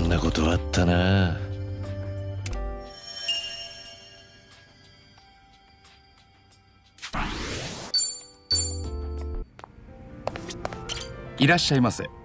んなことあったな。 いらっしゃいませ。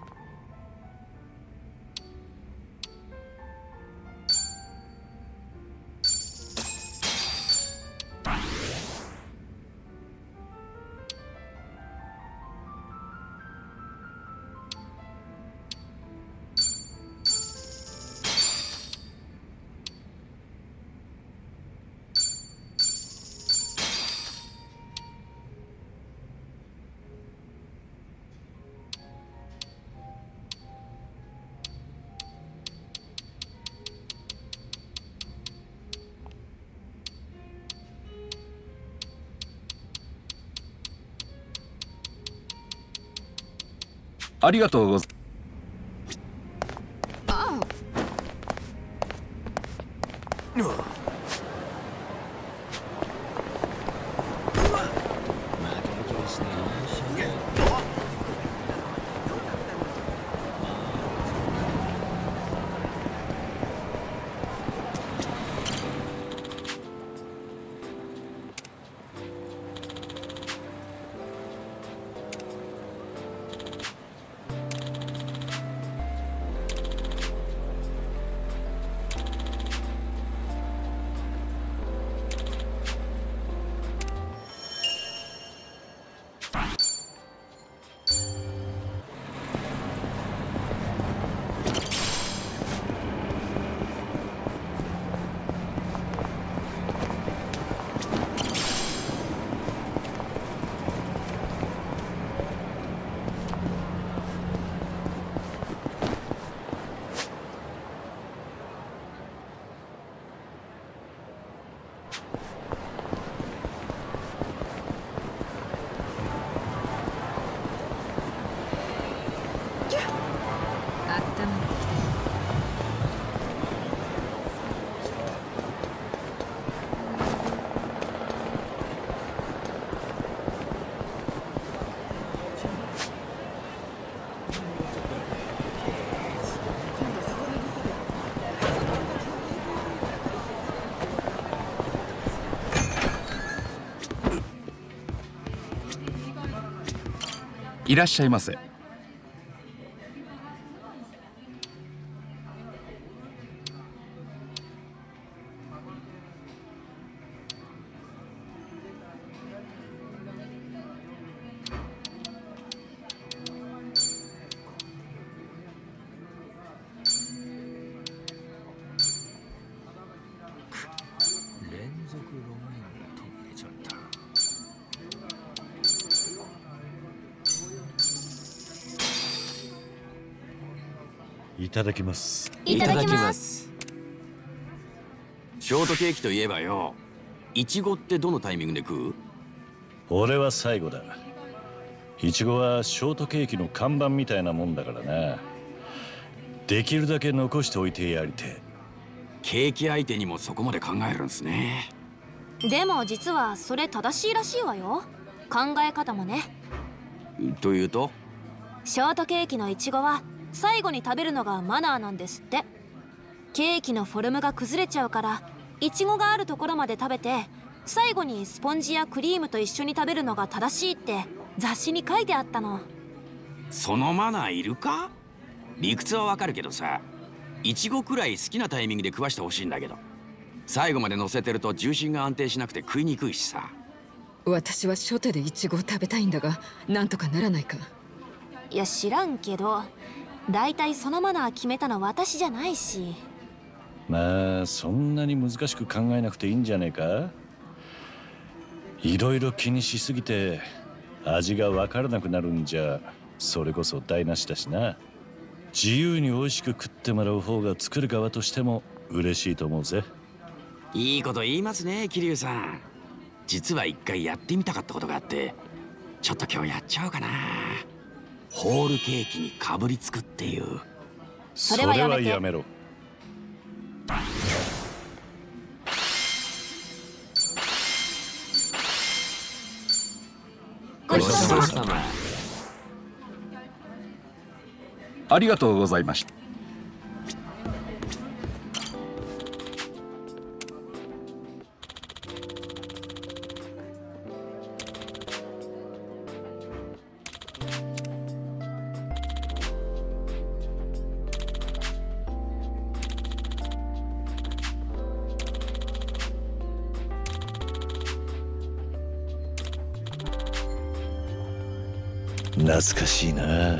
ありがとうございます。いらっしゃいませ。 いただきます。 いただきます。 ショートケーキといえばよ、イチゴってどのタイミングで食う？ 俺は最後だ。イチゴはショートケーキの看板みたいなもんだからな。できるだけ残しておいてやりて。 ケーキ相手にもそこまで考えるんすね。 でも実はそれ正しいらしいわよ。考え方もね。 というと？ ショートケーキのイチゴは最後に食べるのがマナーなんですって。ケーキのフォルムが崩れちゃうからイチゴがあるところまで食べて最後にスポンジやクリームと一緒に食べるのが正しいって雑誌に書いてあったの。 そのマナーいるか？理屈はわかるけどさ、イチゴくらい好きなタイミングで食わしてほしいんだけど、最後まで乗せてると重心が安定しなくて食いにくいしさ。 私は初手でイチゴを食べたいんだが、なんとかならないか。 いや知らんけど、だいたいそのマナー決めたの私じゃないし。 まあそんなに難しく考えなくていいんじゃねえか。いろいろ気にしすぎて味が分からなくなるんじゃそれこそ台無しだしな。自由に美味しく食ってもらう方が作る側としても嬉しいと思うぜ。 いいこと言いますね、桐生さん。実は一回やってみたかったことがあって、ちょっと今日やっちゃおうかな。ホールケーキにかぶりつくっていう。 それはやめろ。 ごちそうさま。 ありがとうございました。 懐かしいな。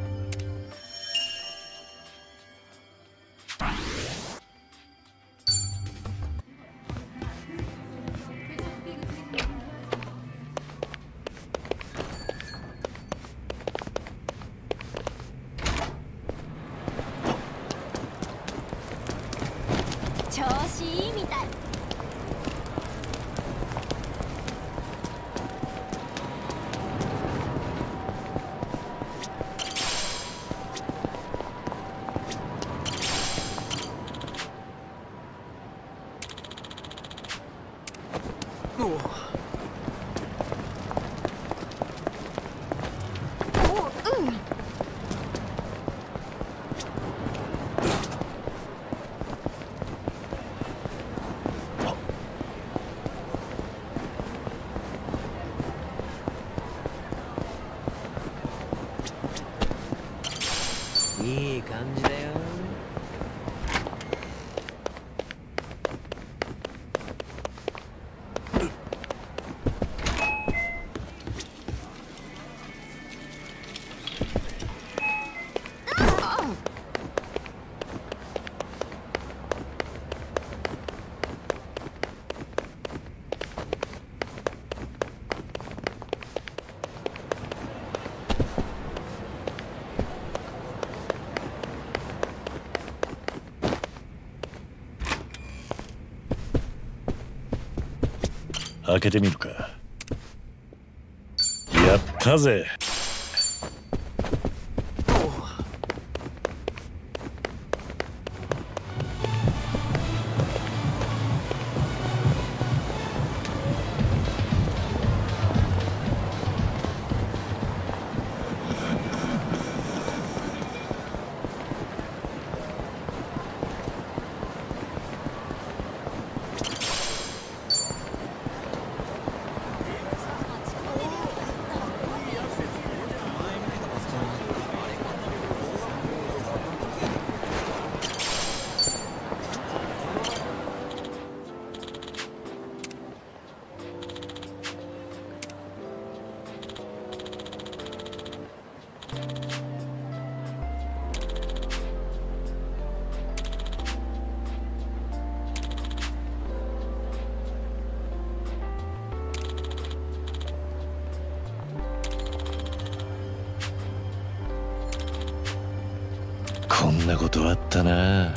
調子いいみたい。 いい感じだよ。 開けてみるか。やったぜ。こんなことあったな。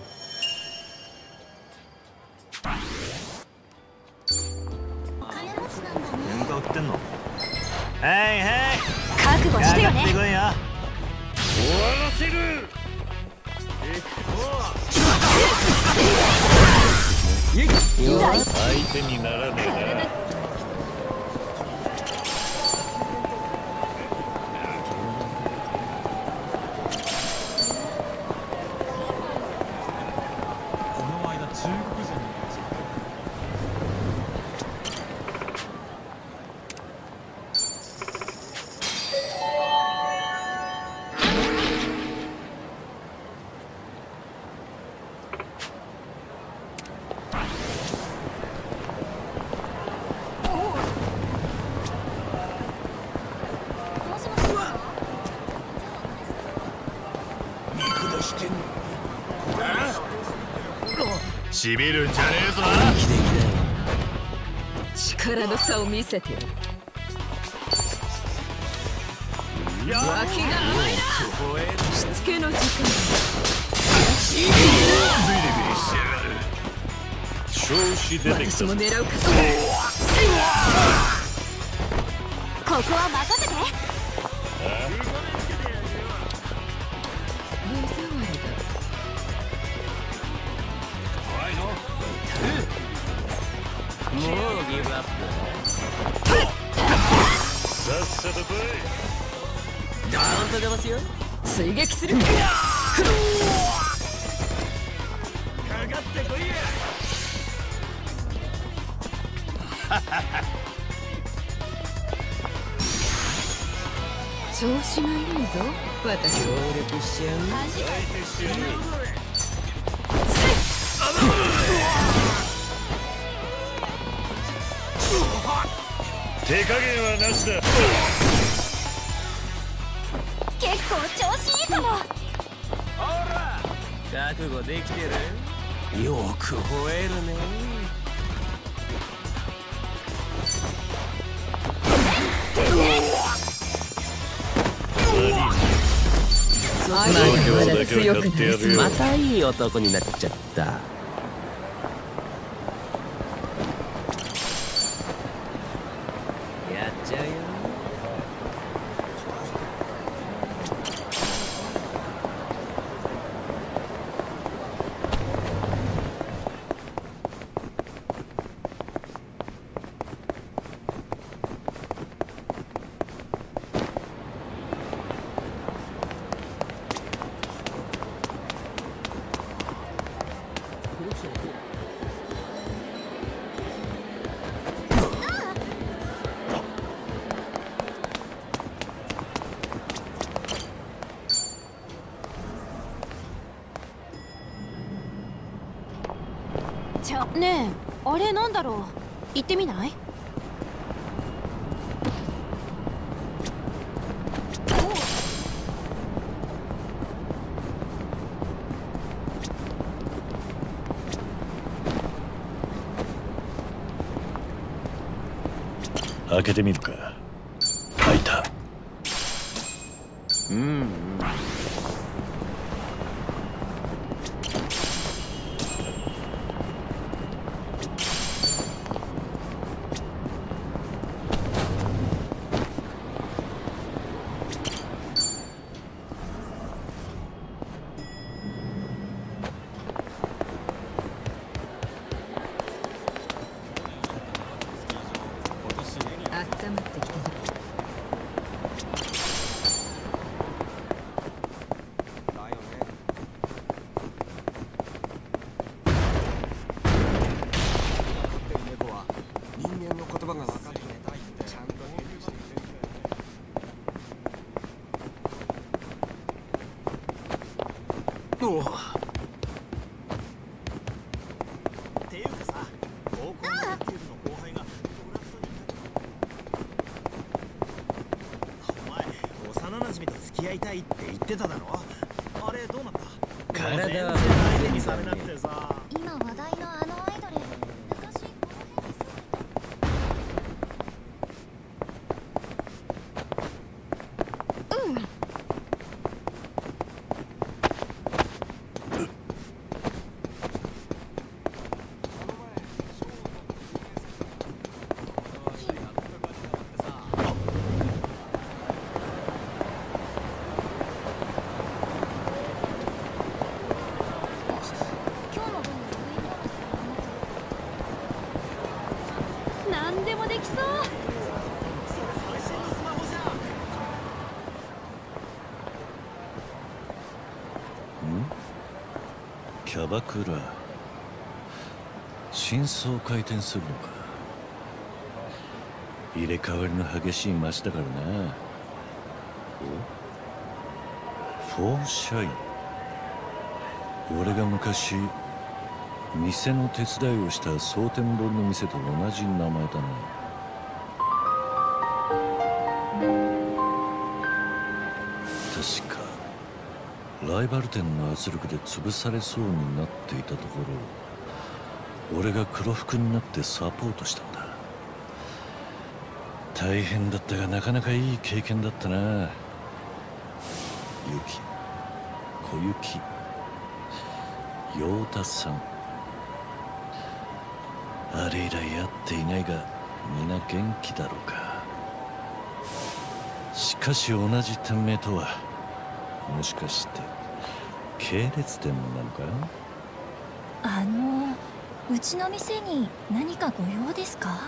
喧嘩売ってんの？はいはい。 覚悟してよね。 やってこいよ。 終わらせる。相手にならねえな。 しびるんじゃねえぞ。 力の差を見せてやる。脇が甘いな。しつけの時間。 調子出てきたぞ。 私も狙うか。 ここは任せて。 目障りだ。 もうギブアップ。 さっさと来い。 ドーンと出ますよ。 追撃する。 かかってこいや。 調子がいいぞ私。 協力しちゃう。 手加減はなしだ。 覚悟できてる？ よく吠えるね。 相手がまだ強くなりそう。 またいい男になっちゃった。やっちゃうよ。 ねえ、あれなんだろう。行ってみない？ 開けてみるか。開いた。 温まってきてる。 猫は人間の言葉が分かってちゃんと返事してくれる。おお。っていうかさ、高校の野球部の後輩がドラフトにお前、幼馴染と付き合いたいって言ってただろ。あれどうなった？ 体は全然相手にされなくてさ。 今話題のあのアイドル、昔何でもできそう。 キャバクラ。真相回転するのか。入れ替わりの激しい街だからな。フォーシャイン。俺が昔店の手伝いをした蒼天堀の店と同じ名前だな。確かライバル店の圧力で潰されそうになっていたところを俺が黒服になってサポートしたんだ。大変だったがなかなかいい経験だったな。ユキ、小雪、陽太さん。あれ以来会っていないが皆元気だろうか。しかし同じ店名とはもしかして系列店なのか？ うちの店に何かご用ですか？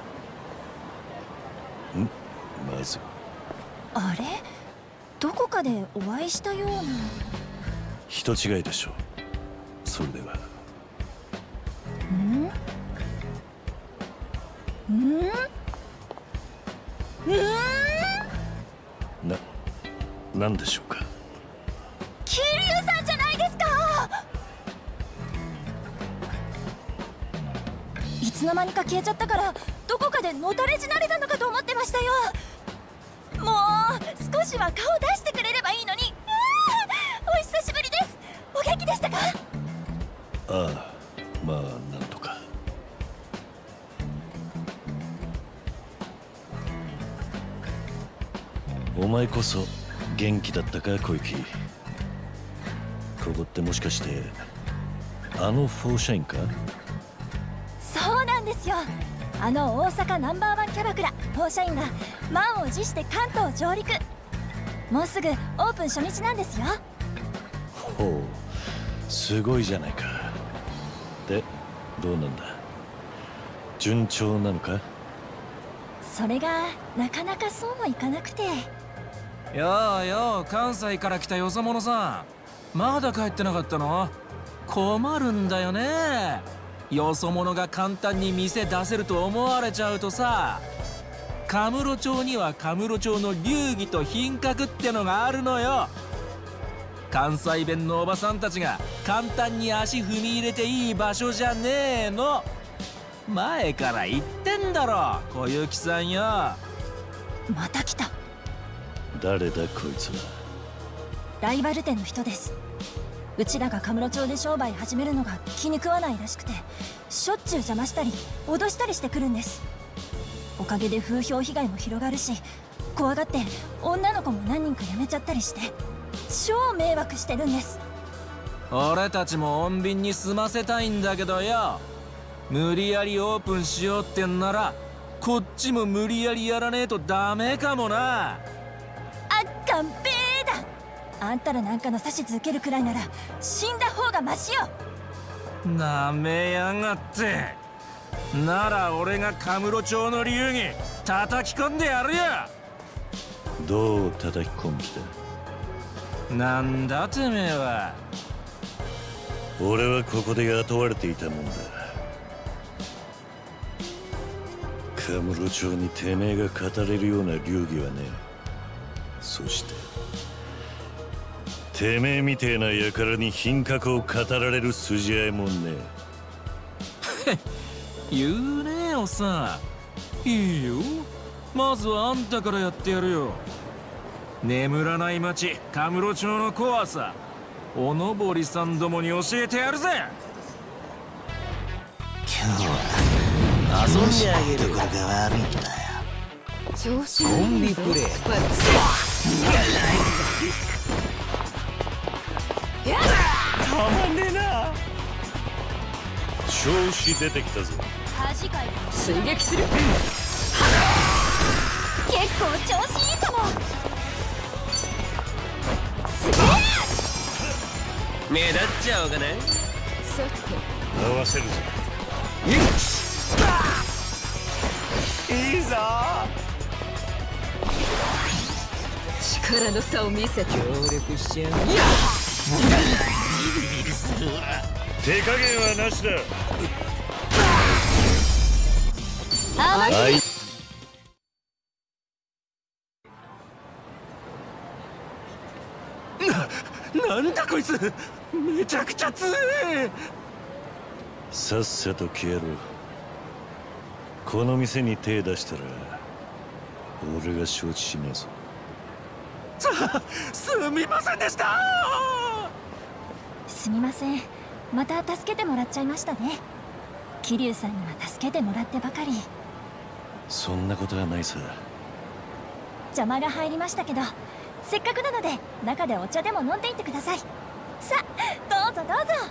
まずあれ、どこかでお会いしたような。 人違いでしょう。それでは何でしょうか？ 桐生さんじゃないですか。いつの間にか消えちゃったから、どこかでのたれ死なれたのかと思ってましたよ。もう少しは顔出してくれればいいのに。お久しぶりです。お元気気でしたか？ ああ、まあなんとか。お前こそ元気だったか、小雪。ここってもしかしてあのフォーシャインか？ そうなんですよ。あの大阪ナンバーワンキャバクラフォーシャインが満を持して関東上陸。もうすぐオープン初日なんですよ。 ほう、すごいじゃないか。で、どうなんだ？順調なのか？ それがなかなかそうもいかなくて。 ようよう、関西から来たよそ者さん、まだ帰ってなかったの？困るんだよね。よそ者が簡単に店出せると思われちゃうとさ。カムロ町にはカムロ町の流儀と品格ってのがあるのよ。関西弁のおばさんたちが簡単に足踏み入れていい場所じゃねえの。前から言ってんだろ、小雪さんよ。 また来た。 誰だこいつは？ ライバル店の人です。うちらがカムロ町で商売始めるのが気に食わないらしくて、しょっちゅう邪魔したり脅したりしてくるんです。おかげで風評被害も広がるし、怖がって女の子も何人か辞めちゃったりして超迷惑してるんです。 俺たちも穏便に済ませたいんだけどよ。無理やりオープンしようってんならこっちも無理やりやらねえとダメかもな。 あかんべーだ。あんたらなんかの指図受けるくらいなら死んだ方がマシよ。 なめやがって。なら俺がカムロ町の流儀叩き込んでやるよ。 どう叩き込んでた？ なんだてめえは。 俺はここで雇われていたもんだ。カムロ町にてめえが語れるような流儀はね。そしててめえみてえな輩に品格を語られる筋合いもんね。 言うねえおっさん。いいよ、まずはあんたからやってやるよ。眠らない町カムロ町の怖さ、おのぼりさんどもに教えてやるぜ。 今日は遊んであげるところが悪いんだよ。 調子コンビプレーたまんねえな。調子出てきたぞ。 恥かい。 追撃する。 結構調子いいかも。すげえ。 目立っちゃおうかな。 さて合わせるぞ。 いいぞ。 力の差を見せて。 協力しちゃう。 手加減はなしだ。 はい。 なんだこいつ、めちゃくちゃ強え。 さっさと消えろ。この店に手出したら俺が承知しねえぞ。 すみませんでした。 すみません。また助けてもらっちゃいましたね。桐生さんには助けてもらってばかり。 そんなことはないさ。 邪魔が入りましたけど、せっかくなので中でお茶でも飲んでいってください。さあどうぞどうぞ。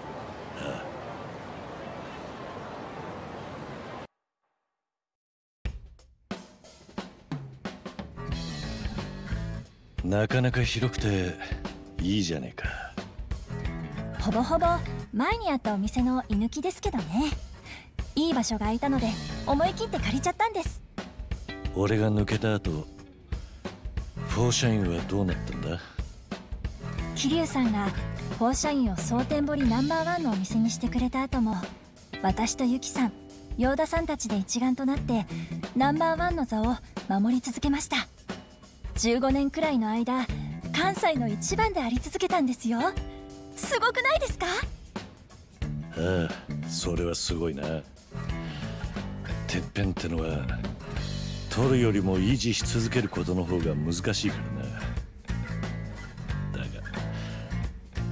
なかなか広くていいじゃねえか。 ほぼほぼ前にあったお店の居抜きですけどね。いい場所が空いたので思い切って借りちゃったんです。 俺が抜けた後、フォーシャインはどうなったんだ？ 桐生さんがフォーシャインを蒼天堀ナンバーワンのお店にしてくれた後も、私とユキさん、ヨーダさんたちで一丸となってナンバーワンの座を守り続けました。15年くらいの間、関西の一番であり続けたんですよ。すごくないですか？ ああ、それはすごいな。てっぺんってのは取るよりも維持し続けることの方が難しいからな。だが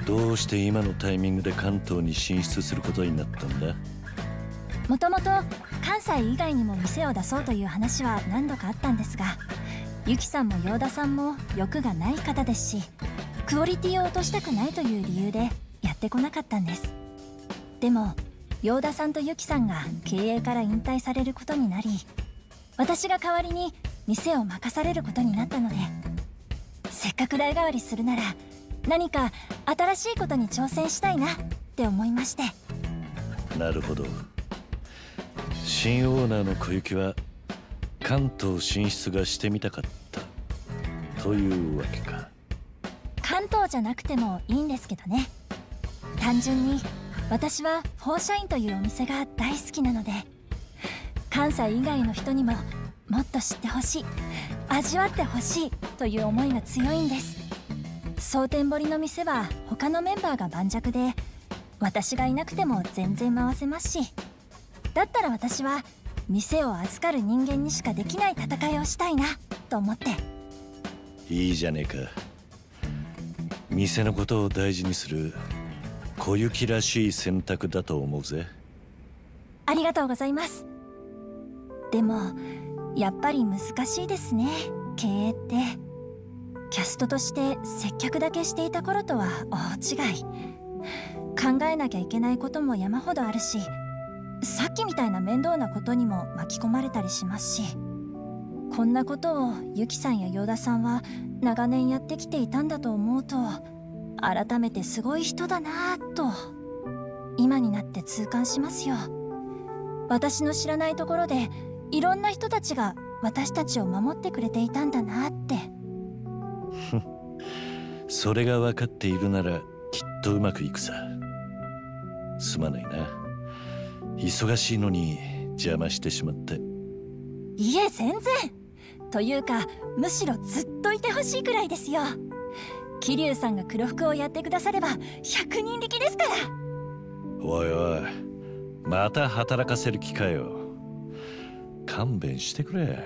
どうして今のタイミングで関東に進出することになったんだ？ もともと関西以外にも店を出そうという話は何度かあったんですが、ユキさんもヨーダさんも欲がない方ですし、クオリティを落としたくないという理由でやってこなかったんです。でもヨーダさんとユキさんが経営から引退されることになり、私が代わりに店を任されることになったので、せっかく代替わりするなら何か新しいことに挑戦したいなって思いまして。 なるほど。新オーナーの小雪は関東進出がしてみたかったというわけか。 関東じゃなくてもいいんですけどね。単純に私はフォーシャインというお店が大好きなので、関西以外の人にももっと知ってほしい、味わってほしいという思いが強いんです。蒼天堀の店は他のメンバーが盤石で、私がいなくても全然回せますし、だったら私は店を預かる人間にしかできない戦いをしたいなと思って。 いいじゃねえか。店のことを大事にする小雪らしい選択だと思うぜ。 ありがとうございます。でもやっぱり難しいですね、経営って。キャストとして接客だけしていた頃とは大違い。考えなきゃいけないことも山ほどあるし、さっきみたいな面倒なことにも巻き込まれたりしますし、こんなことをユキさんやヨーダさんは長年やってきていたんだと思うと、改めてすごい人だなぁと今になって痛感しますよ。私の知らないところでいろんな人たちが私たちを守ってくれていたんだなって。 それが分かっているならきっとうまくいくさ。すまないな、忙しいのに邪魔してしまって。 いえ全然。というかむしろずっといてほしいくらいですよ。桐生さんが黒服をやってくだされば100人力ですから。 おいおい、また働かせる気かよ。勘弁してくれ。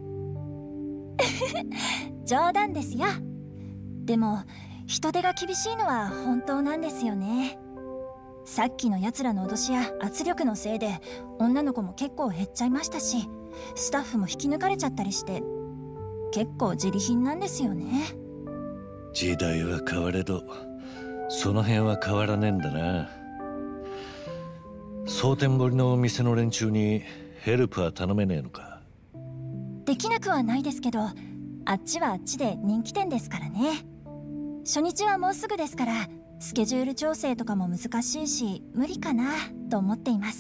冗談ですよ。でも人手が厳しいのは本当なんですよね。さっきのやつらの脅しや圧力のせいで女の子も結構減っちゃいましたし、スタッフも引き抜かれちゃったりして結構自利品なんですよね。 時代は変われどその辺は変わらねえんだな。蒼天堀のお店の連中にヘルプは頼めねえのか？ できなくはないですけど、あっちはあっちで人気店ですからね。初日はもうすぐですから、スケジュール調整とかも難しいし無理かなと思っています。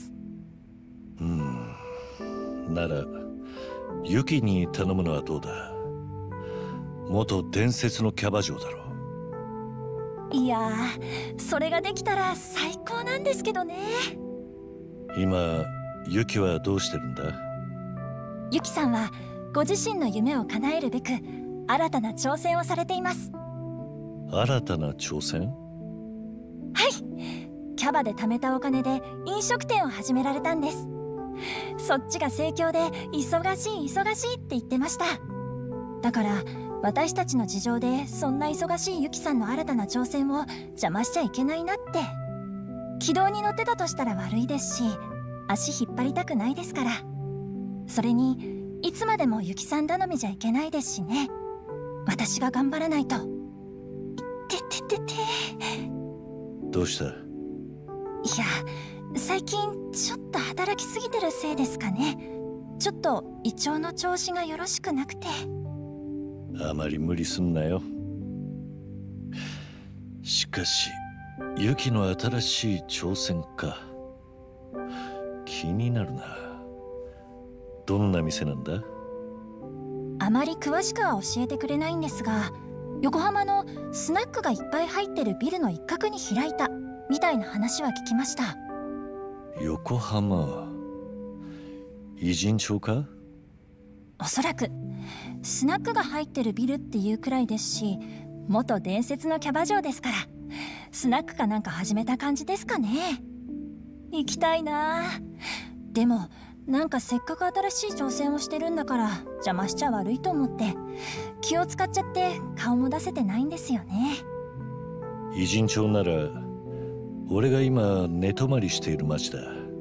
ならユキに頼むのはどうだ？元伝説のキャバ嬢だろ。 いやー、それができたら最高なんですけどね。 今ユキはどうしてるんだ？ ユキさんはご自身の夢を叶えるべく新たな挑戦をされています。 新たな挑戦？ はい、キャバで貯めたお金で飲食店を始められたんです。そっちが盛況で忙しい忙しいって言ってました。だから私たちの事情でそんな忙しいユキさんの新たな挑戦を邪魔しちゃいけないなって。軌道に乗ってたとしたら悪いですし、足引っ張りたくないですから。それにいつまでもユキさん頼みじゃいけないですしね。私が頑張らないと。 どうした？ いや、最近ちょっと働きすぎてるせいですかね。ちょっと胃腸の調子がよろしくなくて。 あまり無理すんなよ。しかしユキの新しい挑戦か。気になるな。どんな店なんだ？ あまり詳しくは教えてくれないんですが、横浜のスナックがいっぱい入ってるビルの一角に開いたみたいな話は聞きました。 横浜偉人町か？ おそらくスナックが入ってるビルっていうくらいですし、元伝説のキャバ嬢ですから、スナックかなんか始めた感じですかね。行きたいな。でもなんかせっかく新しい挑戦をしてるんだから邪魔しちゃ悪いと思って気を使っちゃって顔も出せてないんですよね。 偉人町なら俺が今寝泊まりしている町だ。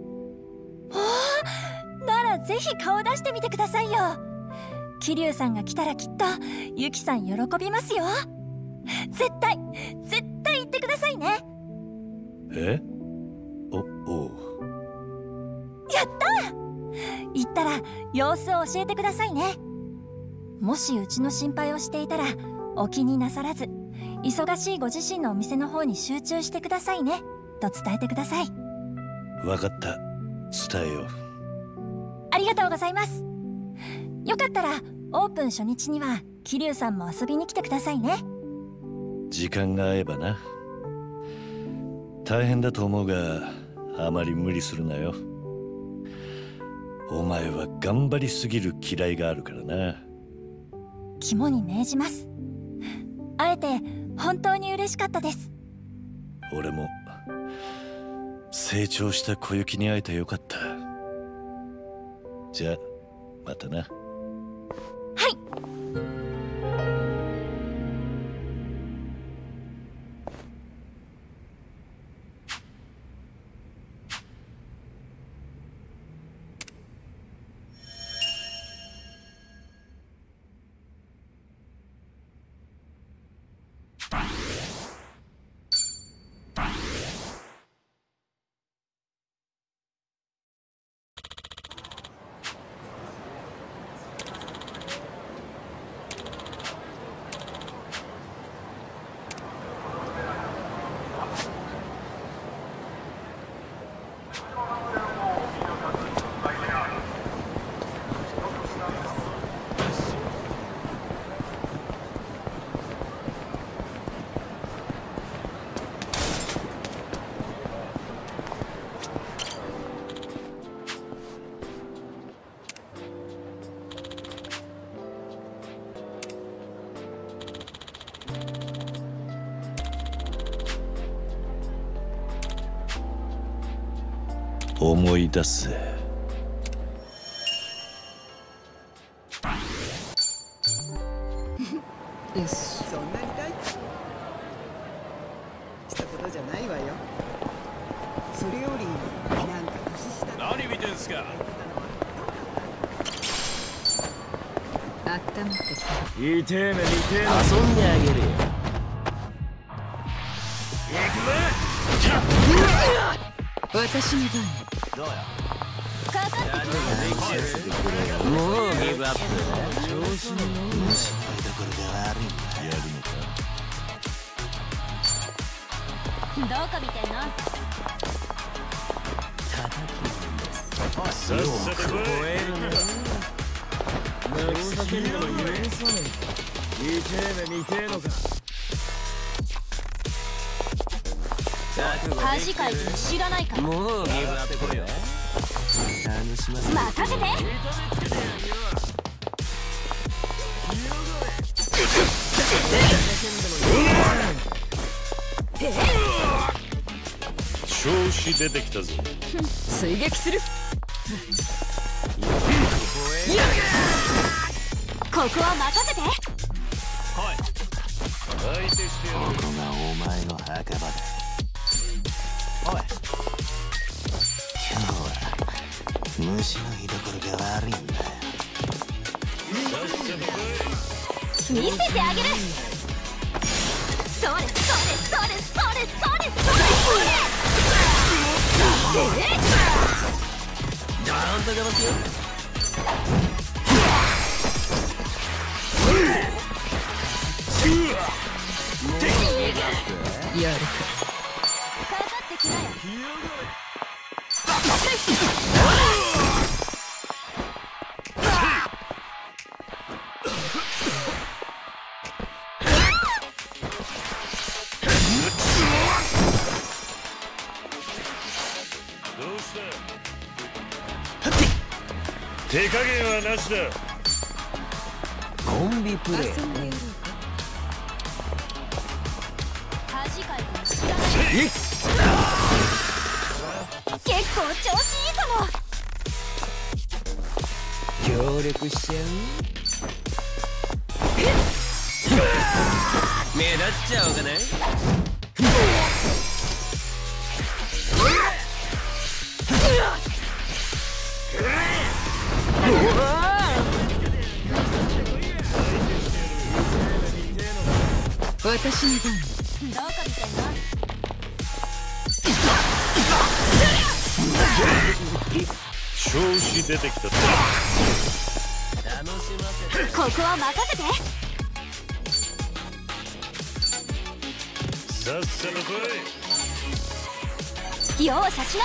ならぜひ顔出してみてくださいよ。桐生さんが来たらきっとユキさん喜びますよ。絶対言ってくださいね。 え？おう。 やった！言ったら様子を教えてくださいね。もしうちの心配をしていたらお気になさらず、忙しいご自身のお店の方に集中してくださいねと伝えてください。 わかった、伝えよう。 ありがとうございます。よかったらオープン初日には桐生さんも遊びに来てくださいね。 時間が合えばな。大変だと思うがあまり無理するなよ。お前は頑張りすぎる嫌いがあるからな。 肝に銘じます。会えて本当に嬉しかったです。 俺も成長した小雪に会えてよかった。じゃあまたな。 はい。 思い出せ。 よし。 そんなにかい？したことじゃないわよ。それよりなんか年下の。 何見てんすか？ あったまってさ。 いてえ目見てえな。 遊んであげるよ。 私の番。 どうよ。 かかってきなよ。 もうギブアップ。 調子に乗るな。 心配どころで悪いんだ。 やるのか。 どこ見てんの？ 叩きんです。 さっさと超えるな。泣き叫んだの許さねえ。いてえ目見てえのか。 恥かいても知らないから。 もうギブアップこれよ。楽しませて。 任せて。 調子出てきたぞ。 追撃する。 ここは任せて。 相手してやる。 ここがお前の墓場だ。おい、今日は虫の居所が悪いんだよ。 見せてあげる。それそれそれそれそれそれドーンとかますよ。 やるか。 かかってきなよ。 どうした手加減はなしだ。 コンビプレイ。 恥かいても知らない。結構調子いいかも。 協力しちゃう。目立っちゃおうかな。 私の番。 どこ見てんの？ 調子出てきた。 ここは任せて。 さっさと来い。 容赦しない。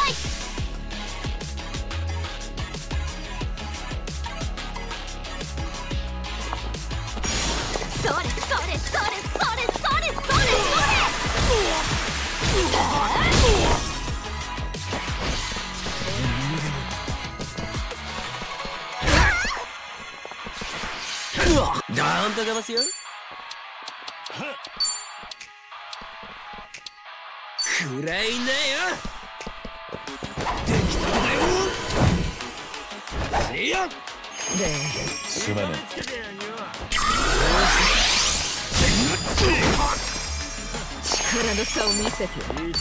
それそれそれそれそれそれそれそれ。 ドーンと出ますよ。くらいなよ。できただよ。せや。 すまね力の差を見せて。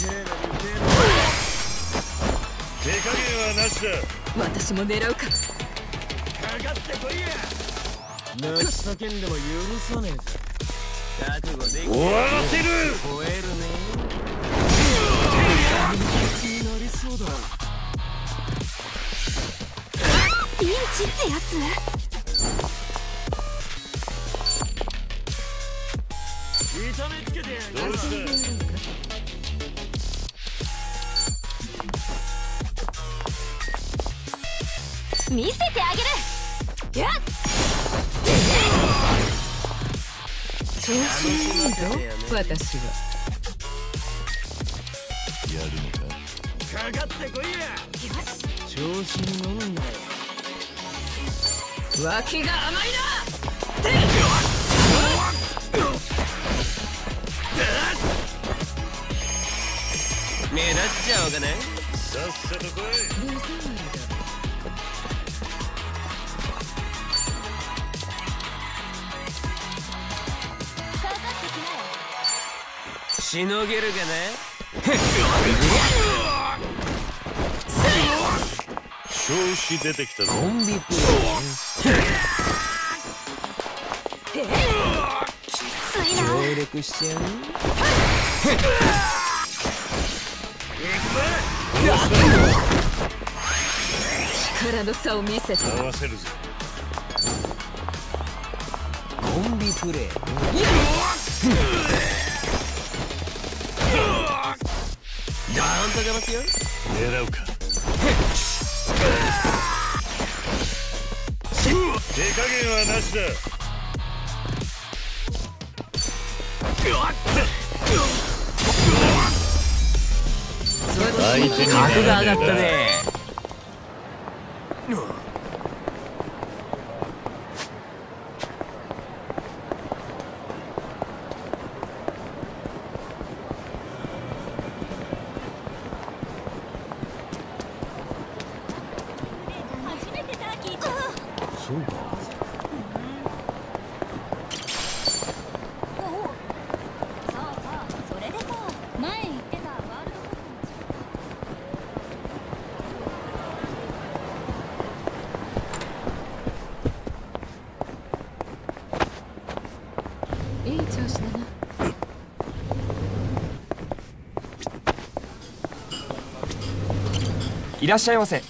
手加減はなしだ。 私も狙うか。 かかってこいや。泣き叫んでも許さねえぞ。覚悟できる。 終わらせる。 吠えるね。になりそうだ。 ピンチってやつ？ 痛めつけてやる。 どうした？ 見せてあげる。やっ。 調子いいぞ私は。 やるのか。 かかってこいや。調子に乗るんだよ。 脇が甘いな。 目立っちゃおうかね。 さっさと来い。 しのげるかな。 調子出てきたぞ。 コンビプレイ。 きついな。 協力しちゃう。 力の差を見せて。 合わせるぞ。 コンビプレイ。ドーンと出ますよ。 狙うか。手加減はなしだ。相手に格が上がったね。 そうか。それでさ、前言ってたワールドカッいい調子だな。 いらっしゃいませ。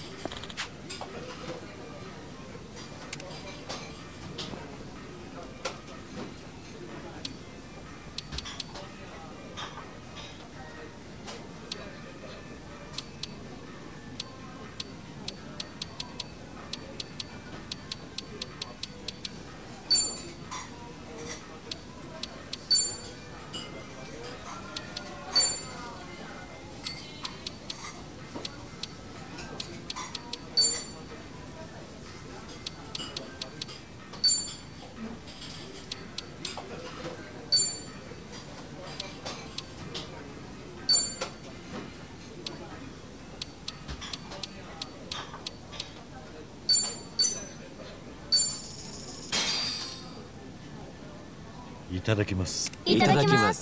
いただきます。 いただきます。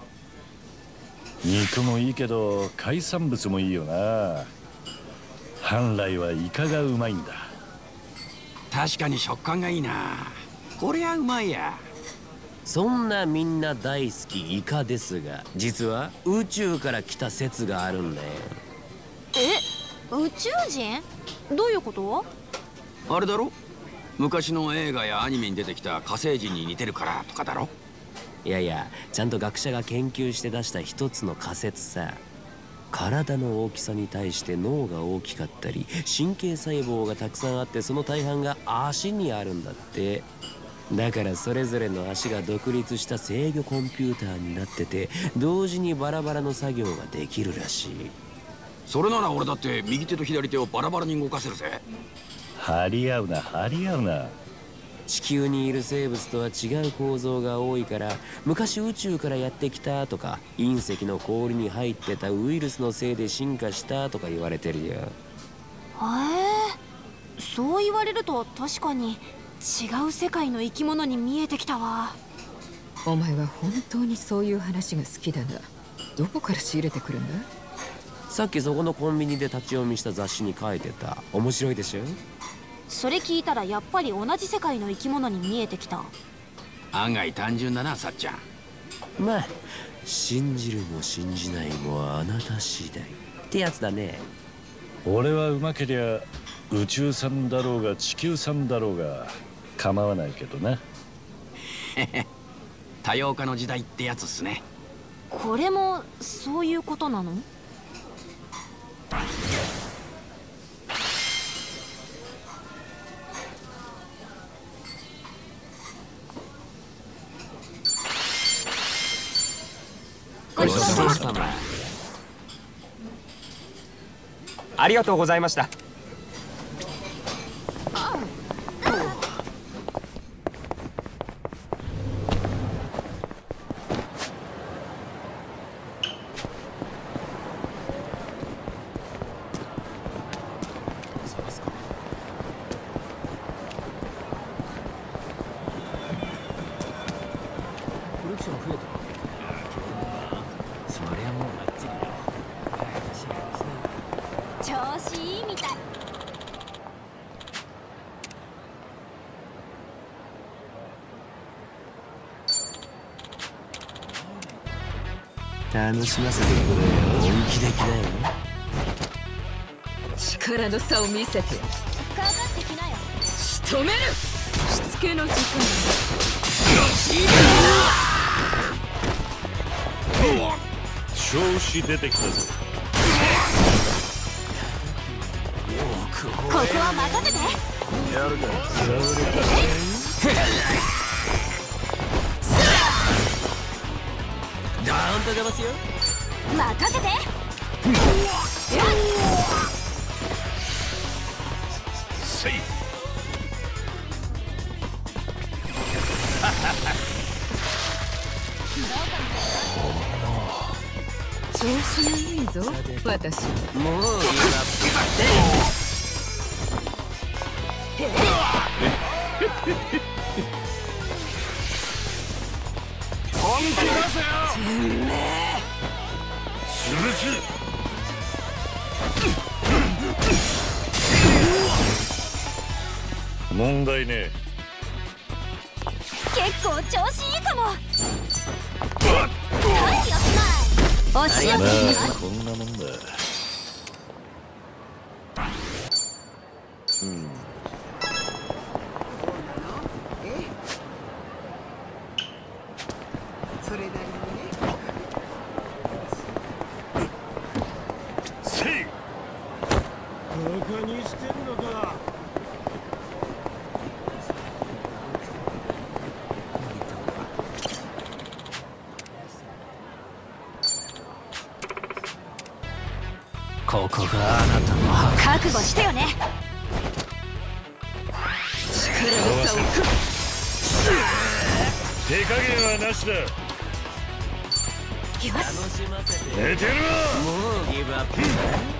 肉もいいけど海産物もいいよな。本来はイカがうまいんだ。 確かに食感がいいな。こりゃうまいや。 そんなみんな大好きイカですが、実は宇宙から来た説があるんだよ。 宇宙人？どういうこと？ あれだろ、昔の映画やアニメに出てきた火星人に似てるからとかだろ。 いやいや、ちゃんと学者が研究して出した一つの仮説さ。体の大きさに対して脳が大きかったり、神経細胞がたくさんあって、その大半が足にあるんだって。だからそれぞれの足が独立した制御コンピューターになってて、同時にバラバラの作業ができるらしい。 それなら俺だって右手と左手をバラバラに動かせるぜ。 張り合うな張り合うな。 地球にいる生物とは違う構造が多いから、昔宇宙からやってきたとか、隕石の氷に入ってたウイルスのせいで進化したとか言われてるよ。 そう言われると確かに違う世界の生き物に見えてきたわ。 お前は本当にそういう話が好きだな。どこから仕入れてくるんだ？ さっきそこのコンビニで立ち読みした雑誌に書いてた。面白いでしょ？ それ聞いたらやっぱり同じ世界の生き物に見えてきた。 案外単純だな、さっちゃん。 まあ信じるも信じないもあなた次第ってやつだね。 俺はうまけりゃ宇宙産だろうが地球産だろうが構わないけどな。 多様化の時代ってやつっすね。 これもそういうことなの？ ごちそうさま。 ありがとうございました。 調子いいみたい。 楽しませてくれよ。本気できだよ。 力の差を見せて。 かかってきなよ。 仕留める。しつけの時間。 調子出てきたぞ。 ここは任せて。 やるか。 ドーンと出ますよ。 任せて。 せい。 調子がいいぞ、私。 もう本気出せよ。潰す。問題ね。 結構調子いいかも。短期おしまい。お仕置きします。 こんなもんだ。 それなりにね。 せい。 バカにしてんのか。 ここがあなたの墓。 覚悟してよね。 力の差を手加減はなしだ。 よし。 楽しませて。 寝てるわ。 もうギブアップだ。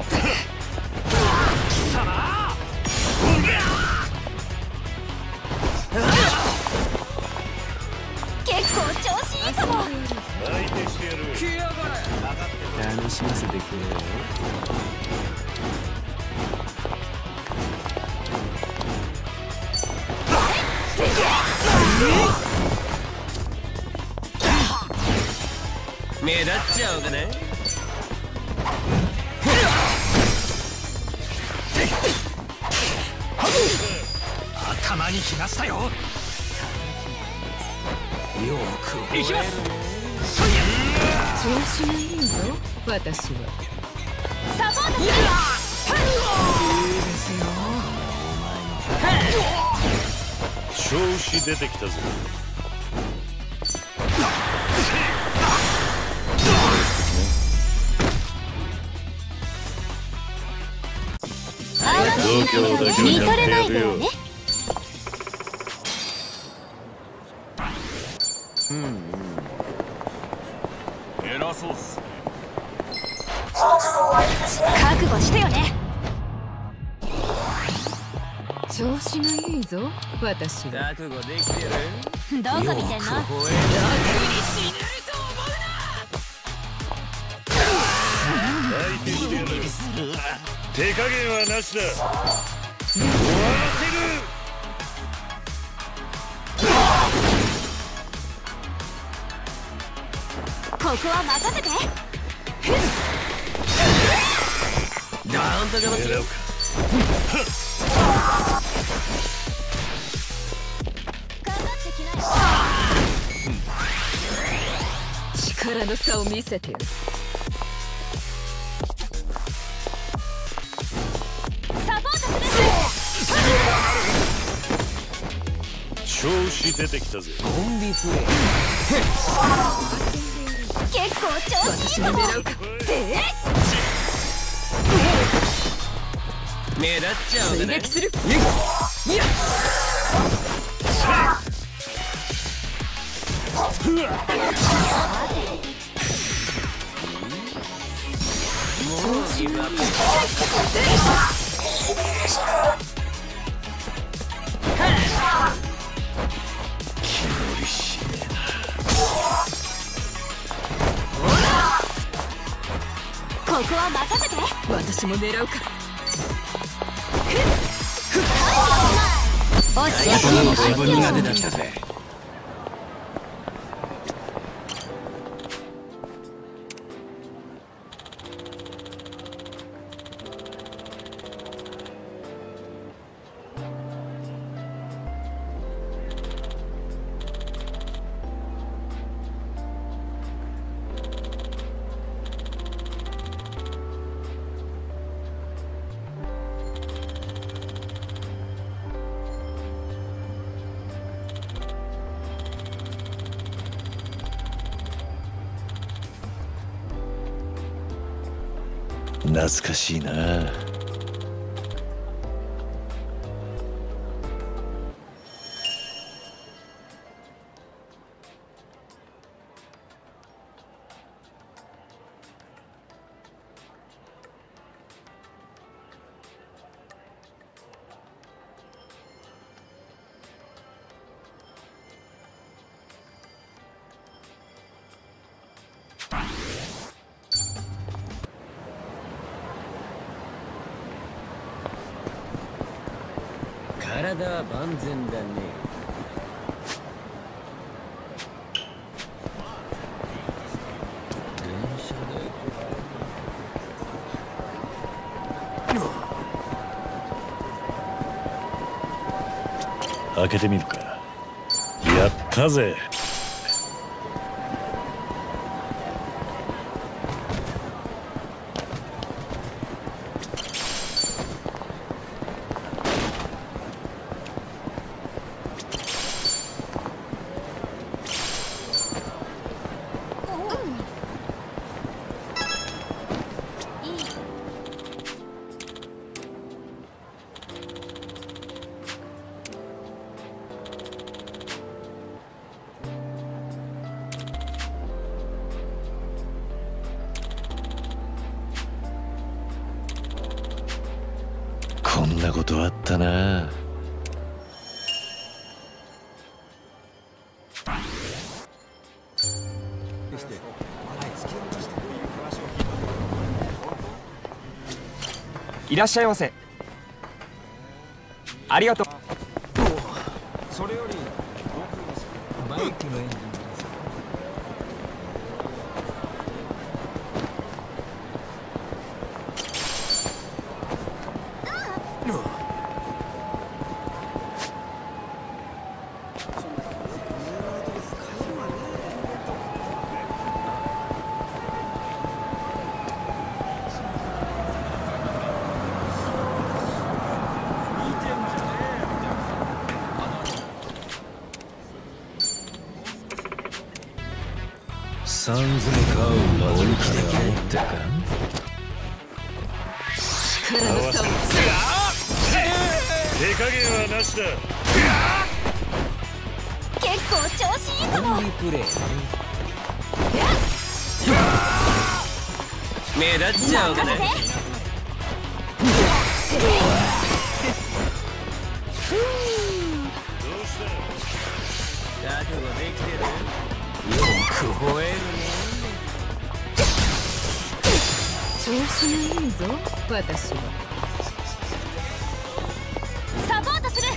結構調子いいかも。 相手してやる。 楽しませてくれよ。 目立っちゃおうかね。 頭に来ましたよ。よく行きます。 調子がいいぞ私は。 サポートする。 いいですよ。 調子出てきたぞ。度胸だけ見はとれないでよね。 偉そうっす。 覚悟してよね。 調子がいいぞ私は。 覚悟できてる？ どこ見てんの？ 相手してやる。手加減はなしだ。終わらせる。 ここは任せて。 ドーンとかますよ。 かかってきない。 力の差を見せてやる。 サポートす調子出てきたぜ。 コンビプレイ。 結構調子いいかも。 目立っちゃおうかね。 追撃する。 ここは任せて。 私も狙うか。 おし大人の自分が出てきたぜ。 懐かしいな。 体は万全だね。電車で開けてみるか。やったぜ。こんなことあったな。 いらっしゃいませ。ありがとう。 それよりバイクのエンジンさんずめ買う魔力的な持ってるか。 合わせる。手加減はなしだ。 結構調子いいかも。 プレイ目立っちゃうかね。覚悟できてる。よく吠えるね。 調子がいいぞ私は。 サポートする。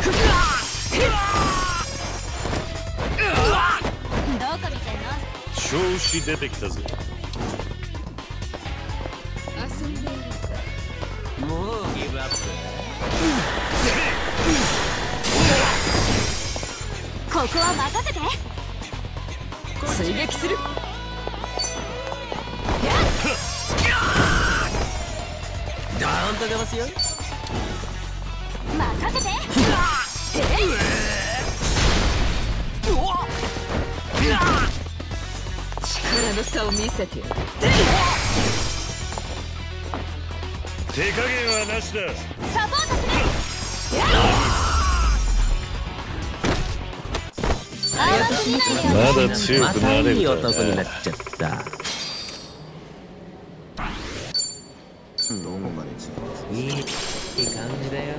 どこ見てんの？ 調子出てきたぜ。 遊んでいるか。 もうギブアップ。 ここは任せて。 追撃する。 ドーンとかますよ。 任せて。 力の差を見せてやる。 手加減はなしだ。 サポートする。 まだ強くなれるまたいい男になっちゃった。どこまで違う？いい感じだよ。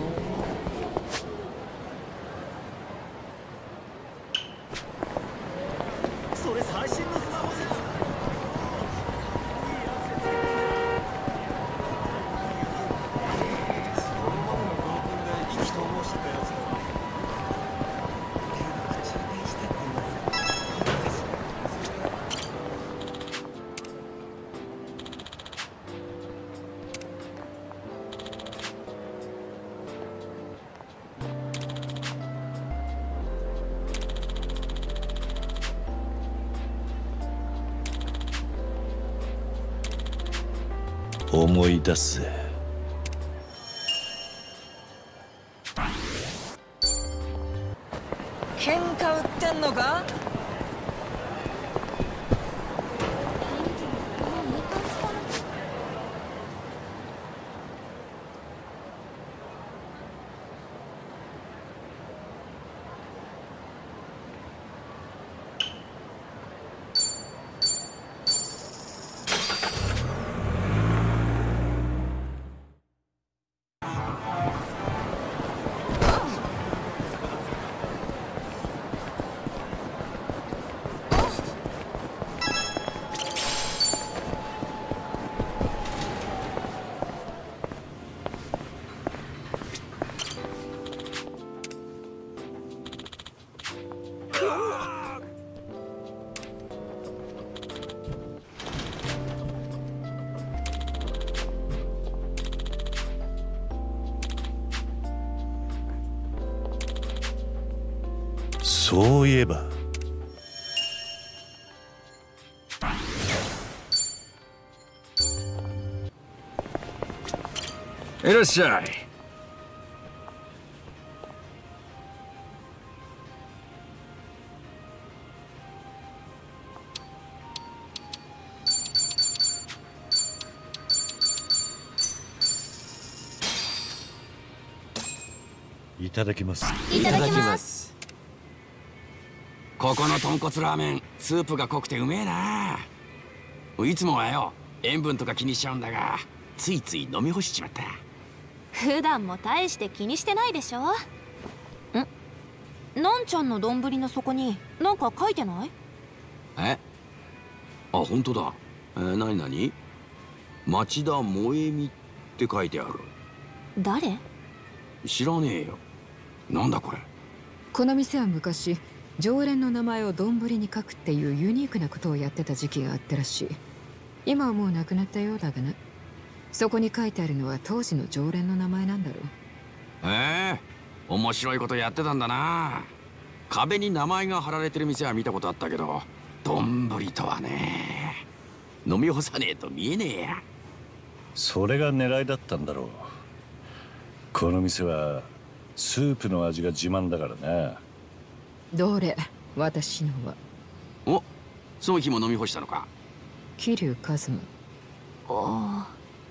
それ最新のスマホじゃん。 思い出すぜ。 喧嘩売ってんのか。 そういえばいらっしゃい。 いただきます。 いただきます。 ここの豚骨ラーメンスープが濃くてうめえな。いつもはよ塩分とか気にしちゃうんだがついつい飲み干しちまった。 普段も大して気にしてないでしょ。なんちゃんの丼の底になんか書いてない？ あ、本当だ。なになに？町田萌実って書いてある。 誰？ 知らねえよ。なんだこれ。 この店は昔常連の名前を丼に書くっていうユニークなことをやってた時期があったらしい。今はもうなくなったようだがな。そこに書いてあるのは当時の常連の名前なんだろう。 面白いことやってたんだな。壁に名前が貼られてる店は見たことあったけど丼とはね。飲み干さねえと見えねえや。 それが狙いだったんだろう。この店はスープの味が自慢だからな。 どれ私のは。 早期も飲み干したのか。 桐生一馬。 あ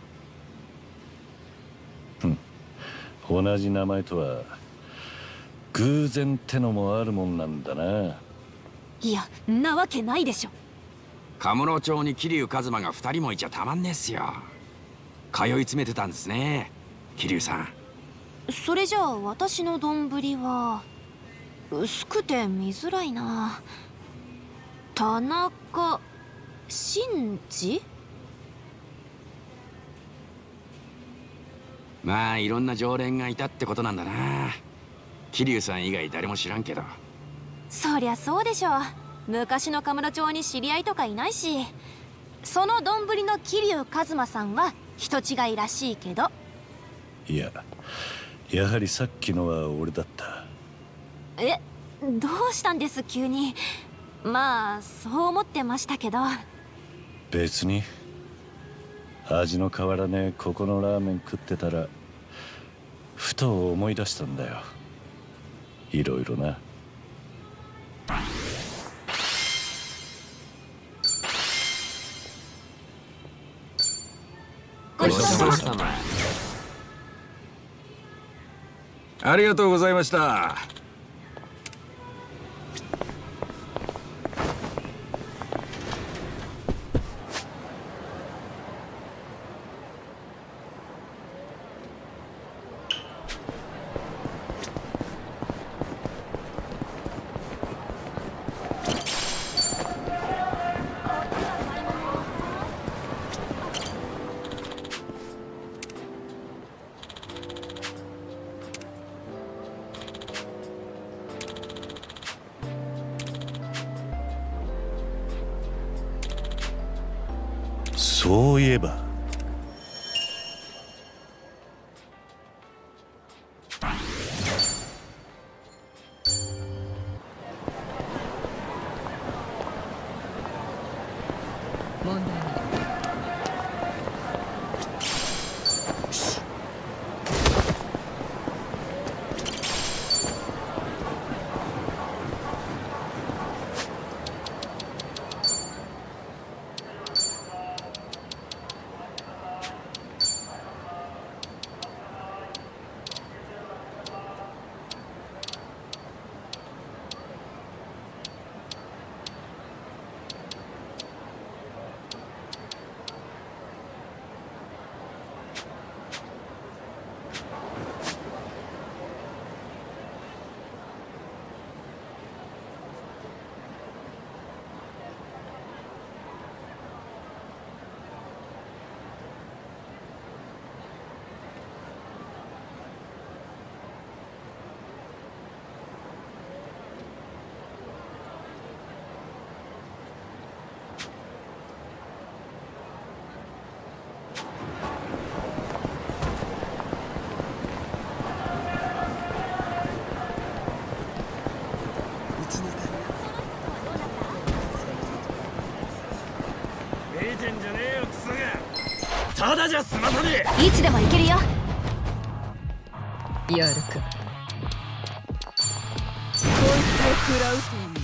あ。同じ名前とは偶然ってのもあるもんなんだな。 いや、なわけないでしょ。 カムロ町に桐生一馬が2人もいちゃたまんねえっすよ。通い詰めてたんですね、桐生さん。 それじゃあ私の丼は薄くて見づらいな。田中真治？ まあいろんな常連がいたってことなんだな。桐生さん以外誰も知らんけど。 そりゃそうでしょ。昔のカムロ町に知り合いとかいないし。その丼の桐生一馬さんは人違いらしいけど。 いや、やはりさっきのは俺だった。 え、どうしたんです急に。まあそう思ってましたけど。 別に味の変わらねえここのラーメン食ってたらふと思い出したんだよ、いろいろな。 ごちそうさま。ありがとうございました。 そういえば問題ない。 ただじゃ済まさねえ。いつでも行けるよ。 やるか。こいつを食らう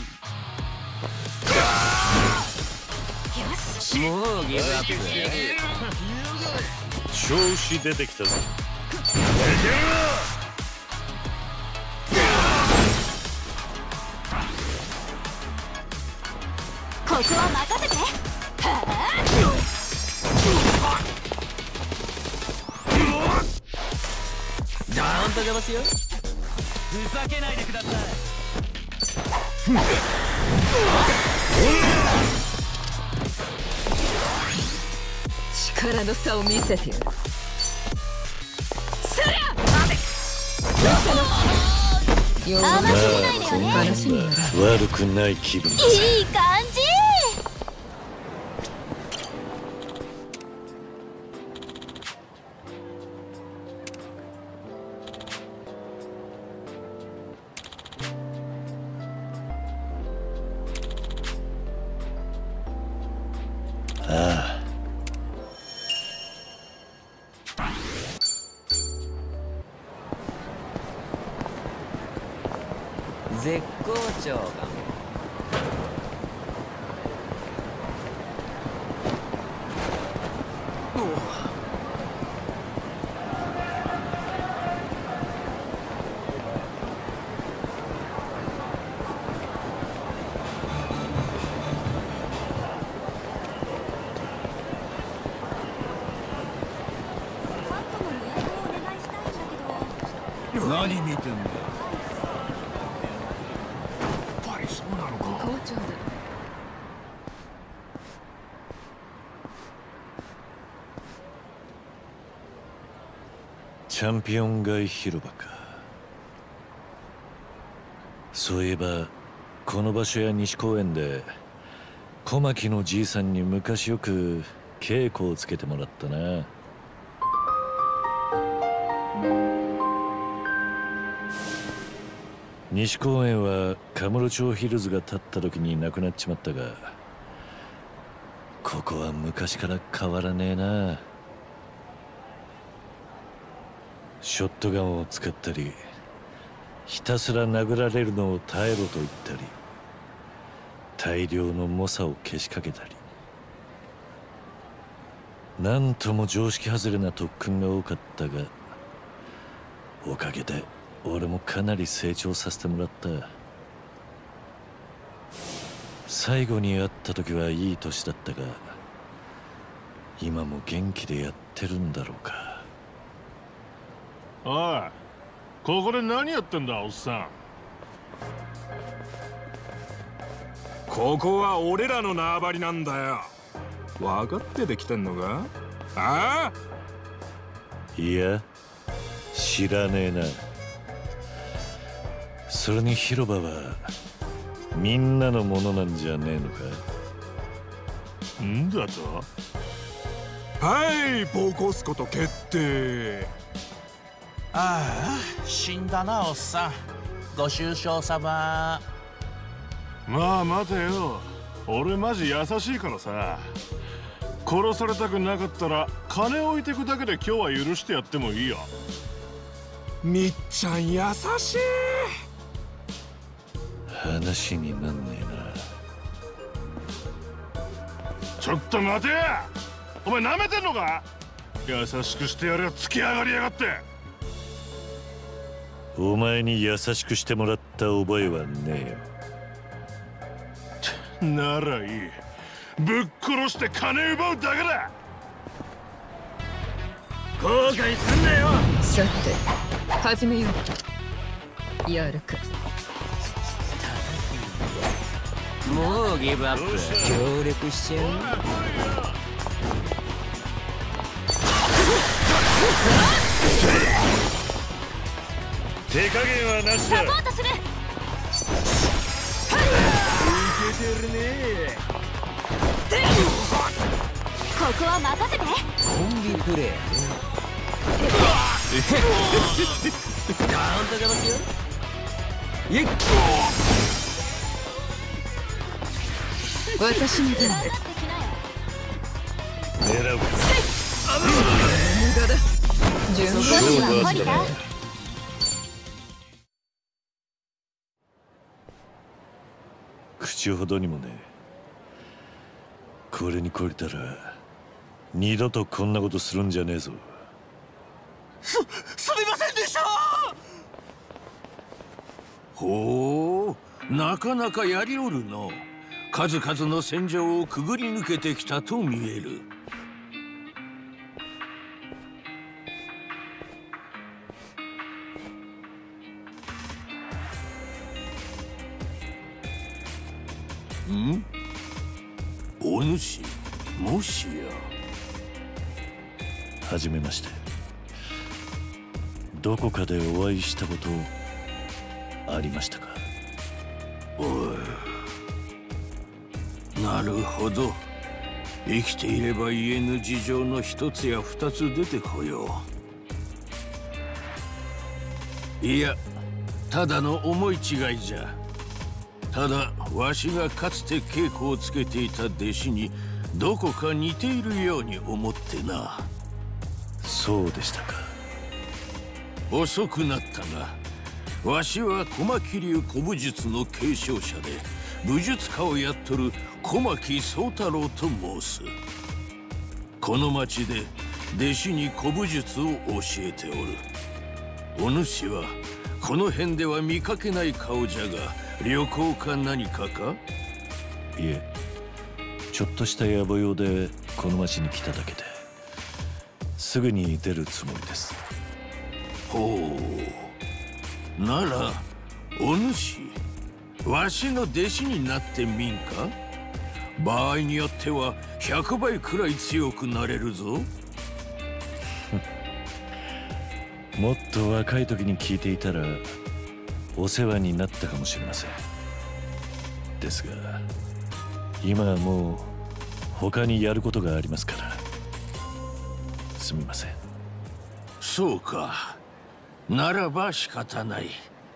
といい。 もうギブアップ。 調子出てきたぞ。 ここは任せて。 ダウンと出ますよ。 ふざけないでください。 力の差を見せてやる。 甘すぎないでよね。 話になら悪くない気分。 いい感じ。 ああ。 絶好調かも。 何見てんだ。やっぱりそうなのか。 校長だ。 チャンピオン街広場か。そういえばこの場所や西公園で小牧のじいさんに昔よく稽古をつけてもらったな。西公園はカムロ町ヒルズが建った時になくなっちまったが、ここは昔から変わらねえな。ショットガンを使ったり、ひたすら殴られるのを耐えろと言ったり、大量の猛者をけしかけたり、なんとも常識外れな特訓が多かったが、おかげで俺もかなり成長させてもらった。最後に会った時はいい年だったが、今も元気でやってるんだろうか。 おい、ここで何やってんだおっさん。ここは俺らの縄張りなんだよ。分かってて来てんのか。ああ、 いや知らねえな。それに広場はみんなのものなんじゃねえのか。 んだと。はい、ボコすこと決定。 ああ、死んだなおっさん。ご愁傷様。 まあ待てよ、俺マジ優しいからさ。殺されたくなかったら金置いてくだけで今日は許してやってもいいよ。みっちゃん優しい。 話になんねえな。ちょっと待てや、お前なめてんのか。優しくしてやるよ、突き上がりやがって。 お前に優しくしてもらった覚えはねえよ。ならいい、ぶっ殺して金奪うだけだ。後悔すんなよ。 さて始めよう。やるか。 もうギブアップ。協力しちゃう。 手加減はなしだ。 サポートする。 いけてるね。 ここは任せて。 コンビプレー。ダウンとかますよ。いっ。 私にだ。 狙う。 無駄だ。順番には口ほどにもね。これに懲りたら二度とこんなことするんじゃねえぞ。 すみませんでした。 ほう、なかなかやりおるの。数々の戦場をくぐり抜けてきたと見える。ん？お主、もしや。 はじめまして。どこかでお会いしたことありましたか。 おい、なるほど。生きていれば言えぬ事情の一つや二つ出てこよう。いや、ただの思い違いじゃ。ただわしがかつて稽古をつけていた弟子にどこか似ているように思ってな。 そうでしたか。 遅くなったが、わしは小牧流古武術の継承者で武術家をやっとる小牧宗太郎と申す。この町で弟子に古武術を教えておる。お主はこの辺では見かけない顔じゃが、旅行か何かか。 いえ、ちょっとした野暮用でこの町に来ただけで、すぐに出るつもりです。 ほならお主わしの弟子になってみんか。場合によっては100倍くらい強くなれるぞ。 もっと若い時に聞いていたらお世話になったかもしれません。ですが今はもう他にやることがありますからすみません。 そうか、ならば仕方ない。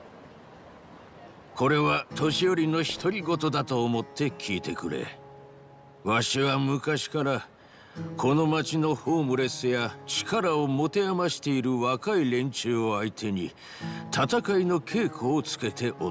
これは年寄りの独り言だと思って聞いてくれ。わしは昔からこの町のホームレスや力を持て余している若い連中を相手に戦いの稽古をつけておった。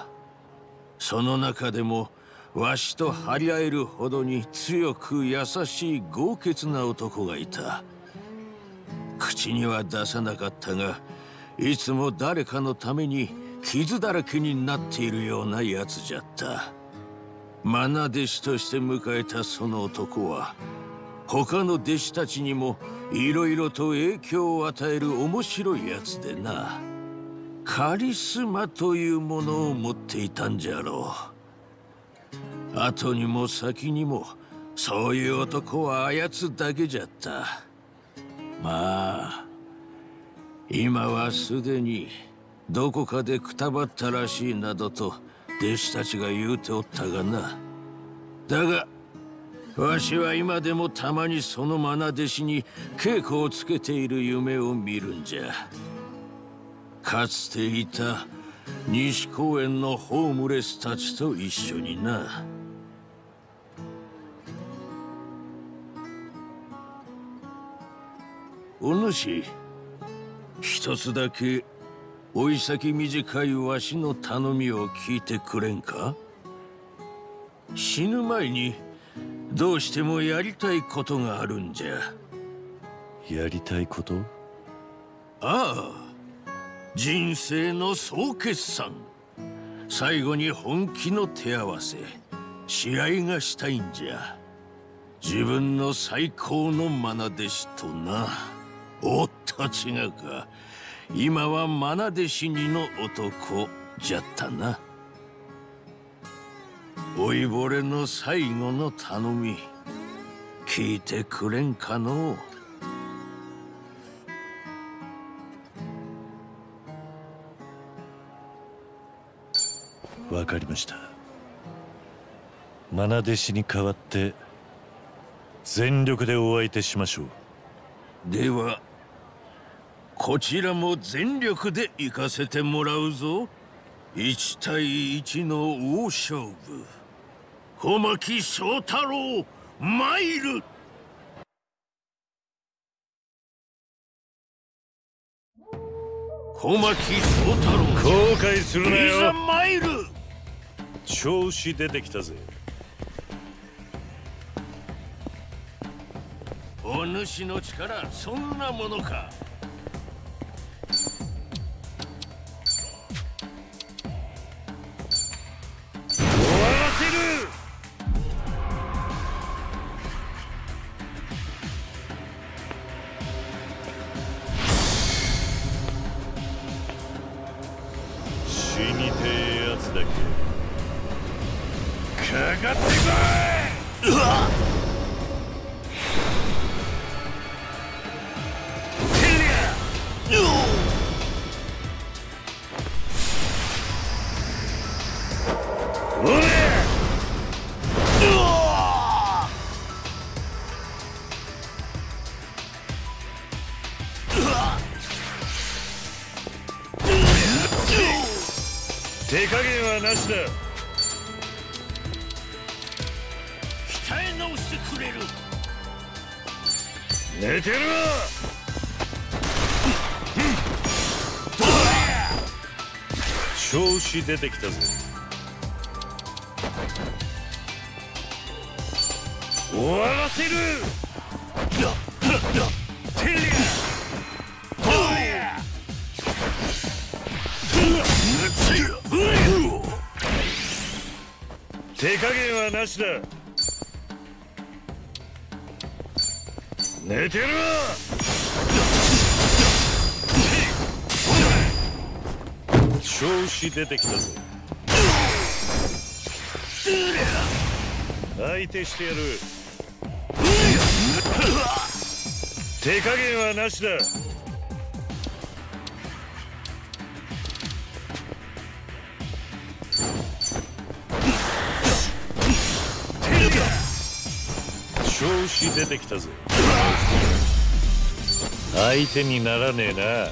その中でもわしと張り合えるほどに強く優しい豪傑な男がいた。口には出さなかったが、いつも誰かのために傷だらけになっているようなやつじゃった。愛弟子として迎えたその男は他の弟子たちにもいろいろと影響を与える面白いやつでな。カリスマというものを持っていたんじゃろう。後にも先にもそういう男はあやつだけじゃった。まあ今はすでにどこかでくたばったらしいなどと弟子たちが言うておったがな。だがわしは今でもたまにその愛弟子に稽古をつけている夢を見るんじゃ。かつていた西公園のホームレスたちと一緒にな。お主、一つだけおい先短いわしの頼みを聞いてくれんか。死ぬ前にどうしてもやりたいことがあるんじゃ。 やりたいこと？ ああ、人生の総決算。最後に本気の手合わせ、試合がしたいんじゃ。自分の最高の愛弟子とな。おっと違うか、今は愛弟子にの男じゃったな。老いぼれの最後の頼み、聞いてくれんかのう。わかりました。愛弟子に代わって全力でお相手しましょう。 ではこちらも全力で行かせてもらうぞ。1対1の大勝負。小牧宗太郎参る。小牧宗太郎後悔するなよ。 いざ参る。 調子出てきたぜ。 お主の力そんなものか。 終わらせる。死にてえやつだけかかってこい。うわっ、手加減はなしだ。 鍛え直してくれる。 寝てるわ。調子出てきたぜ。終わらせる。テリア手加減はなしだ。寝てるわ。 調子出てきたぞ。相手してやる。手加減はなしだ。調子出てきたぞ。相手にならねえな。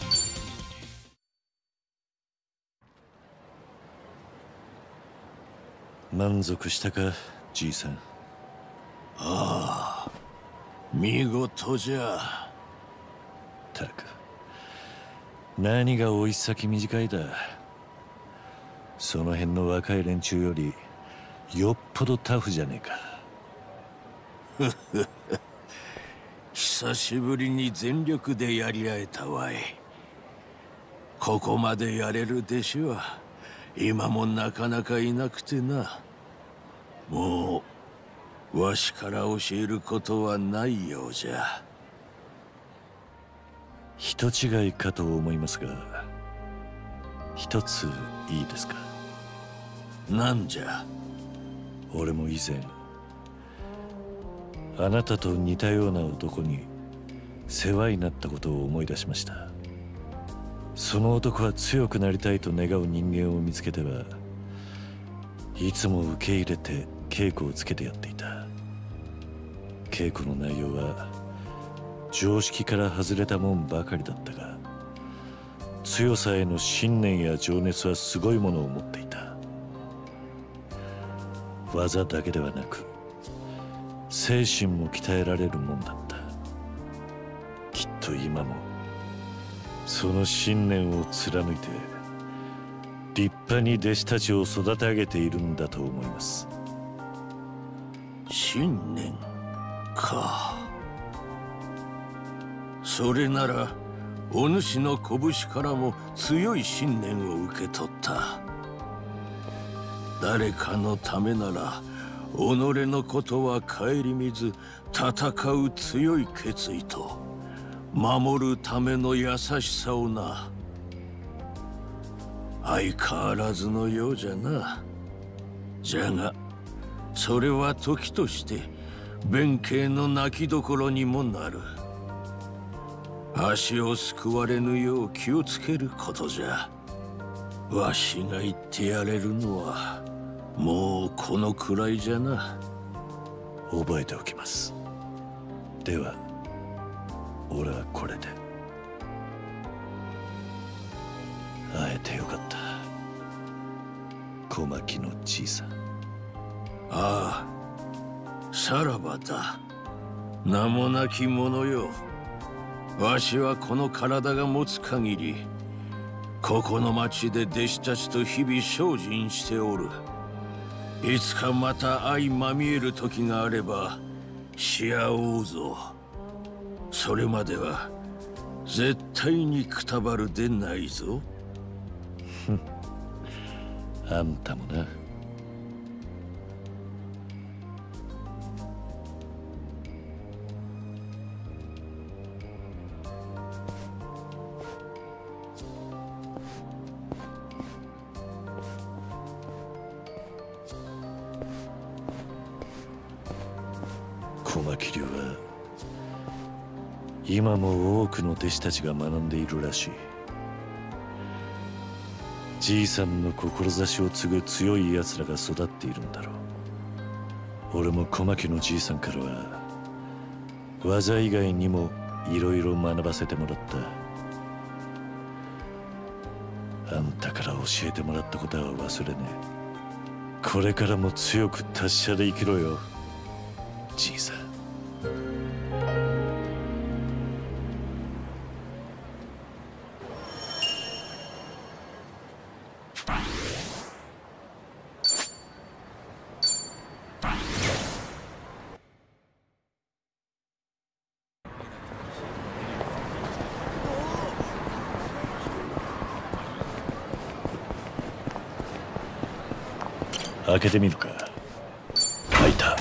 満足したか、じいさん。 ああ、見事じゃ。 たく、何が追い先短いだ。その辺の若い連中よりよっぽどタフじゃねえか。 久しぶりに全力でやり合えたわい。ここまでやれる弟子は今もなかなかいなくてな。もうわしから教えることはないようじゃ。 人違いかと思いますが、一ついいですか。 なんじゃ。 俺も以前あなたと似たような男に世話になったことを思い出しました。その男は強くなりたいと願う人間を見つけてはいつも受け入れて稽古をつけてやっていた。稽古の内容は常識から外れたもんばかりだったが、強さへの信念や情熱はすごいものを持っていた。技だけではなく精神も鍛えられるもんだった。きっと今もその信念を貫いて立派に弟子たちを育て上げているんだと思います。 信念か。それならお主の拳からも強い信念を受け取った。誰かのためなら己のことは顧みず戦う強い決意と守るための優しさをな。相変わらずのようじゃな。じゃがそれは時として弁慶の泣きどころにもなる。足をすくわれぬよう気をつけることじゃ。わしが言ってやれるのはもうこのくらいじゃな。 覚えておきます。では俺はこれで。会えてよかった、小牧のじいさん。 ああ、さらばだ。名もなき者よ。わしはこの体が持つ限りここの町で弟子たちと日々精進しておる。いつかまた相まみえる時があればし合おうぞ。それまでは絶対にくたばるでないぞ。 あんたもな。小牧流は今も多くの弟子たちが学んでいるらしい。じいさんの志を継ぐ強い奴らが育っているんだろう。俺も小牧のじいさんからは技以外にもいろいろ学ばせてもらった。あんたから教えてもらったことは忘れねえ。これからも強く達者で生きろよ、じいさん。開けてみるか。開いた。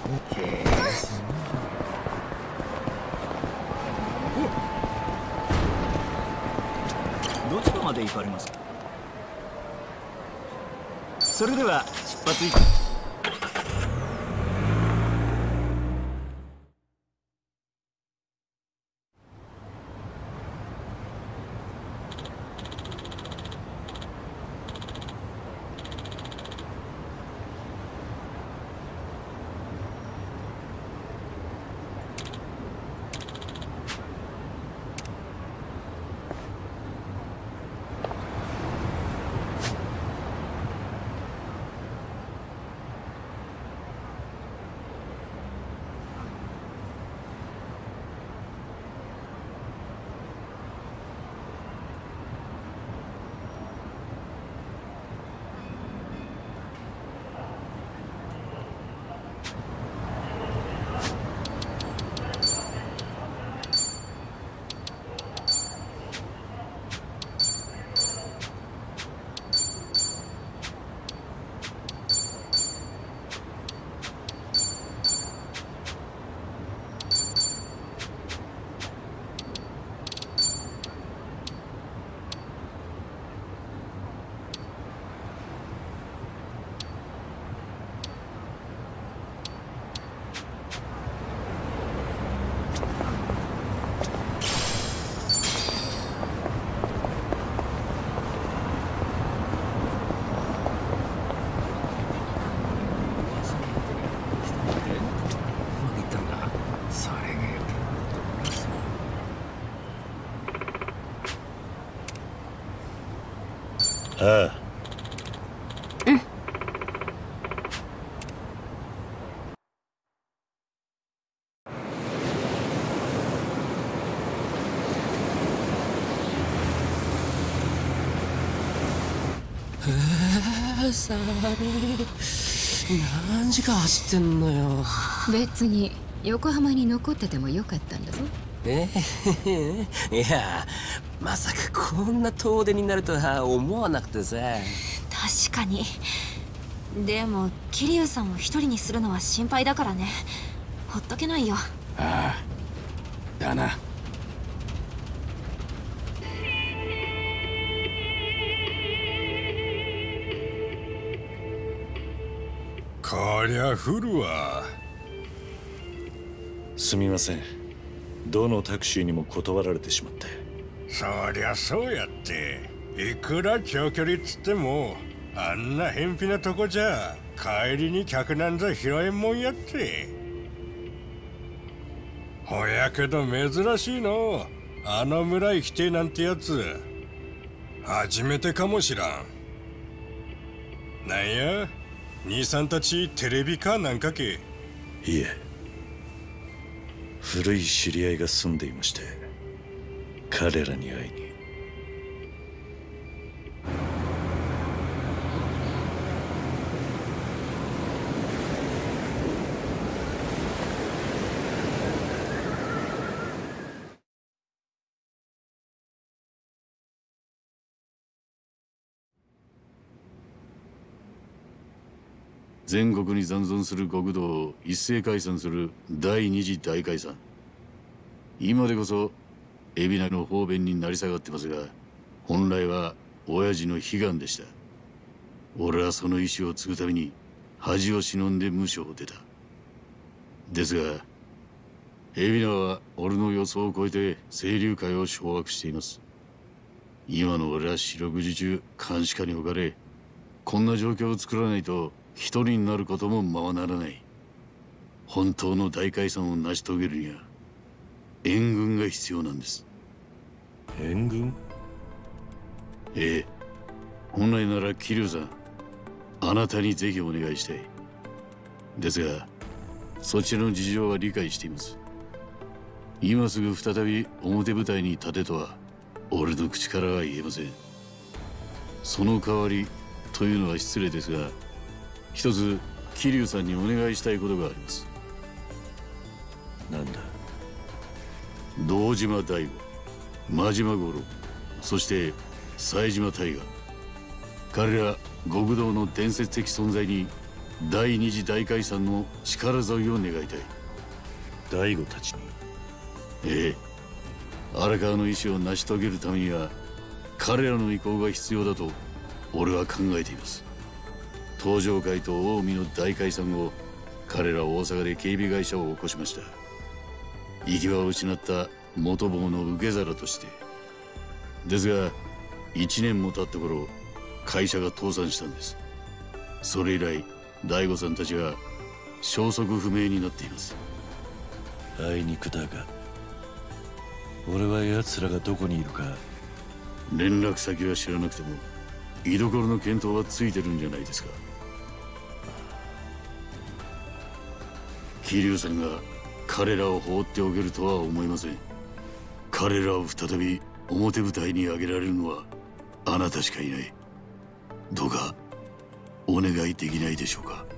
どちらまで行かれますか？それでは出発いああ。 さあ何時間走ってんのよ。 別に横浜に残っててもよかったんだぞ。 いやまさかこんな遠出になるとは思わなくてさ。 確かに。でも桐生さんを一人にするのは心配だからね。ほっとけないよ。 ああだな。 こりゃ降るわ。 すみません。どのタクシーにも断られてしまって。 そりゃそうやって。いくら長距離っつってもあんな偏僻なとこじゃ帰りに客なんざ拾えんもんやって。ほやけど珍しいの。あの村行きてえなんてやつ初めてかもしらん。なんや兄さんたちテレビかなんかけ？ いえ、古い知り合いが住んでいまして、彼らに会いに。 全国に残存する国道を一斉解散する第二次大解散。今でこそ海老名の方便に成り下がってますが、本来は親父の悲願でした。俺はその意志を継ぐために恥を忍んで無所を出た。ですが海老名は俺の予想を超えて清流会を掌握しています。今の俺は四六時中監視下に置かれ、こんな状況を作らないと一人になることもままならない。本当の大解散を成し遂げるには援軍が必要なんです。 援軍？ ええ、本来なら桐生さん、あなたにぜひお願いしたい。ですがそちらの事情は理解しています。今すぐ再び表舞台に立てとは俺の口からは言えません。その代わりというのは失礼ですが、一つ桐生さんにお願いしたいことがあります。 なんだ？ 堂島大吾、真島五郎、そして冴島大河、彼ら極道の伝説的存在に第二次大解散の力添えを願いたい。 大悟たちに。 ええ、荒川の意志を成し遂げるためには彼らの意向が必要だと俺は考えています。東上会と近江の大解散後、彼らは大阪で警備会社を起こしました。行き場を失った元坊の受け皿として。ですが1年も経った頃、会社が倒産したんです。それ以来大悟さんたちは消息不明になっています。 あいにくだが、俺は奴らがどこにいるか。 連絡先は知らなくても居所の見当はついてるんじゃないですか。桐生さんが彼らを放っておけるとは思いません。彼らを再び表舞台に上げられるのはあなたしかいない。どうかお願いできないでしょうか。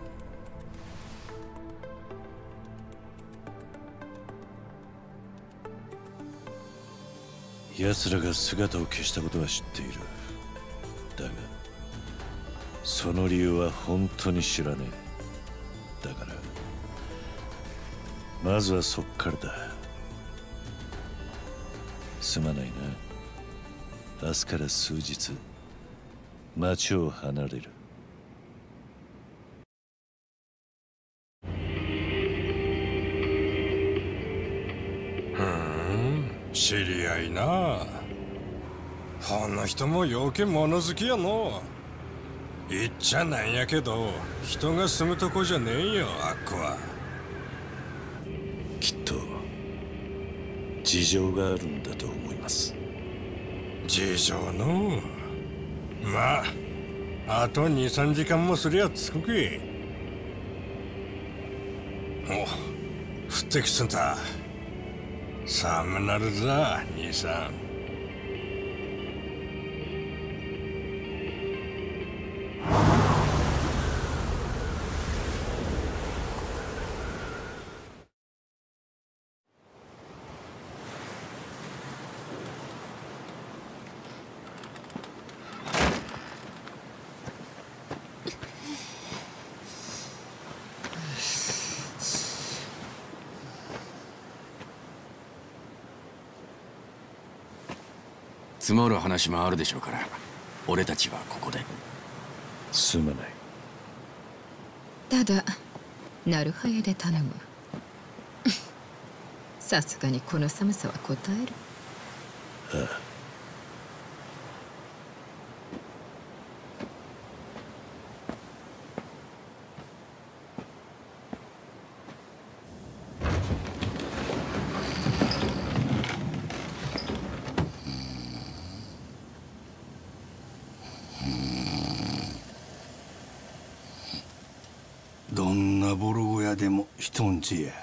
奴らが姿を消したことは知っている。だがその理由は本当に知らねえ。だからまずはそっからだ。すまないな。明日から数日町を離れる。 知り合いな。あの人もよけ物好きやの。言っちゃなんやけど人が住むとこじゃねえよ、あっこは。 きっと事情があるんだと思います。 事情の。まああと 2,3 時間もすりゃ着くけ。お、降ってきつんだ。寒なるざ兄さん。 積もる話もあるでしょうから、俺たちはここで。 すまない。 ただなるはやで頼む。さすがにこの寒さはこたえる。 ああ。 どんなボロ小屋でも人んちや。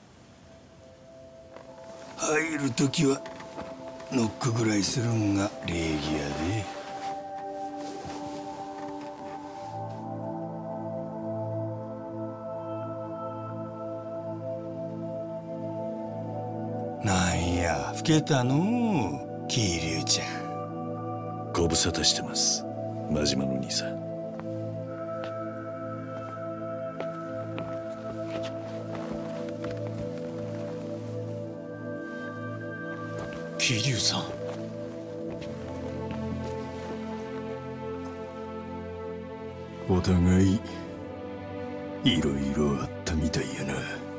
入るときはノックぐらいするんが礼儀やで。なんや老けたのう桐生ちゃん。 ご無沙汰してます、真島の兄さん。 桐生さん。 お互いいろいろあったみたいやな。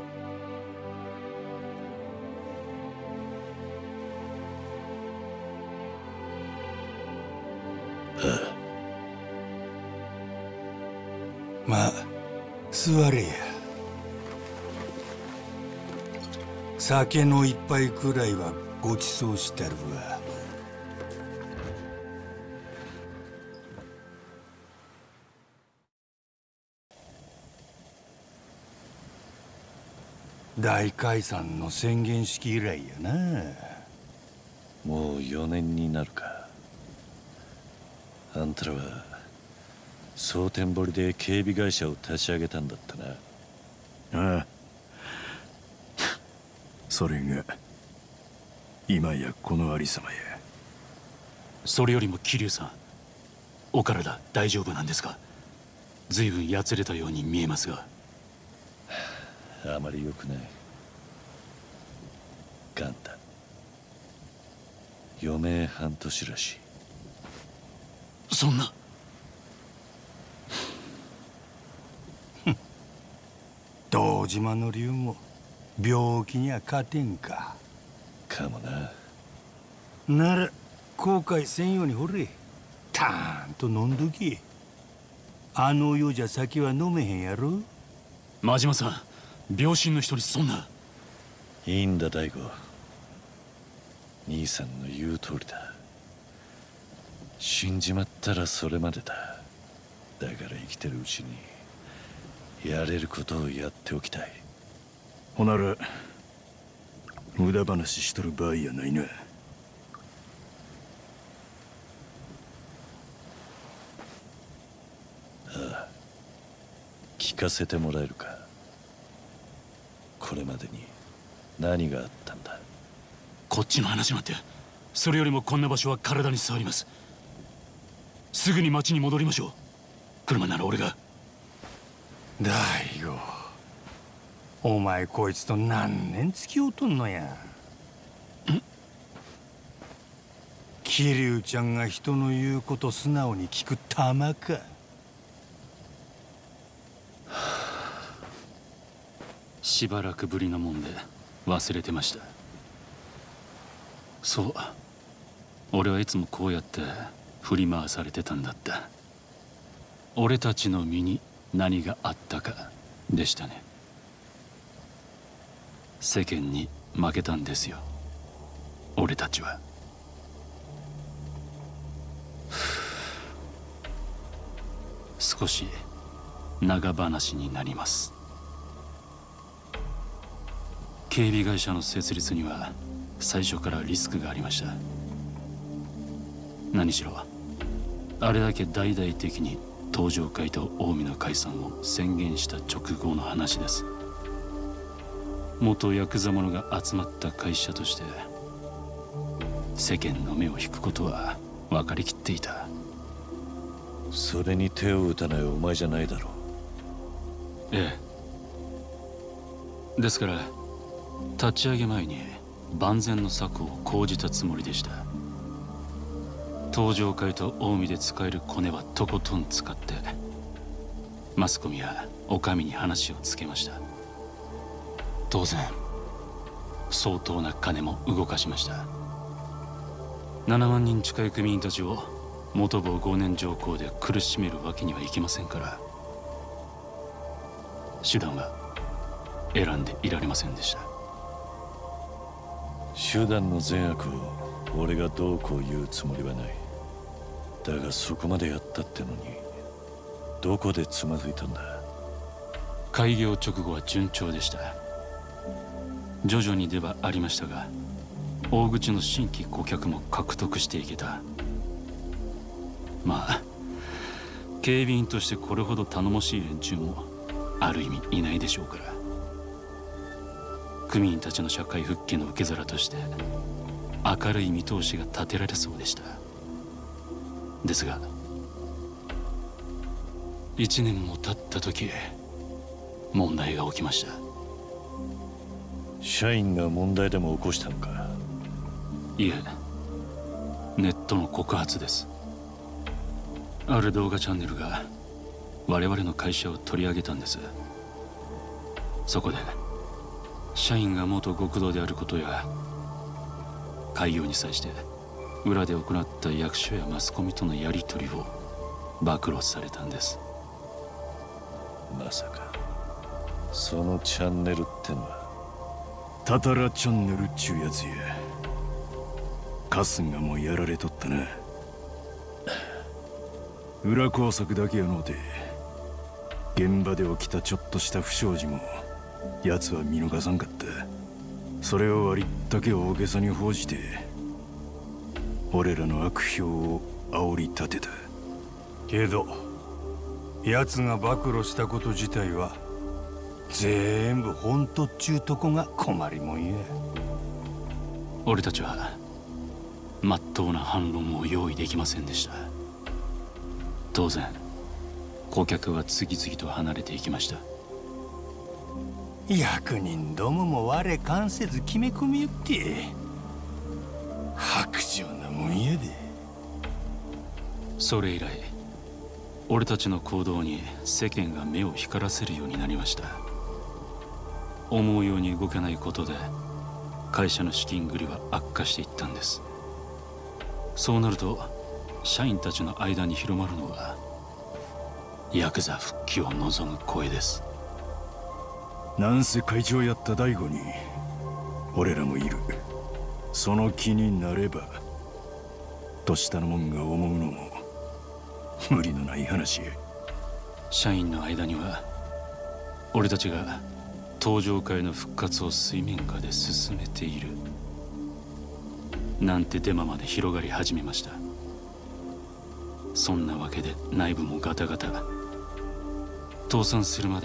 まあ座れや。酒の一杯くらいはごちそうしてるわ。大解散の宣言式以来やな。 もう4年になるか。あんたらは蒼天堀で警備会社を立ち上げたんだったな。 ああ。それが今やこのありさまや。 それよりも桐生さん、お体大丈夫なんですか？ 随分やつれたように見えますが。 あまり良くない。ガンだ。余命半年らしい。 そんな。 堂島の竜も病気には勝てんか。 かもな。 なら後悔せんようにほれ、たーんと飲んどき。あの世じゃ酒は飲めへんやろ。 真島さん、病身の人にそんな。 いいんだ大吾、兄さんの言う通りだ。死んじまったらそれまでだ。だから生きてるうちにやれることをやっておきたい。 ほなら無駄話しとる場合やないな。 ああ、聞かせてもらえるか。これまでに何があったんだ。 こっちの話なんて、それよりもこんな場所は体に触ります。すぐに町に戻りましょう。車なら俺が。 大悟、お前こいつと何年付き合うとんのや。桐生ちゃんが人の言うこと素直に聞く玉か。 しばらくぶりなもんで忘れてました。そう、俺はいつもこうやって振り回されてたんだった。俺たちの身に何があったかでしたね。世間に負けたんですよ、俺たちは。少し長話になります。警備会社の設立には最初からリスクがありました。何しろあれだけ大々的に東上会と近江の解散を宣言した直後の話です。元ヤクザ者が集まった会社として世間の目を引くことは分かりきっていた。 それに手を打たないお前じゃないだろう。ええ。ですから立ち上げ前に万全の策を講じたつもりでした。東上会と近江で使えるコネはとことん使ってマスコミやお上に話をつけました。当然相当な金も動かしました。7万人近い組員たちを元坊5年条項で苦しめるわけにはいきませんから、手段は選んでいられませんでした。 手段の善悪を俺がどうこう言うつもりはない。だがそこまでやったってのにどこでつまずいたんだ。 開業直後は順調でした。徐々にではありましたが大口の新規顧客も獲得していけた。まあ警備員としてこれほど頼もしい連中もある意味いないでしょうから、組員たちの社会復帰の受け皿として明るい見通しが立てられそうでした。ですが1年も経った時問題が起きました。 社員が問題でも起こしたのか。 いえ、ネットの告発です。ある動画チャンネルが我々の会社を取り上げたんです。そこで社員が元極道であることや開業に際して裏で行った役所やマスコミとのやり取りを暴露されたんです。 まさかそのチャンネルってのはタタラチャンネルっちゅうやつや。カスがもうやられとったな。裏工作だけやのうて現場で起きたちょっとした不祥事も奴は見逃さんかった。それを割ったけ大げさに報じて俺らの悪評を煽り立てた。けど奴が暴露したこと自体は全部本当っちゅうとこが困りもんや。 俺たちは真っ当な反論を用意できませんでした。当然顧客は次々と離れていきました。 役人どもも我関せず決め込みよって薄情なもんやで。 それ以来俺たちの行動に世間が目を光らせるようになりました。思うように動けないことで会社の資金繰りは悪化していったんです。そうなると社員たちの間に広まるのはヤクザ復帰を望む声です。 なんせ会長やった大悟に俺らもいる。その気になればと下のもんが思うのも無理のない話や。 社員の間には俺たちが登場会の復活を水面下で進めているなんてデマまで広がり始めました。そんなわけで内部もガタガタ。倒産するまで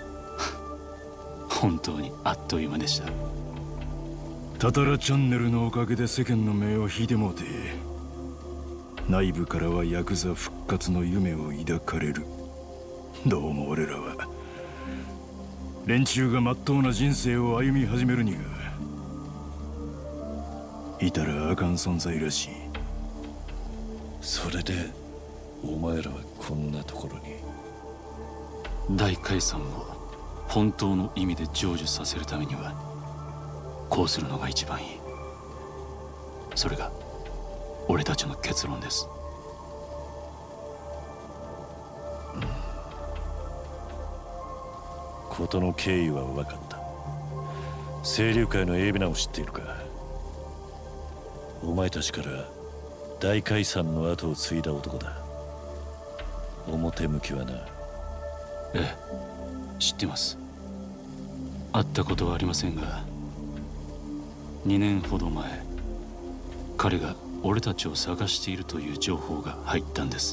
本当にあっという間でした。 タタラチャンネルのおかげで世間の目を引いてもうて、内部からはヤクザ復活の夢を抱かれる。どうも俺らは連中がまっとうな人生を歩み始めるにはいたらあかん存在らしい。 それでお前らはこんなところに。 大解散を本当の意味で成就させるためにはこうするのが一番いい。それが俺たちの結論です。 事の経緯は分かった。清流会の海老名を知っているか。お前たちから大解散の後を継いだ男だ。表向きはな。 ええ、知ってます。会ったことはありませんが、2年ほど前彼が俺たちを探しているという情報が入ったんです。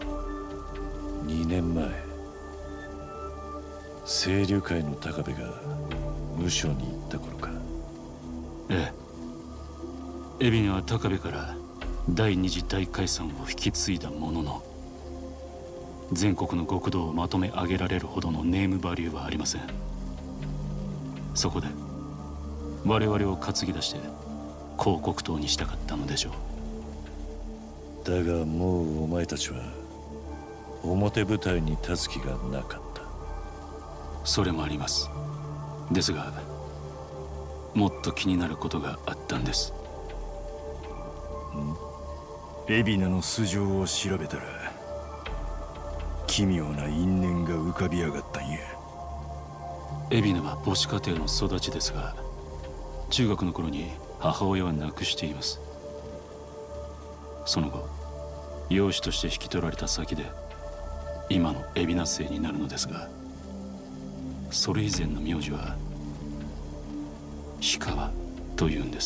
2年前、清流会の高部が無所に行った頃か。 ええ、海老名は高部から第二次大解散を引き継いだものの、全国の極道をまとめ上げられるほどのネームバリューはありません。そこで我々を担ぎ出して広告塔にしたかったのでしょう。だがもうお前たちは表舞台に立つ気がなかった。 それもあります。ですがもっと気になることがあったんです。 海老名の素性を調べたら奇妙な因縁が浮かび上がったんや。 海老名は母子家庭の育ちですが、中学の頃に母親は亡くしています。その後養子として引き取られた先で今の海老名姓になるのですが、それ以前の名字は氷川というんです。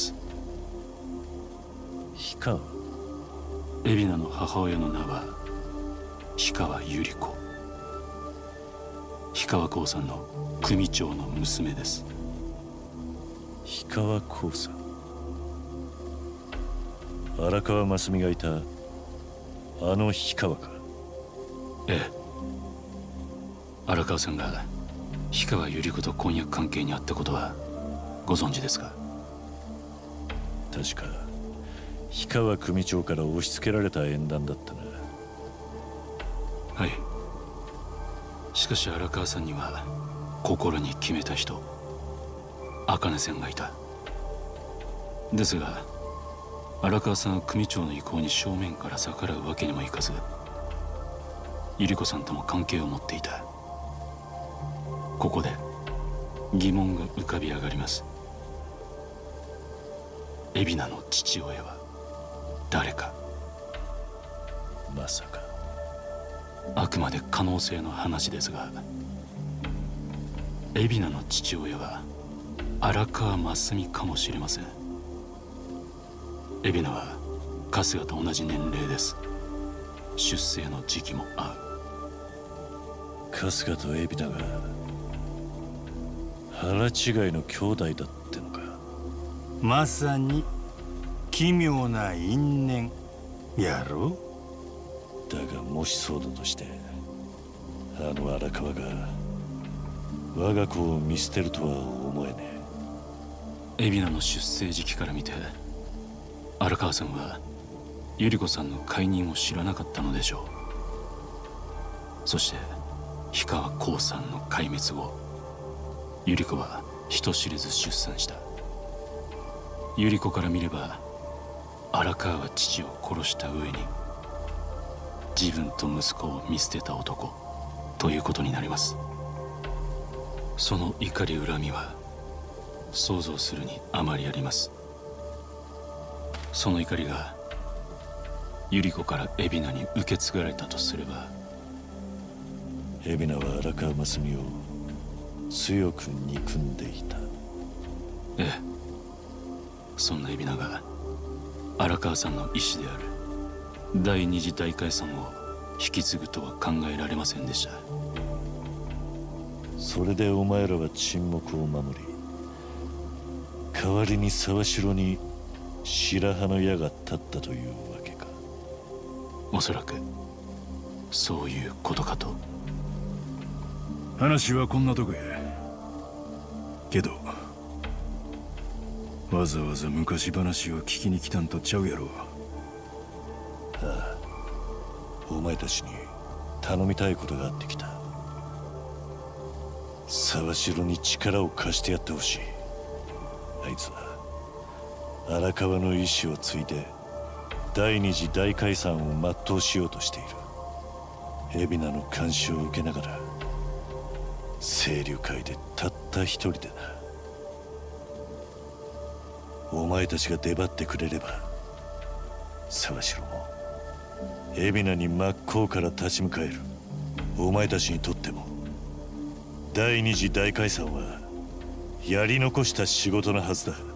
氷川？ 海老名の母親の名は氷川百合子。氷川興産の組長の娘です。 氷川興産？荒川真澄がいたあの氷川か。 ええ、荒川さんが氷川百合子と婚約関係にあったことはご存知ですか？ 確か氷川組長から押し付けられた縁談だったな。 はい。しかし荒川さんには心に決めた人、茜さんがいた。ですが荒川さんは組長の意向に正面から逆らうわけにもいかず、百合子さんとも関係を持っていた。ここで疑問が浮かび上がります。海老名の父親は誰か。 まさか。 あくまで可能性の話ですが、海老名の父親は荒川真澄かもしれません。海老名は春日と同じ年齢です。出生の時期も合う。春日と海老名が腹違いの兄弟だってのか。 まさに奇妙な因縁やろ。 だがもしそうだとしてあの荒川が我が子を見捨てるとは思えねえ。海老名の出生時期から見て荒川さんは百合子さんの解任を知らなかったのでしょう。そして氷川興さんの壊滅後、百合子は人知れず出産した。百合子から見れば荒川は父を殺した上に自分と息子を見捨てた男ということになります。その怒り恨みは想像するにあまりあります。その怒りが百合子から海老名に受け継がれたとすれば、 海老名は荒川真澄を強く憎んでいた。 ええ、そんな海老名が荒川さんの意志である第二次大解散を引き継ぐとは考えられませんでした。 それでお前らは沈黙を守り、代わりに沢城に白羽の矢が立ったというわけか。 おそらくそういうことかと。 話はこんなとこやけど、わざわざ昔話を聞きに来たんとちゃうやろ。 ああ、お前たちに頼みたいことがあってきた。沢城に力を貸してやってほしい。あいつは荒川の意志を継いで第二次大解散を全うしようとしている。海老名の監視を受けながら清流会でたった一人でな。お前たちが出張ってくれれば沢城も海老名に真っ向から立ち向かえる。お前たちにとっても第二次大解散はやり残した仕事なはずだ。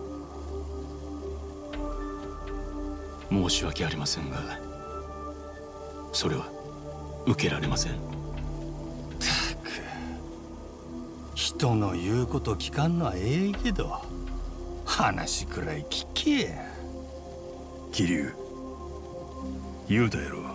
申し訳ありませんが、それは受けられません。 ったく、人の言うこと聞かんのはええけど、話くらい聞けや。 桐生、言うたやろ。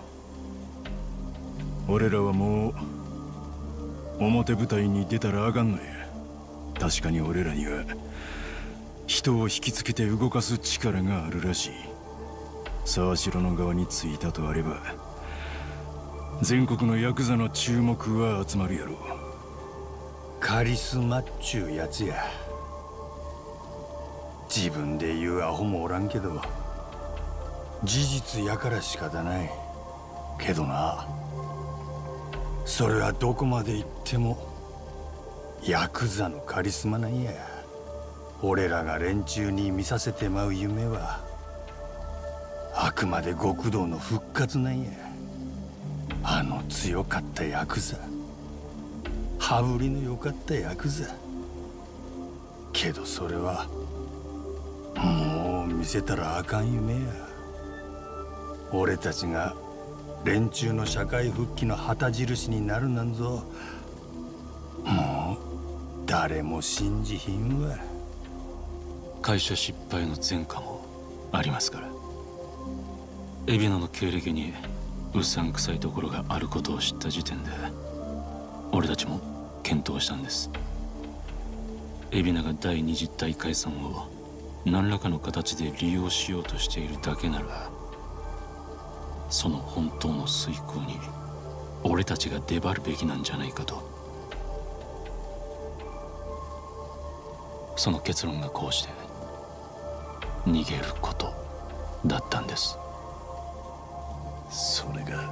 俺らはもう表舞台に出たらあかんのや。確かに俺らには人を引きつけて動かす力があるらしい。沢城の側についたとあれば全国のヤクザの注目は集まるやろ。 カリスマっちゅうやつや。自分で言うアホもおらんけど、事実やから仕方ないけどな。それはどこまで行ってもヤクザのカリスマなんや。俺らが連中に見させてまう夢はあくまで極道の復活なんや。あの強かったヤクザ、羽振りの良かったヤクザ。けどそれはもう見せたらあかん夢や。俺たちが連中の社会復帰の旗印になるなんぞ、もう誰も信じひんわ。 会社失敗の前科もありますから。海老名の経歴にうさんくさいところがあることを知った時点で俺たちも検討したんです。海老名が第二次大解散を何らかの形で利用しようとしているだけなら、その本当の遂行に俺たちが出張るべきなんじゃないかと。その結論がこうして逃げることだったんです。 それが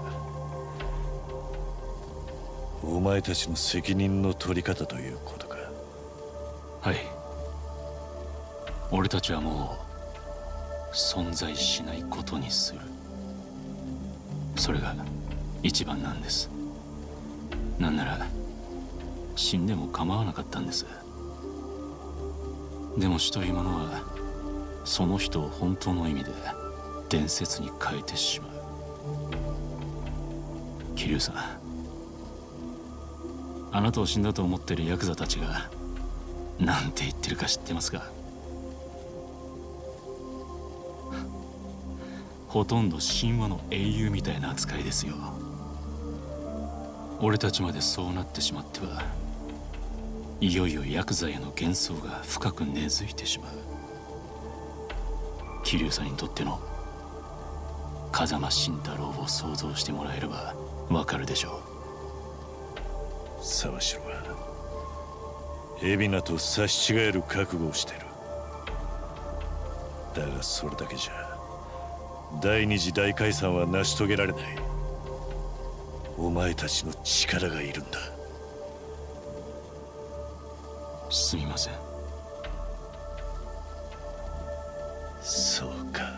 お前たちの責任の取り方ということか。 はい、俺たちはもう存在しないことにする。それが一番なんです。なんなら死んでも構わなかったんです。でも死というものはその人を本当の意味で伝説に変えてしまう。桐生さん、あなたを死んだと思ってるヤクザたちがなんて言ってるか知ってますか？ほとんど神話の英雄みたいな扱いですよ。 俺たちまでそうなってしまってはいよいよヤクザへの幻想が深く根付いてしまう。桐生さんにとっての風間慎太郎を想像してもらえればわかるでしょう。沢城は海老名と差し違える覚悟をしてる。だがそれだけじゃ第二次大解散は成し遂げられない。お前たちの力がいるんだ。 すみません。 そうか。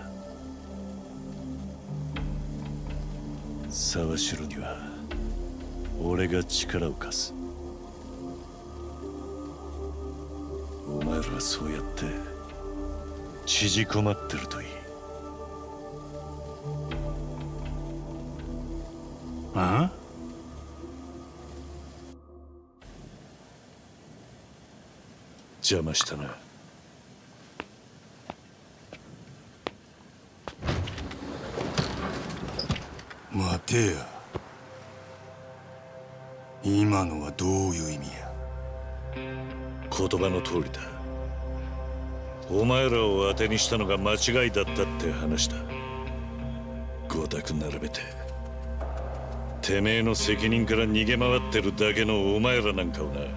沢城には俺が力を貸す。お前らはそうやって縮こまってるといい。 ああ？ 邪魔したな。 待てや。今のはどういう意味や。 言葉の通りだ。お前らを当てにしたのが間違いだったって話だ。5択並べててめえの責任から逃げ回ってるだけのお前らなんかをな。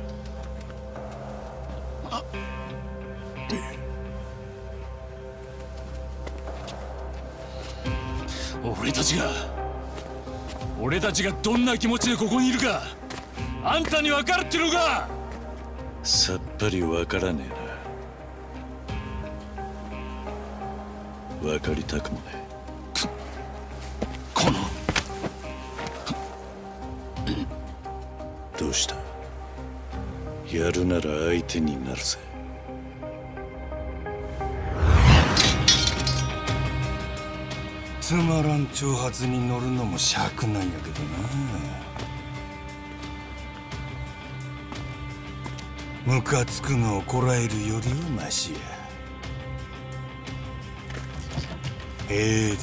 俺たちがどんな気持ちでここにいるかあんたに分かるってのか。 さっぱり分からねえな。分かりたくもねえ。 このどうした。やるなら相手になるぜ。 つまらん挑発に乗るのも尺なんやけどな。ムカつくのをこらえるよりはマシや。で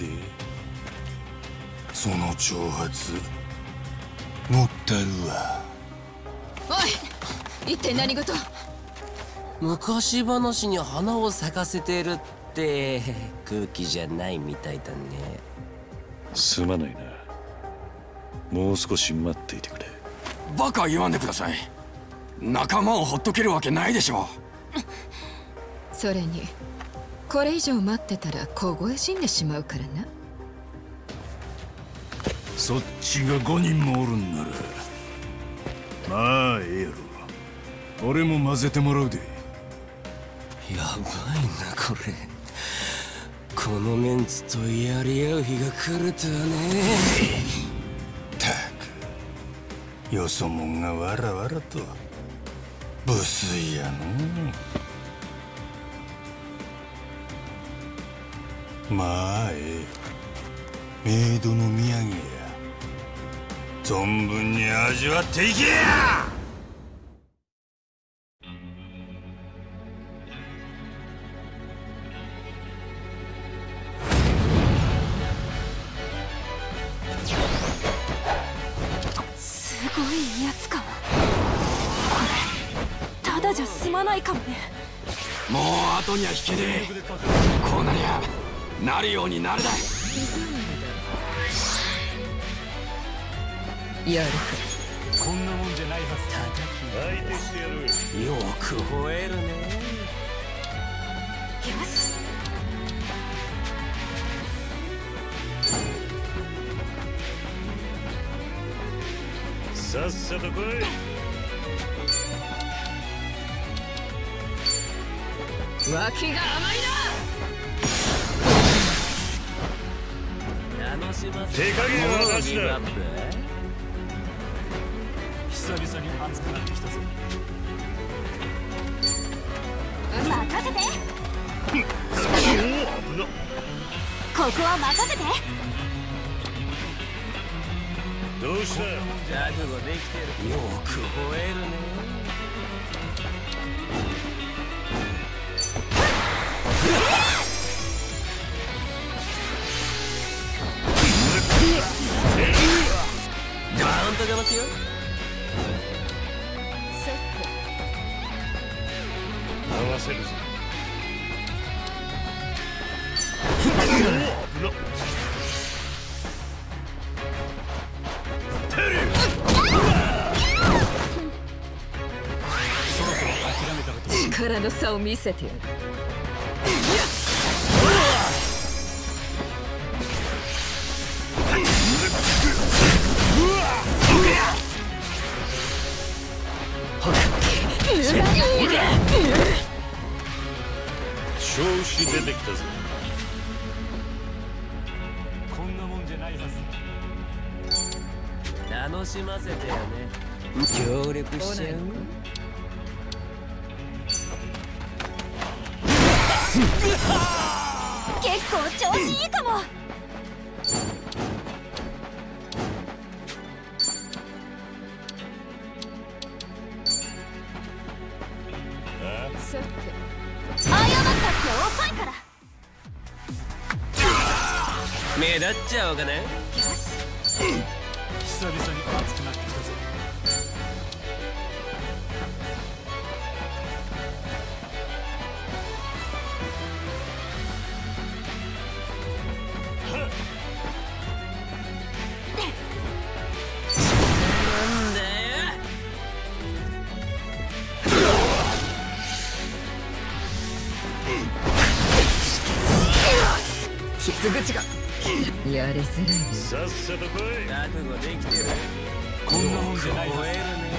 その挑発乗ったるわ。 おい、一体何事？ 昔話に花を咲かせてるって空気じゃないみたいだね。 すまないな。もう少し待っていてくれ。 バカ言わんでください。仲間をほっとけるわけないでしょう。それにこれ以上待ってたら凍え死んでしまうからな。 そっちが5人もおるんならまあええやろ。俺も混ぜてもらうで。 やばいなこれ。このメンツとやり合う日が来るとはね。 たくよそもんがわらわらと無粋やの。まあメイドの土産や。存分に味わっていけや。 すごいやつかも。これただじゃ済まないかもね。 もう後には引けねえ。こうなりゃなるようになるだい。 やるか。 こんなもんじゃないはず。 相手してやる。 よく吠えるね。 よし。 さっさと来い。 脇が甘いな。 楽しませ手加減はなしだ。 久々に熱くなってきたぜ。 任せて。ここは任せて。 どうした。 覚悟できてる。よく吠えるね。マウントがますよ。 せるぞ。 力の差を見せてやる。 調子出てきたぞ。 こんなもんじゃないはず。 楽しませてよね。協力しちゃう。 結構調子いいかも。 さて謝ったって遅いから。 目立っちゃおうかな。 久々に熱くなってきたぞ。 なんだよ。 傷口がやりづらいね。 さっさと来い。 覚悟できてる。 こんなもんじゃないはず。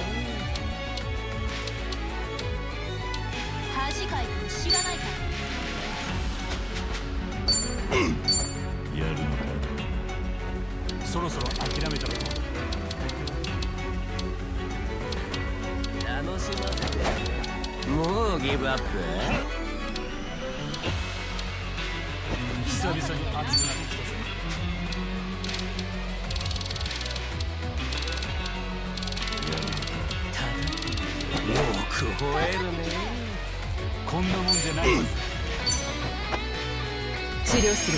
恥かいても知らないから。 やるのか。 そろそろ諦めたら。 楽しませてやる。もうギブアップ？ 久々に熱くなってきたぞ。 よく吠えるね。 こんなもんじゃないは治療する。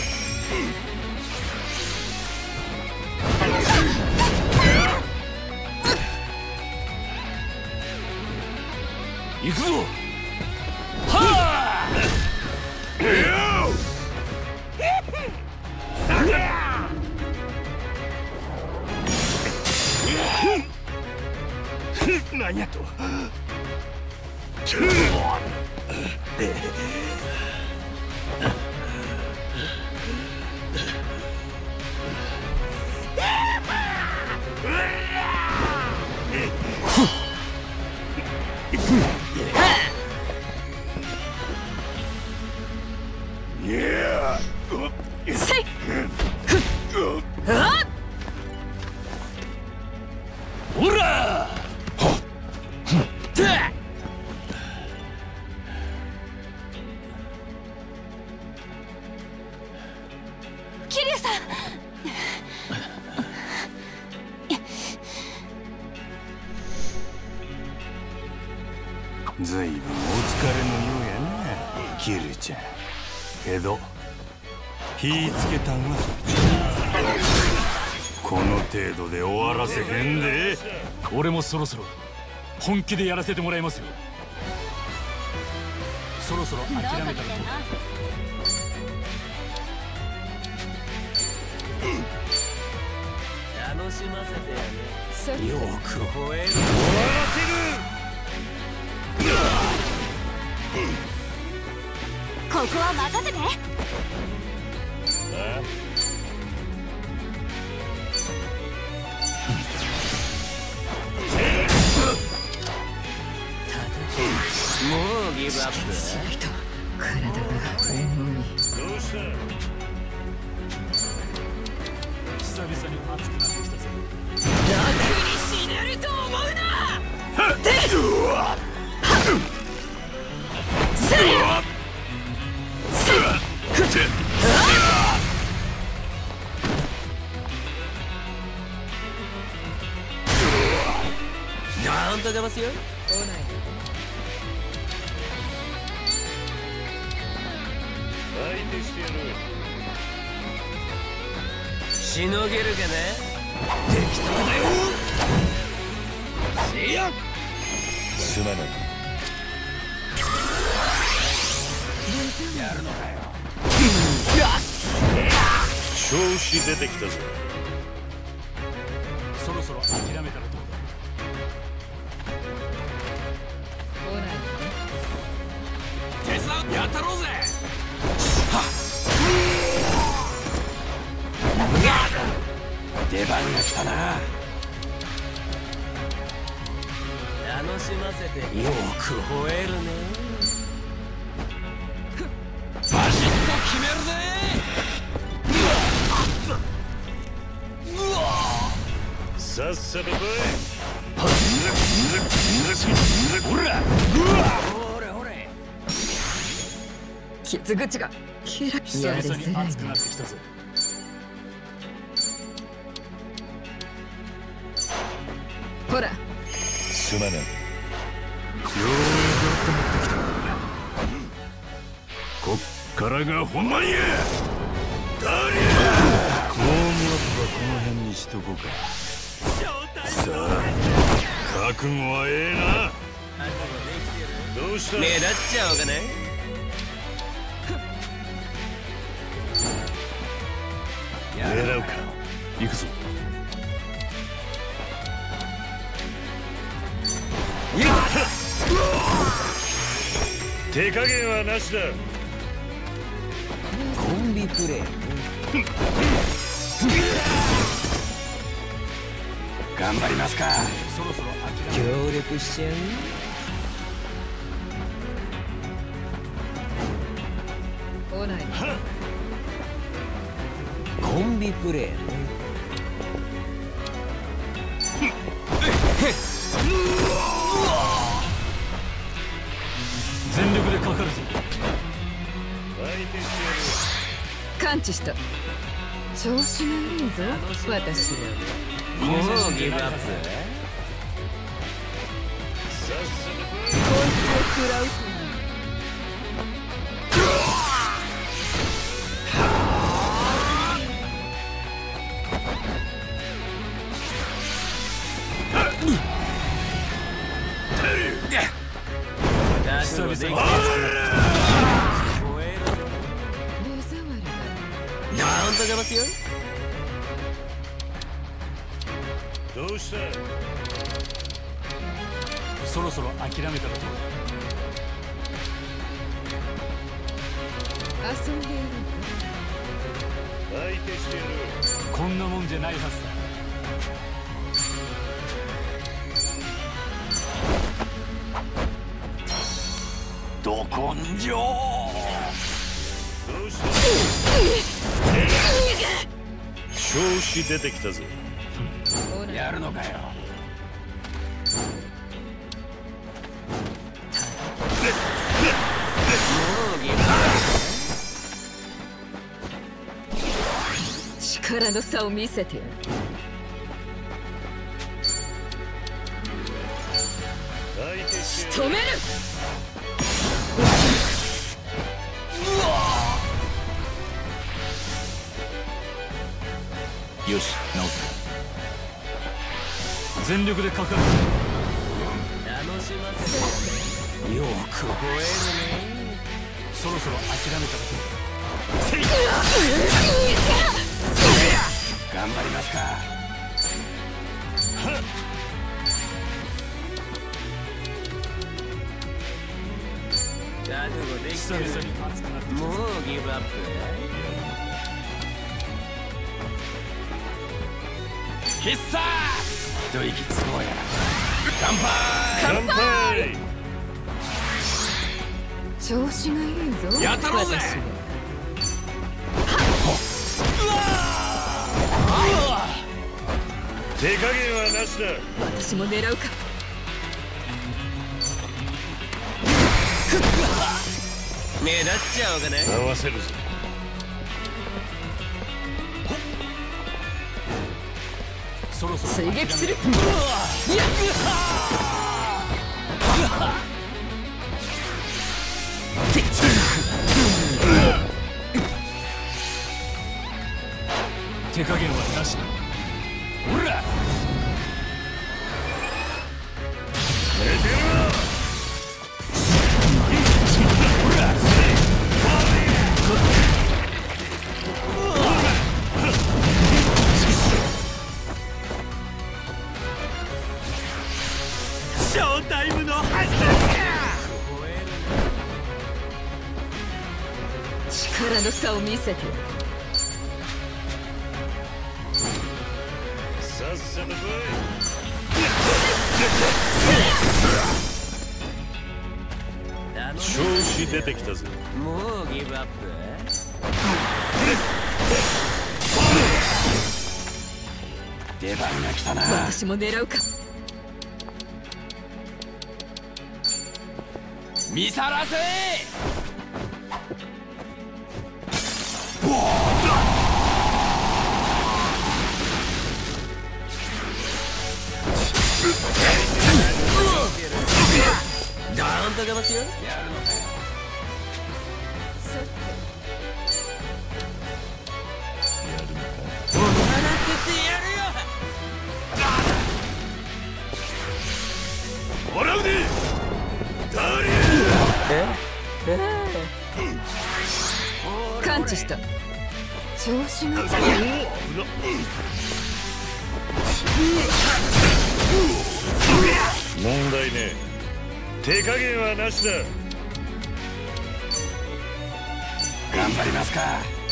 行くぞ。はあ。 何やと。 ほら。 桐生さん。 ずいぶんお疲れのようやな、キルちゃん。けど火つけたんはそっちだ。この程度で終わらせへんで。 俺もそろそろ本気でやらせてもらいますよ。そろそろ諦めたら。 楽しませてやさね。よく吠える。 終わらせる。 ここは任せて。 もうギブアップ？ 体が重い。 どうした。 久々に熱くなってきたぞ。 楽に死ねると思うな。 なんとかますよ。 相手してやる。 しのげるかな。 適当だよ。 せや。 すまない。 やるのかよ。 調子出てきたぞ。 そろそろ諦めたらどうだ。手伝うやったろうぜ。 出番が来たな。 楽しませてよく吠えるね。 バシッと決めるぜ。 さっさと来い。 ほらほれほれ。 傷口が開き久々に熱くなってきたぜ。 ほらすまない。ようやく温まってきた。こっからが本番や。 ウォームアップはこの辺にしとこうか。 さあ覚悟はええな。どうした。 目立っちゃおうかね。 狙うか。 行くぞ。 手加減はなしだ。 コンビプレー。 頑張りますか。 そろそろ諦め協力しちゃう。 来ない。 コンビプレーね。 全力でかかるぞ。 感知した。調子がいいぞ私。 もうギブアップ。 こいつを食らうと久々に目障りだ。なんとかますよ。 どうした。 そろそろ諦めたらどう遊んでやる。 相手してやる。 こんなもんじゃないはずだ。 ど根性。 どうした。調子出てきたぞ。 やるのかよ。 力の差を見せてやる。仕留める。 よし、直った。全力でかかる。 楽しませてよく吠えるね。 そろそろ諦めたらどうだ。 頑張りますか。 覚悟できてる。 久々に熱くなってきた。 もうギブアップ。 必殺。一息つこうや。乾杯。 乾杯。 調子がいいぞ。 やったろうぜ。 手加減はなしだ。 私も狙うか。 目立っちゃおうかね。 合わせるぞ。 そろそろ追撃する。 手加減はなしだ。 ほら。 寝てるな。 タイムの始まりだ。 力の差を見せて。 さっさと来い。調子出てきたぜ。 もうギブアップ？ 出番が来たな。 私も狙うか。 見さらせ。 ガーンとかますよ。 やるのかよ。 もらうで。ダリ感知した。調子がつ問題ね。手加減はなしだ。 頑張りますか。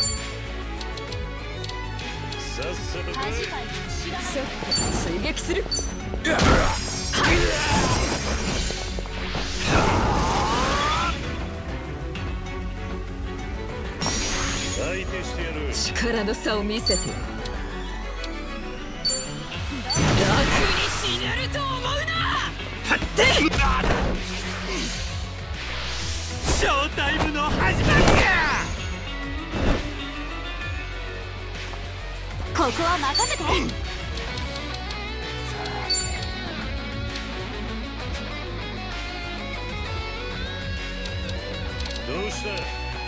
さっさと来い。 追撃する。 相手してやる。 力の差を見せて。楽に死ねると思うな。はってショータイムの始まりだ。 ここは任せて。 どうした。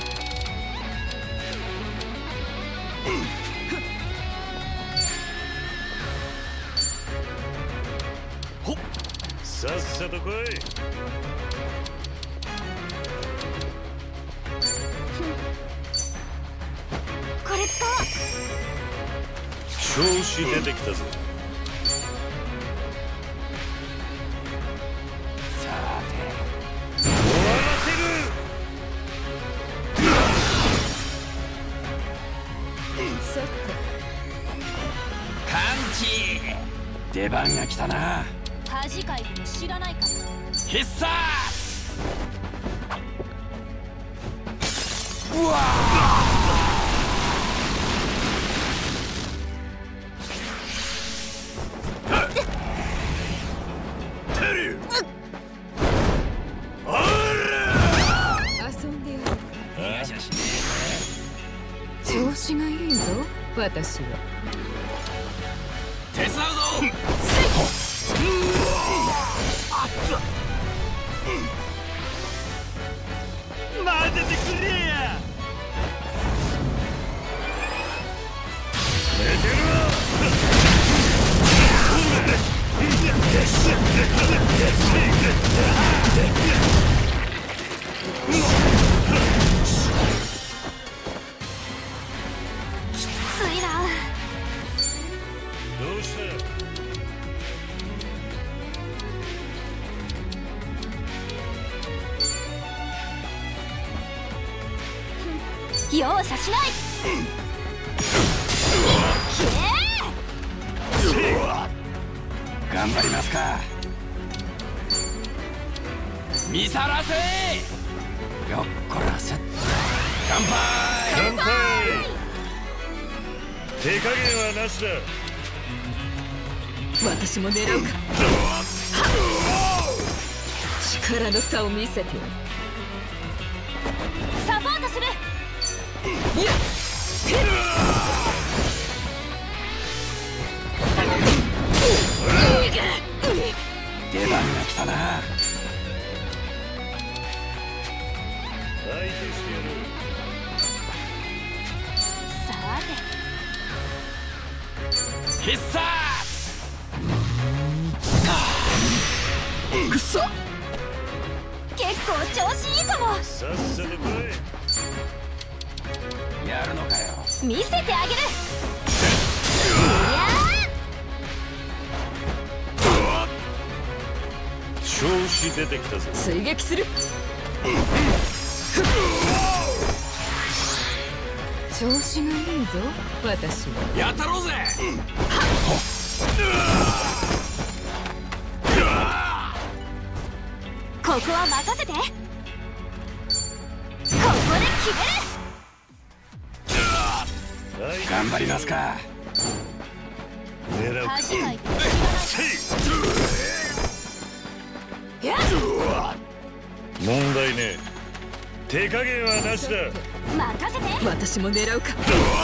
さっさと来い。 これ使おう。 調子出てきたぜ。 さて終わらせる。 さて感知。出番が来たな。 恥かいても知らないから。 必殺。うわ遊んでやる。調子がいいぞ私は。 手伝うぞ。 混ぜてくれや。 寝てるわ。 きついな。 どうした。 容赦しない。 頑張りますか。見さらせ。よっこらせ。乾杯。 乾杯。手加減はなしだ。 私も狙うか。力の差を見せて。 サポートする。 やっ出番が来たな。 相手してやる。 さて必殺。 くそ。 結構調子いいかも。 さっさと来い。 やるのかよ。 見せてあげる。 調調子出てきたぞ。 追撃する。調子がいいぞ私は。 やったろうぜ。 ここは任せて。ここで決める。 頑張りますか。 狙うか。 恥かいて問題ね。手加減はなしだ。 任せて。 私も狙うか。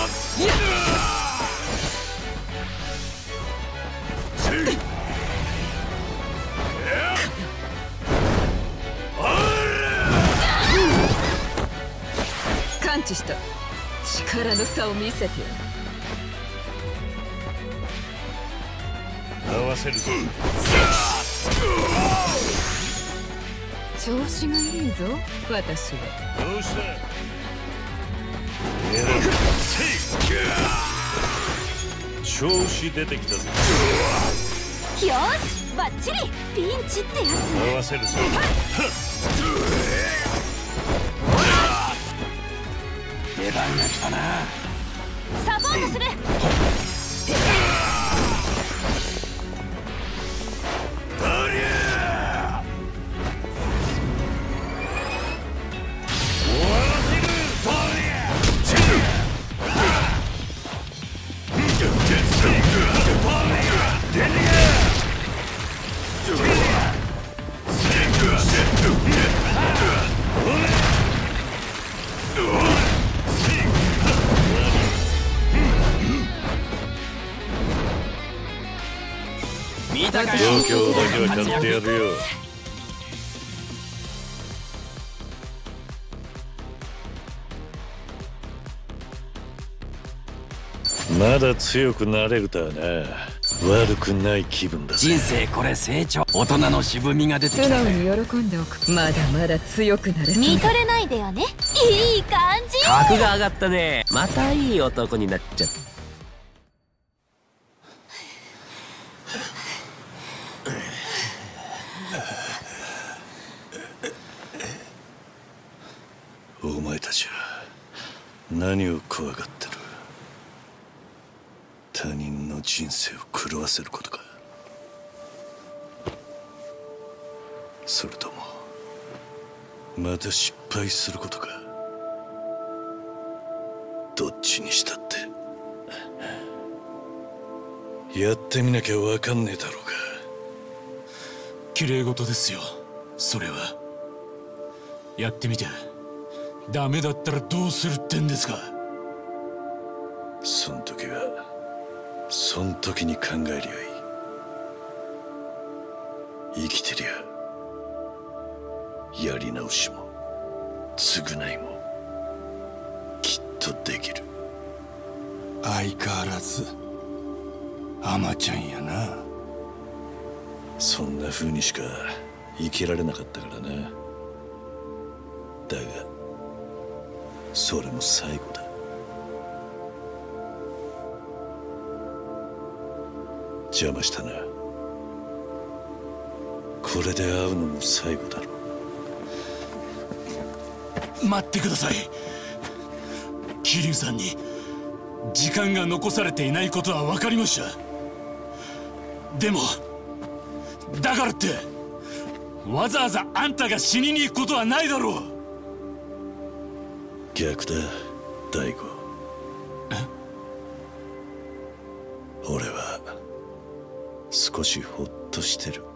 感知した。力の差を見せてやる。 合わせるぞ。 調子がいいぞ私は。 どうした。調子出てきたぞ。 よしバッチリ。ピンチってやつ。 合わせるぞ。 出番が来たな。 サポートする。 状況だけは買ってやるよ。まだ強くなれるとはな。悪くない気分だぜ。 人生これ成長。大人の渋みが出てきた。 素直に喜んでおく。まだまだ強くなれそう。 見とれないでよね。いい感じ。 格が上がったね。またいい男になっちゃった。 お前たちは何を怖がってる。他人の人生を狂わせることか。それともまた失敗することか。どっちにしたってやってみなきゃ分かんねえだろうが。 綺麗事ですよそれは。やってみてダメだったらどうするってんですか。 そん時はそん時に考えりゃいい。生きてりゃやり直しも償いもきっとできる。 相変わらずアマちゃんやな。 そんな風にしか生きられなかったからな。だがそれも最後だ。邪魔したな。これで会うのも最後だろ待ってください。桐生さんに時間が残されていないことは分かりました。でもだからってわざわざあんたが死にに行くことはないだろう。 逆だ大悟。俺は少しほっとしてる。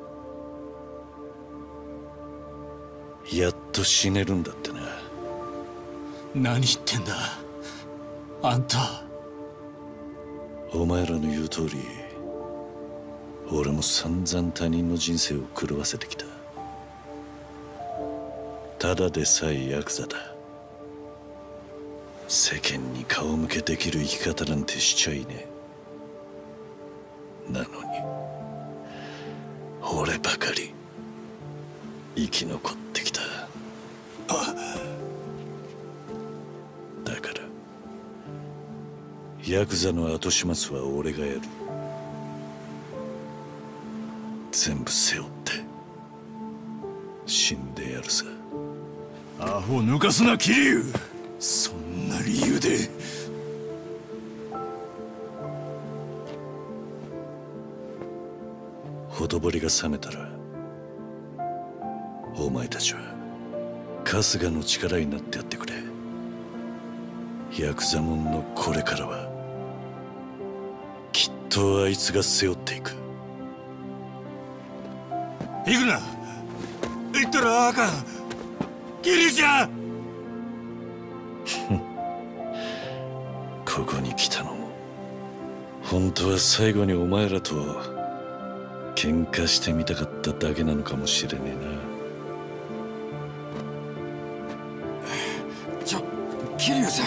やっと死ねるんだってな。 何言ってんだあんた。 お前らの言う通り俺も散々他人の人生を狂わせてきた。ただでさえヤクザだ。世間に顔向けできる生き方なんてしちゃいねえ。なのに俺ばかり生き残ってきた。だからヤクザの後始末は俺がやる。全部背負って死んでやるさ。 アホ抜かすな桐生。そんな理由で。 ほとぼりが冷めたらお前たちは春日の力になってやってくれ。ヤクザモンのこれからはきっとあいつが背負っていく。 行くな。行ったらあかん。桐生ちゃん。 ここに来たのも本当は最後にお前らと喧嘩してみたかっただけなのかもしれねえな。 桐生さん。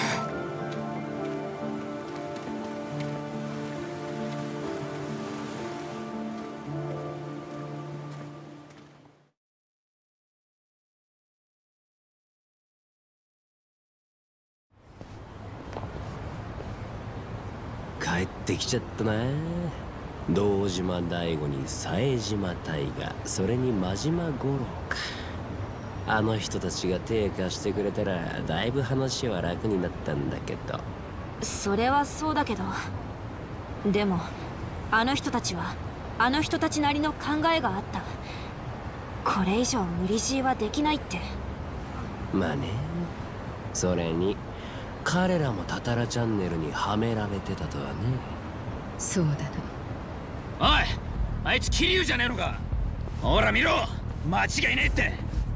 帰ってきちゃったな。堂島大吾に冴島大河、それに真島五郎か。あの人たちが手貸してくれたらだいぶ話は楽になったんだけど。 それはそうだけど、でもあの人たちはあの人たちなりの考えがあった。これ以上無理強いはできないって。 まあね。それに彼らもタタラチャンネルにはめられてたとはね。 そうだな。 おい、あいつ桐生じゃねえのか。ほら見ろ、間違いねえって。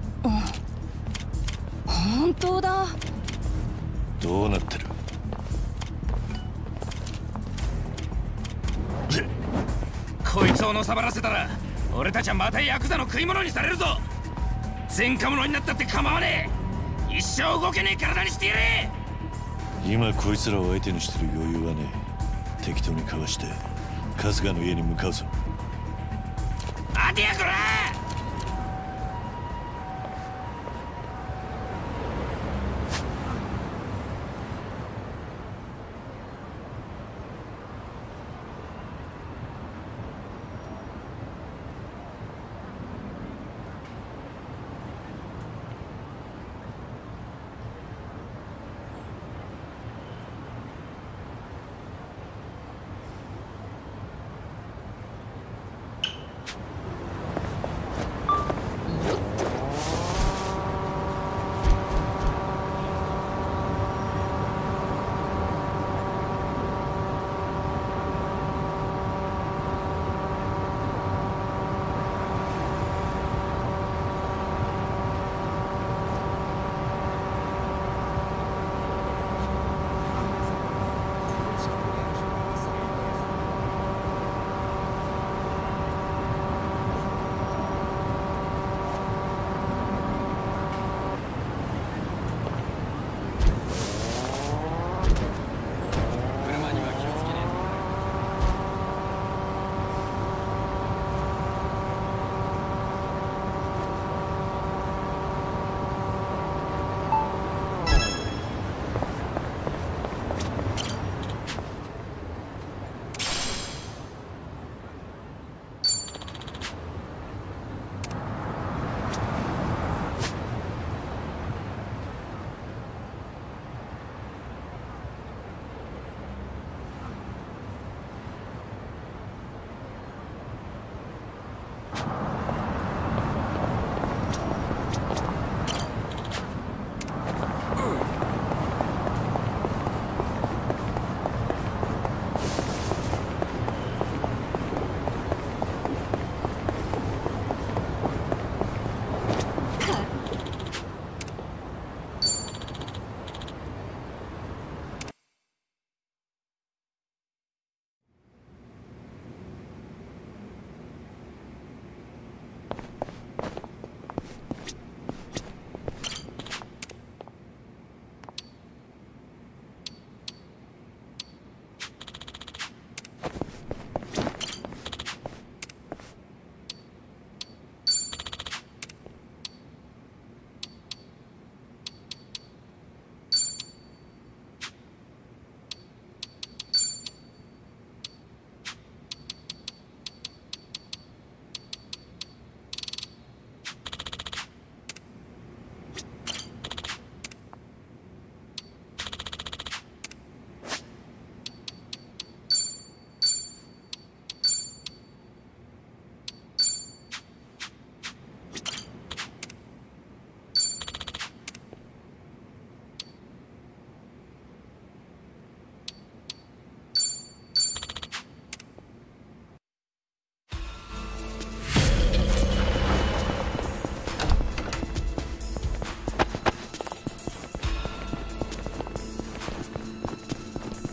本当だ。 どうなってる。 こいつをのさばらせたら俺たちはまたヤクザの食い物にされるぞ。前科者になったって構わねえ。一生動けねえ体にしてやれ。 今こいつらを相手にしてる余裕はねえ。適当にかわして春日の家に向かうぞ。 待てやこら。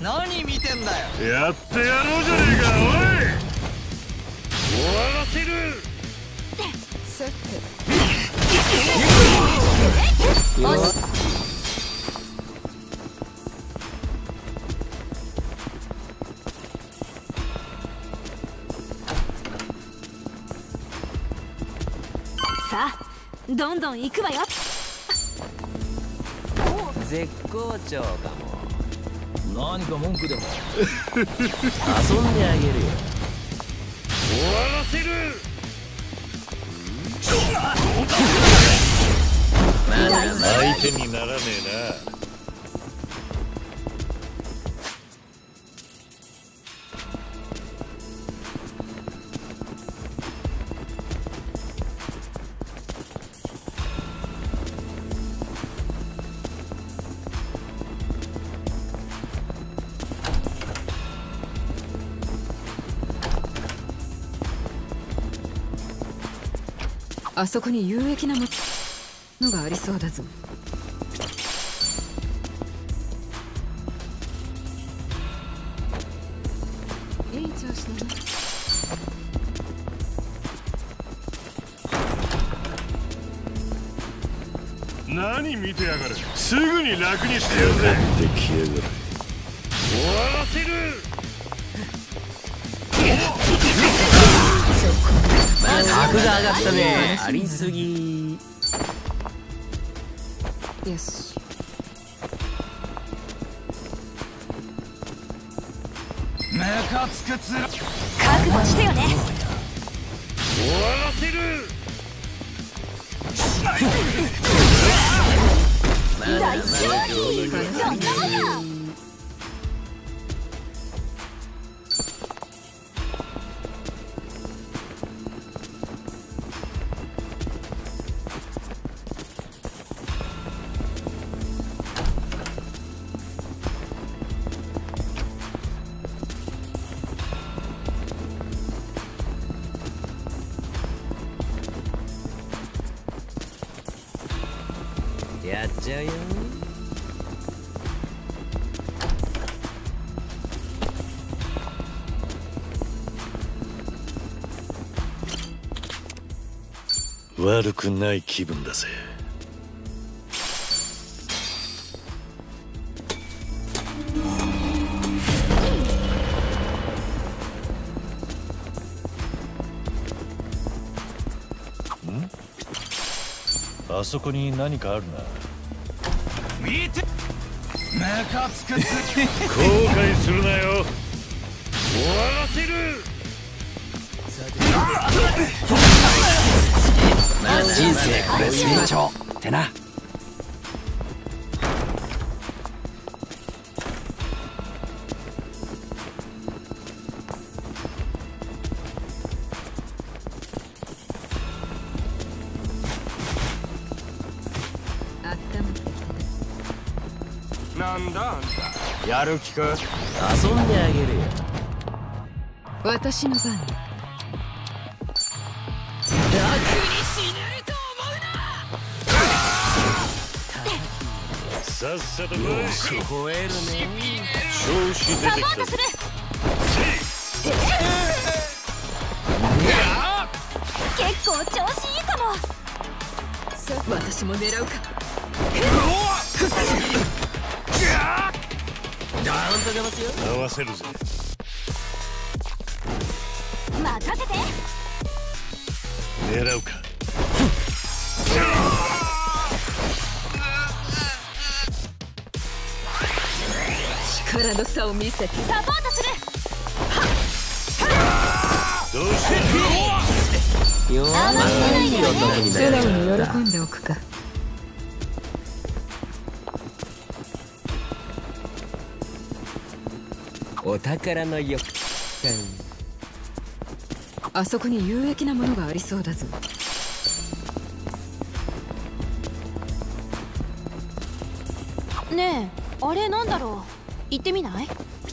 何見てんだよ。 やってやろうじゃねえか。おい、終わらせる。 さてさあどんどん行くわよ。 絶好調かも。 何か文句でも遊んであげるよ。 終わらせる。相手にならねえな。 あそこに有益なものがありそうだぞ。いい調子だね。 何見てやがる。すぐに楽にしてやるぜ。 できやがる。 終わらせる。 格が上がったね。ありすぎ。 よし。 ムカつくつら。 覚悟してよね。 終わらせる。 大勝利。そんなもんよ。 やっちゃうよ。 悪くない気分だぜ。あそこに何かあるな。 見て。ムカつくつ。 後悔するなよ。終わらせる。 まあ人生これ成長ってな。 なんだあんた。やる気か。 遊んであげるよ。 私の番。 さっさと来い。 超えるね。 調子出てきたぜ。 結構調子いいかも。 さあ私も狙うか。 ダウンと出ますよ。 合わせるぜ。 任せて。 狙うか。 力の差を見せて。 サポートする。 どうして弱い男にな素る。 直に喜んでおくか。 お宝の予感。 あそこに有益なものがありそうだぞ。 ねえ、あれなんだろう。行ってみない？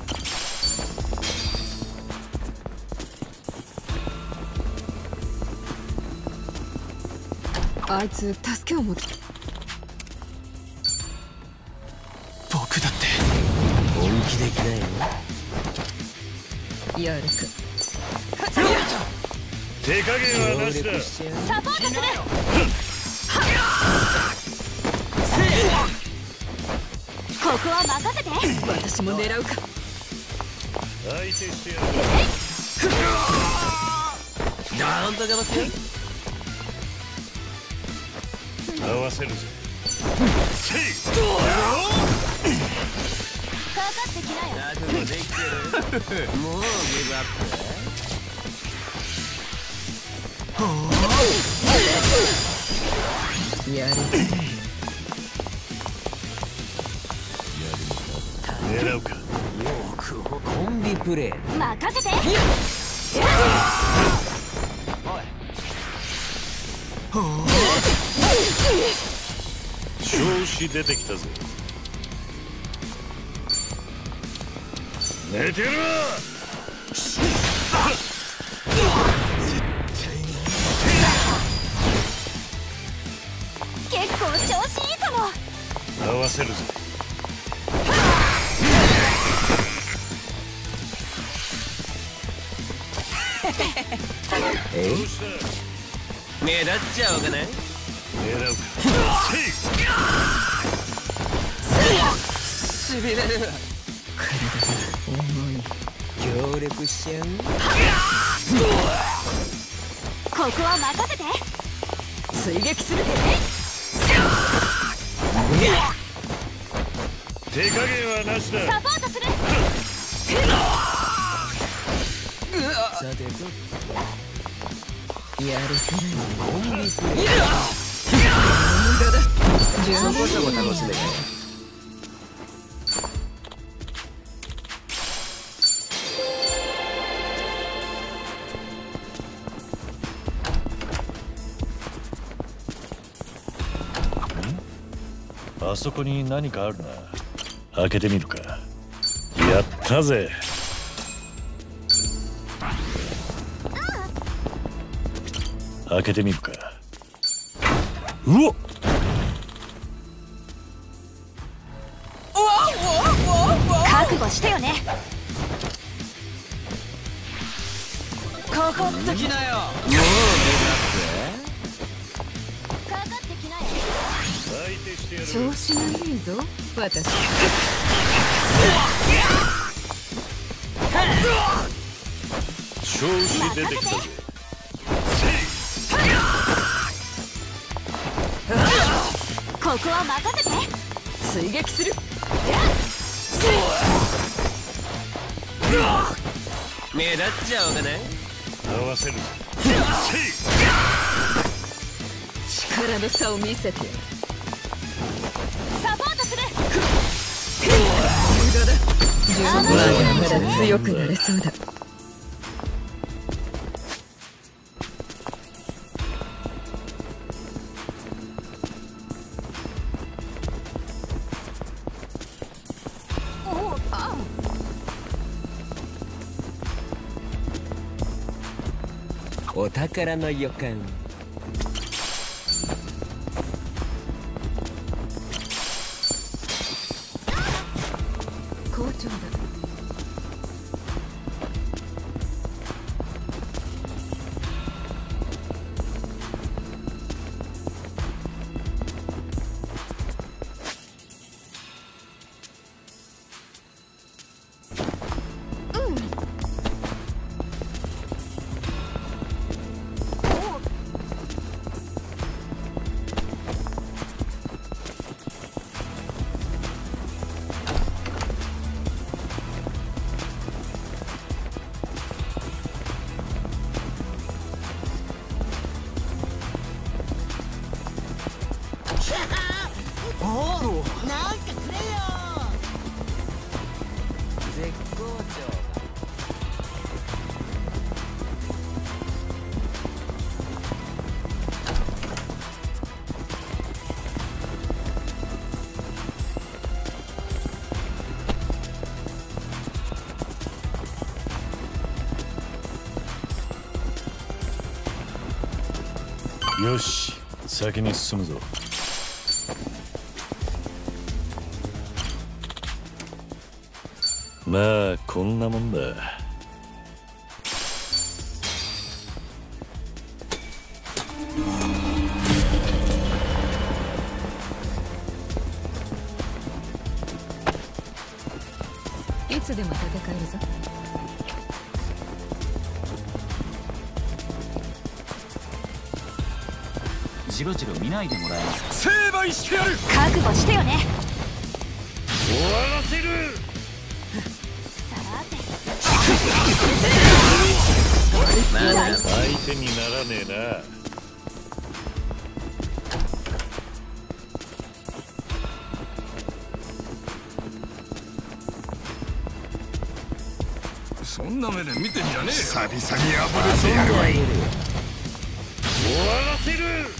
あいつ助けを求め。 僕だって本気できないの？ やるか。 手加減はなしだ。 サポートする。ここは任せて。 私も狙うか。 相手してやる。 ダウンとかますよ。 合わせるぜ。せい。 かかってきなよ。 覚悟できてる。もうギブアップ。 やる。 狙うか。 コンビプレー。 任せて。 調子出てきたぜ。寝てるわ。 結構調子いいかも。 合わせるぜ。 え？目立っちゃおうかな。 狙うか。 しびれる。 体が重い。 協力しちゃう。 ここは任せて。 追撃する。 手加減はなしだ。 サポートする。 さてと。 やるせないコンビプレー。 無駄だ。 そこそこ楽しめたよ。 あそこに何かあるな。開けてみるか。やったぜ。開けてみるか。うわっ。 覚悟してよね。 かかってきなよ。もうギブアップ。 かかってきなよ。 相手してやる。 調子がいいぞ私。 調子出てきたぜ。 ここは任せて。 追撃する。 目立っちゃおうかな。 合わせる。 力の差を見せてやる。 サポートする。 無駄だ。十分まだ強くなれそうだ。 お宝の予感。 好調だ。 よし、先に進むぞ。 まあこんなもんだ。 いつでも戦えるぞ。 じろじろ見ないでもらえますか。 成敗してやる。 覚悟してよね。 終わらせる。 相手にならねえな。 そんな目で見てんじゃねえよ。 久々に暴れてやるわい。 終わらせる。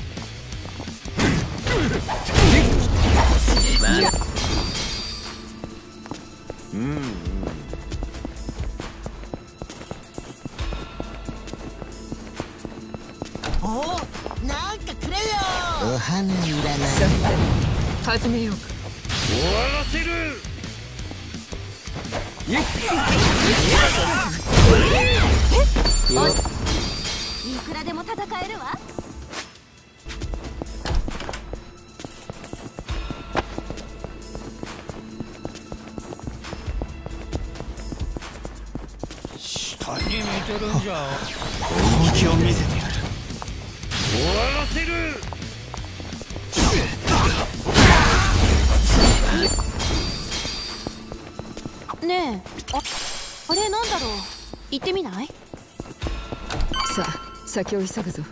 お、なんかくれよ。 お花いらない。 始めようか。 終わらせる。 いくらでも戦えるわ。 下に見てるんじゃ。 本気を見せてやる。 終わらせる。 ねえ、あれなんだろう。行ってみない？ さあ、先を急ぐぞ。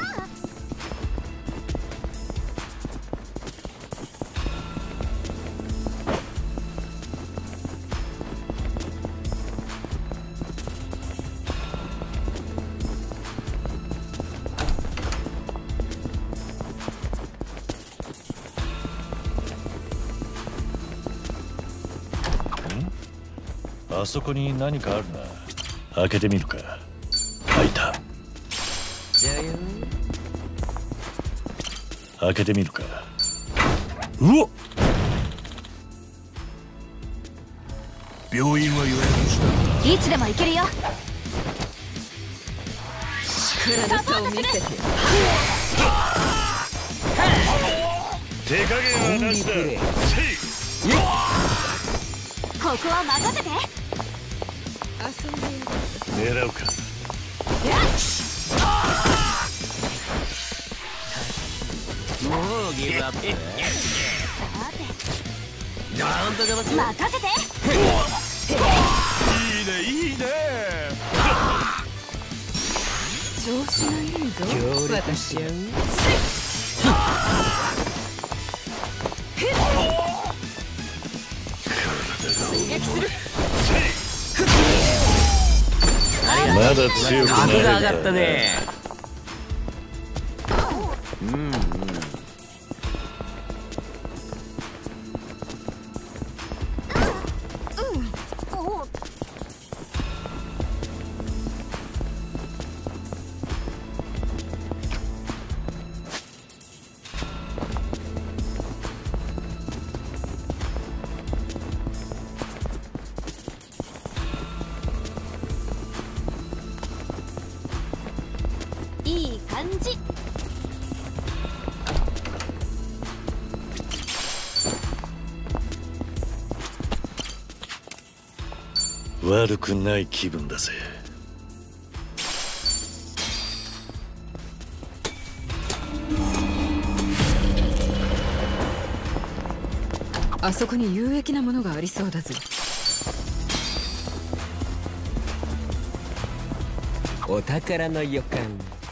あそこに何かあるな。開けてみるか。開いた。開けてみるか。うわっ、 病院は予約した。 いつでも行けるよ。 体さを見せて。 手加減はなしだ。 ここは任せて。 狙うか。 もうギブアップ。なんとかばす。 任せて。 いいねいいね。 調子がいいぞ。私。 撃する。 まだ強くなれる。 格が上がったね。 いい感じ。 悪くない気分だぜ。 あそこに有益なものがありそうだぜ。 お宝の予感。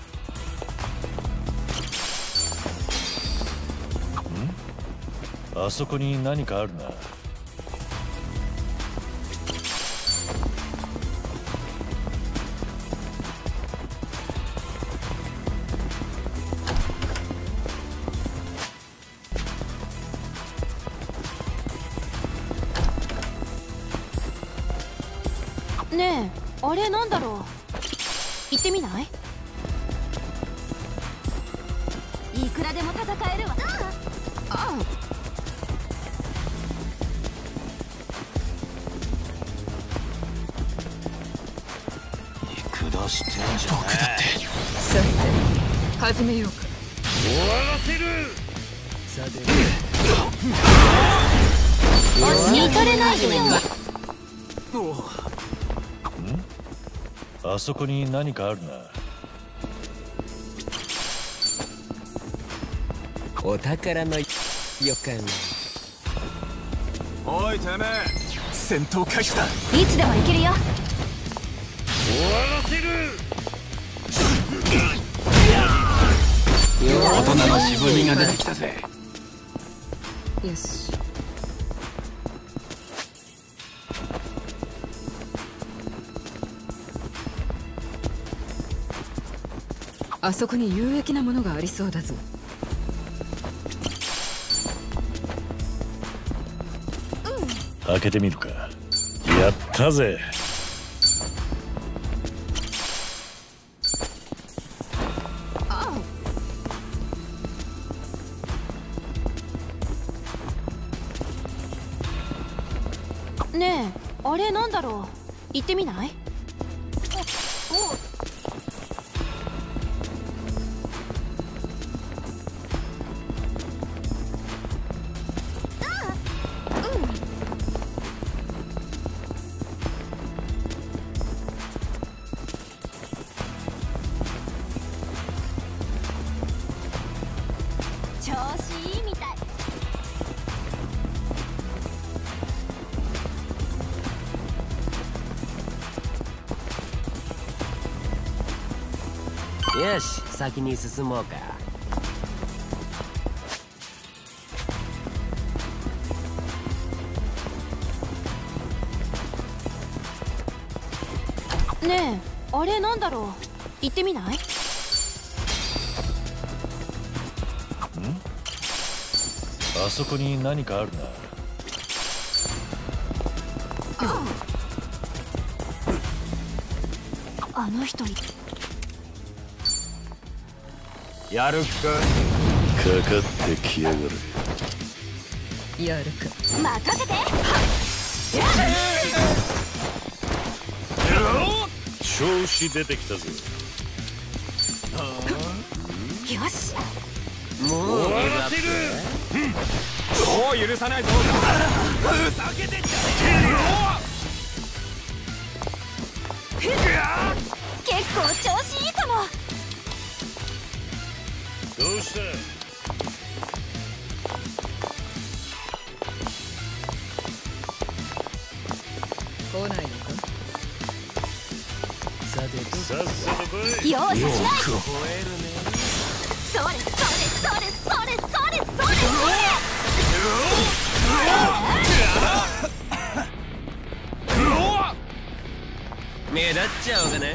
あそこに何かあるな。 ねえ、あれなんだろう。行ってみない？いくらでも戦えるわ。 じゃな。僕だって。 さて始めようか。 終わらせる。 さて見とれないよ。 あそこに何かあるな。 お宝の予感。 おいてめえ、戦闘開始だ。 いつでも行けるよ。 終わらせる。 大人の渋みが出てきたぜ。 よし。あそこに有益なものがありそうだぞ。 開けてみるか。やったぜ。 ねえ、あれなんだろう。行ってみない？調子いいみたい。 よし、先に進もうか。 ねえ、あれなんだろう。行ってみない？ あそこに何かあるな。 あの人やる気か。 かかってきやがる。 やるか。 任せて。 調子出てきたぞ。 よし。 もう終わらせる。 もう許さないぞ。 ふざけてんじゃね結構調子いいかも。 どうした？ 来ないのか。 さてさっさと来い。 容赦しない。 超えるね。 それそれそれそれそれそれそれ。 目立っちゃおうかな。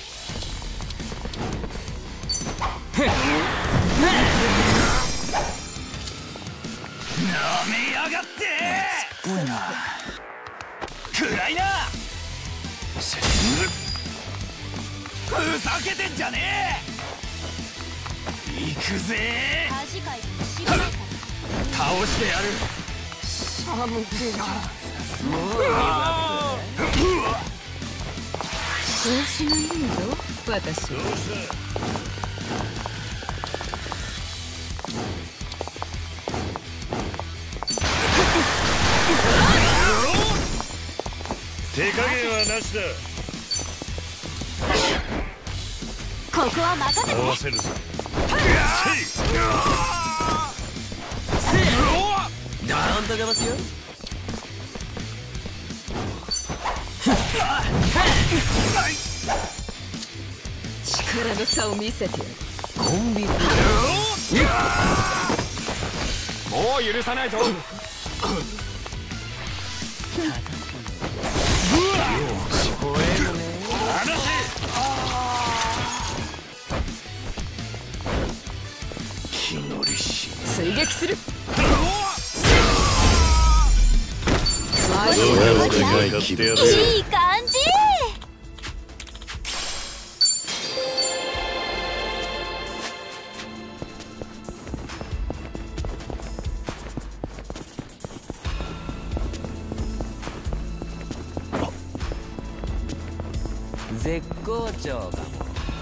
なめやがって。 すごいな。 暗いな。ふざけてんじゃねえ。行くぜ。 恥かいても知らないから。 倒してやる。 寒気が。 調子がいいぞ、私。 手加減はなしだ。 ここは任せて。 合わせるぞ。 ドーンとかますよ。 力の差を見せてやる。 コンビニ。 もう許さないぞ。 気乗りし。 追撃する。 いい感じ。 絶好調かも。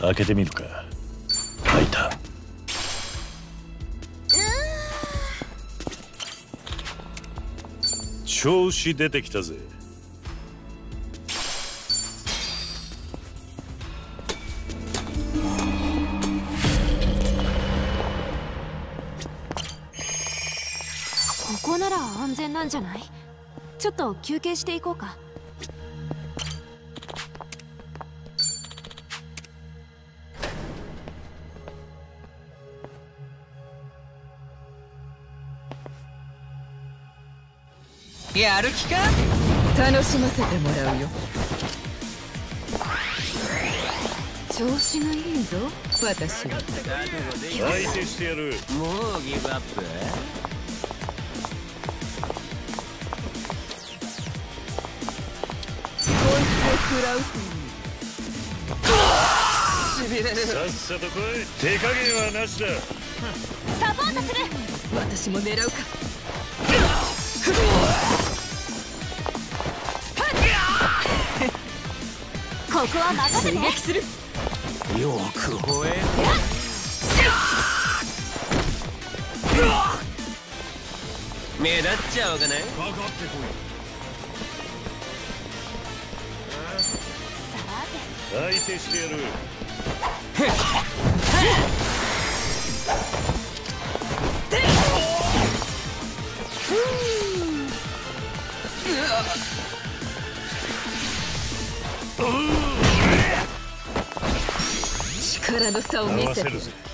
開けてみるか。開いた。調子出てきたぜ。 ここなら安全なんじゃない？ちょっと休憩していこうか。 やる気か？楽しませてもらうよ。調子がいいぞ、私は。 相手してやる。 もうギブアップ？ 食らうしびれる。 さっさと来い。手加減はなしだ。 サポートする。 私も狙うか。 ここは任せて。 追撃する。 よく吠える。目立っちゃおうかな。かかってこい。 相手してやる。 力の差を見せて。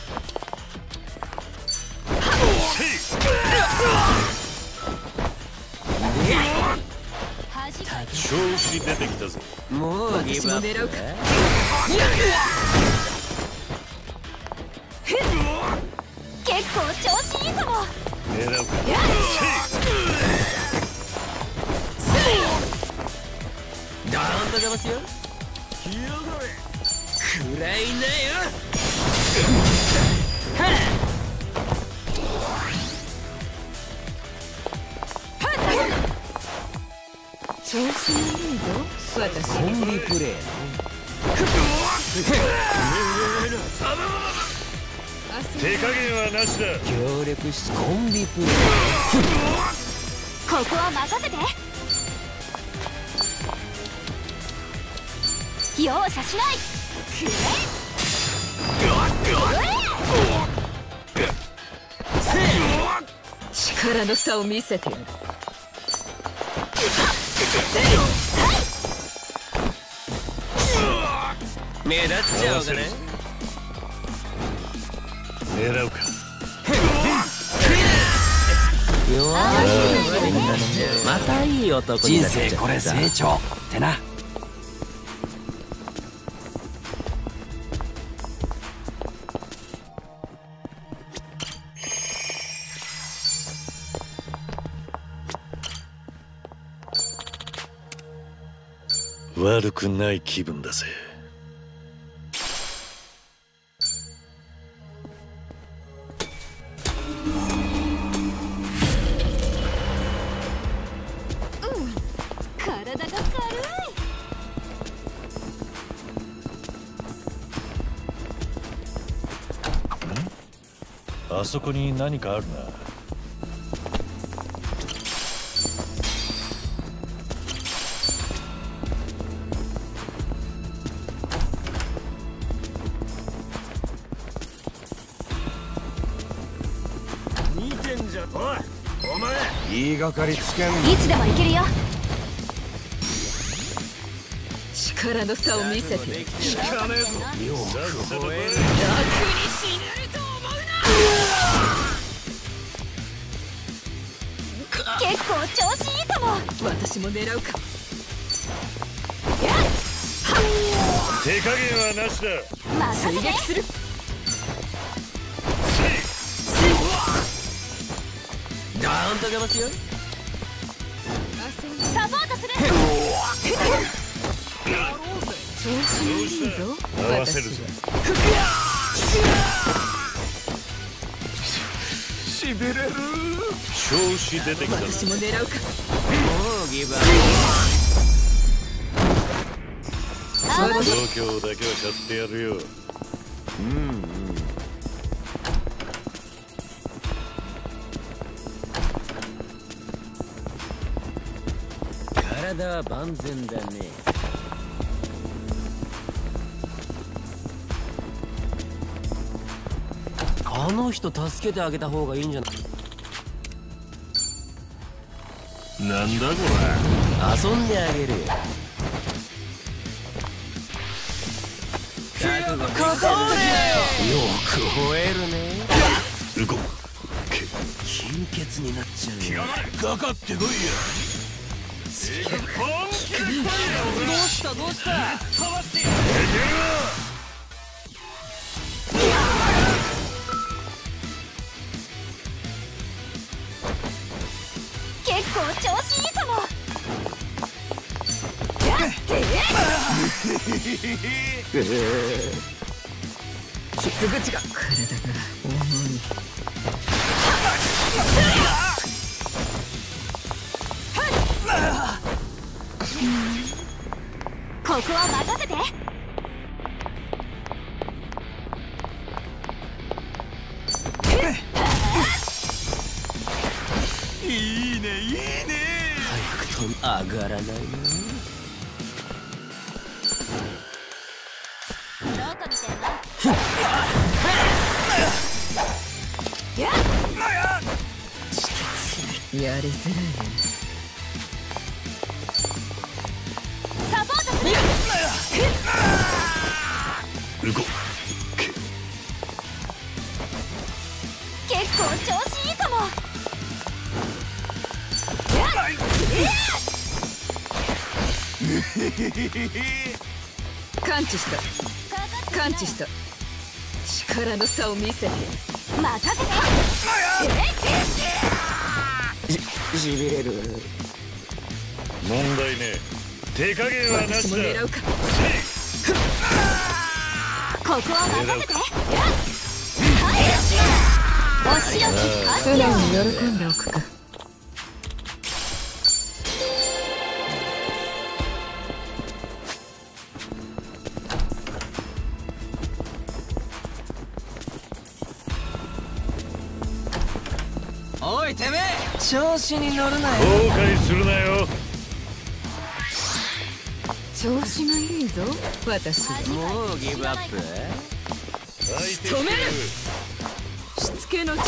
調子出てきたぜ。 もうギブアップ？ 狙うか。 結構調子いいかも。 狙うか。 ドーンと出ますよ。くらいなよ。 調子がいいぞ、私。 コンビプレー。 手加減はなしだ。 協力しコンビプレー。 ここは任せて。容赦しない。 力の差を見せてやる。 目立っちゃおうかな。 狙うか。 またいい男になっちゃった。人生これ成長ってな。 悪くない気分だぜ。 体が軽い。 あそこに何かあるな。 言いがかりつけん。 いつでも行けるよ。 力の差を見せて。 聞かねえぞ。 よく吠える。 楽に死ねると思うな。 結構調子いいかも。 私も狙うか。 手加減はなしだ。 任せて。 する。 ドーンと出ますよ。 サポートする。 調子がいいぞ、 合わせるぞ。 しびれる。 調子出てきた。 私も狙うか。 もうギブアップ。 度胸だけは買ってやるよ。 体は万全だね。あの人助けてあげた方がいいんじゃない？ なんだこれ。遊んであげるよ。よく吠えるね。 動け貧血になっちゃうよ。 かかってこいや。 どうしたどうした。かわして結構調子いいかも。 傷口が体が重い。 ここは任せて。 いいねいいね。 早くと上がらないな。 どこ見てんの？ やりづらいね。 サポートする。 動結構調子いいかも。 感知した感知した。力の差を見せて任せて。 しびれる。 問題ね。手加減はなしだ。 狙うか。 ここは任せて。お仕置き完了。 素直に喜んでおくか。 おいてめえ、調子に乗るなよ。 後悔するなよ。 調子がいいぞ私。 もうギブアップ？ 止める。しつけの時間。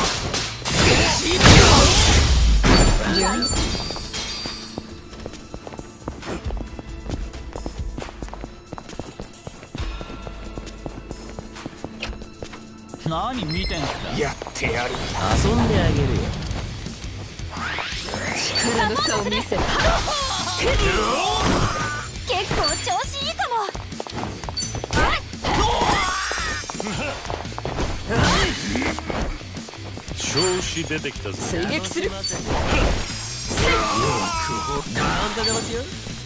何見てんすか。 やってやる。遊んであげるよ。 力の差を見せ。 結構調子いいかも。 調子出てきたぞ。 追撃する。 ガーンと出ますよ。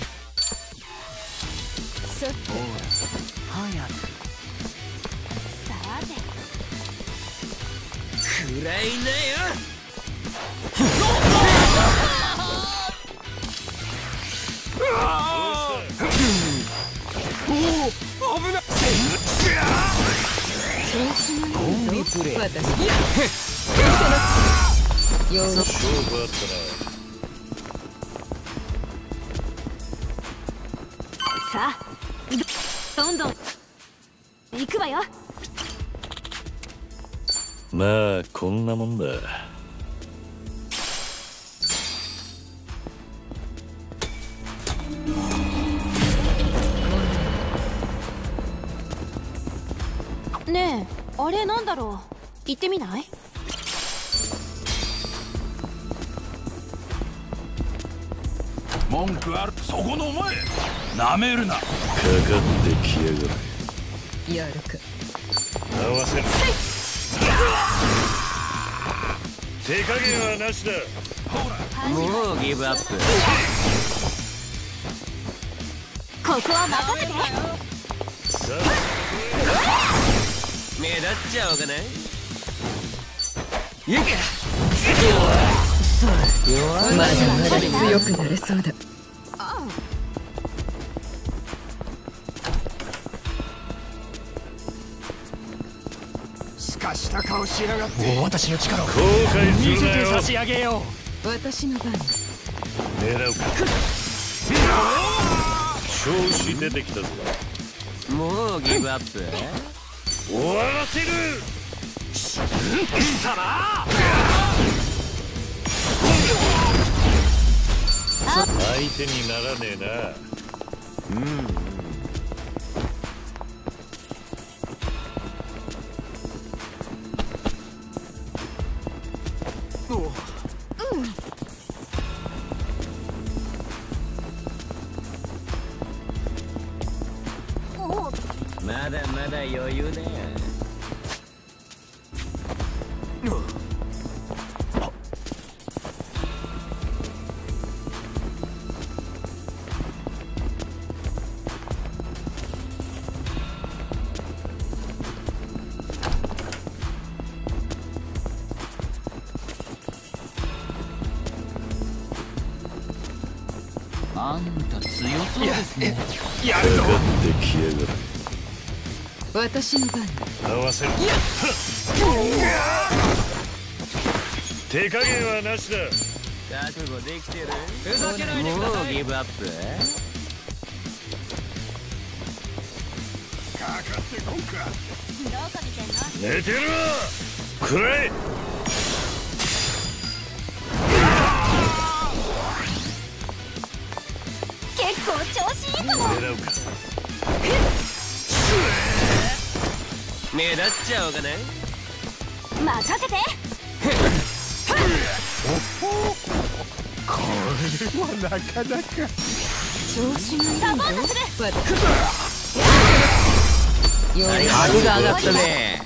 さて早く。 さて食らいなよ。 おお危ない。 調子がいいぞ私。 勝負あったな。 さあどんどん行くわよ。 まあこんなもんだ。 ねえあれなんだろう。行ってみない？ 文句ある。そこのお前なめるな。かかってきやがる。やるか。 合わせる。手加減はなしだ。 もうギブアップ。 ここは任せて。 目立っちゃおうかな。 行け。 まだ強くなれそうだ。 した顔しやがって。 私の力を後悔するなよ。 見せて差し上げよ私の番。 狙うか。調子出てきたぞ。 もうギブアップ？ 終わらせる。 貴様相手にならねえな。 まだまだ余裕だよ。 あんた強そうですね。 やるぞ。 かかってきやがる。 私の番。 合わせる。手加減はなしだ。 覚悟できてる？ ふざけないでください。 もうギブアップ？ かかってこんか。 どうか見てんの？ 寝てるわ。くらえ。 結構調子いいかも。 狙うか。 目立っちゃおうかな。 任せて。 これはなかなか調子がいいぞ。 サポートする。 格が上がったね。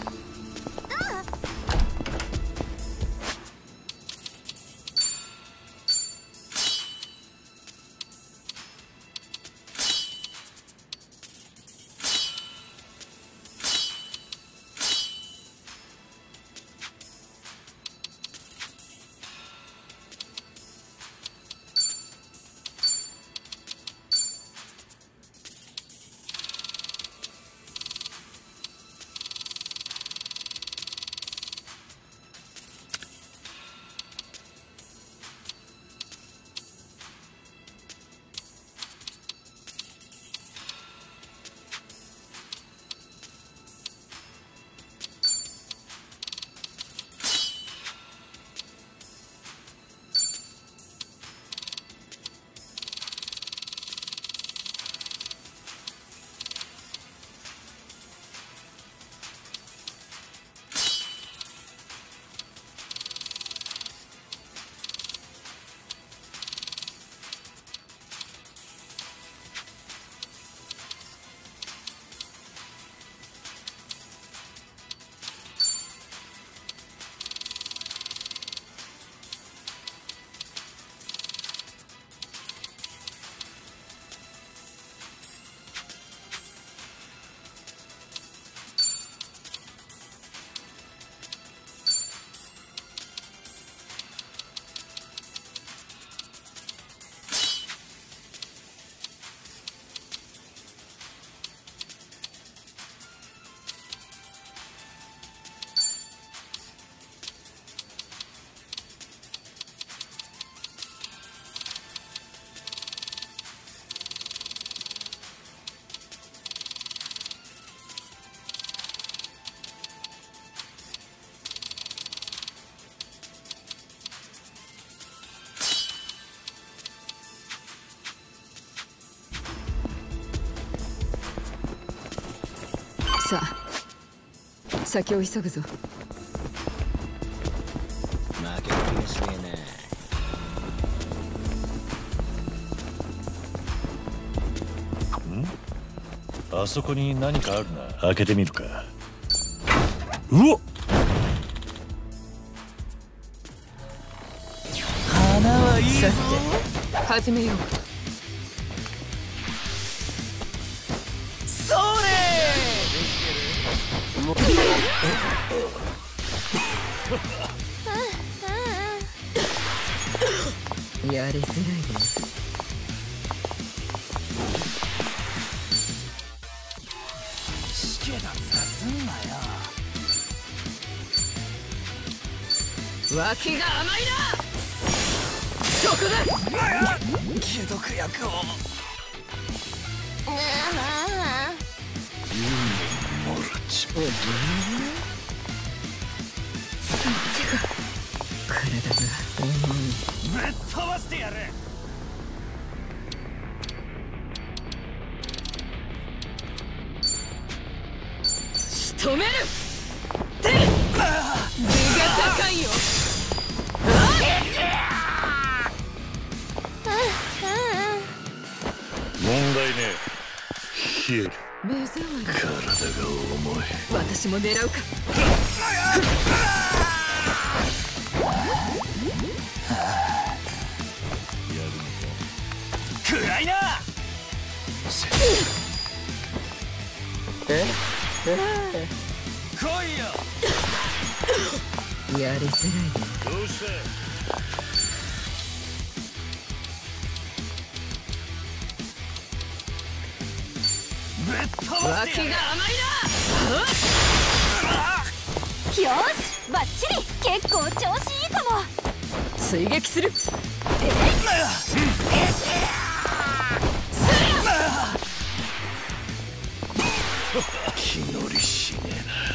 さあ、先を急ぐぞ。 負ける気がしねえあそこに何かあるな。開けてみるか。うわっ。 花はいいぞ。さて始めようか。 それ。 やりづらいね。 死刑だってすんなよ。 脇が甘いな。そこだ。 解毒薬を。 もらちまう。 体が重い。 ぶっ飛ばしてやる。 仕留める。手が高いよ。 問題ねえ。冷える。 目障り。 体が重い。 私も狙うか。 暗いな。来いよ。 やりづらいね。 どうした。 脇が甘いな。 よしバッチリ。結構調子いいかも。 追撃する。 気乗りしね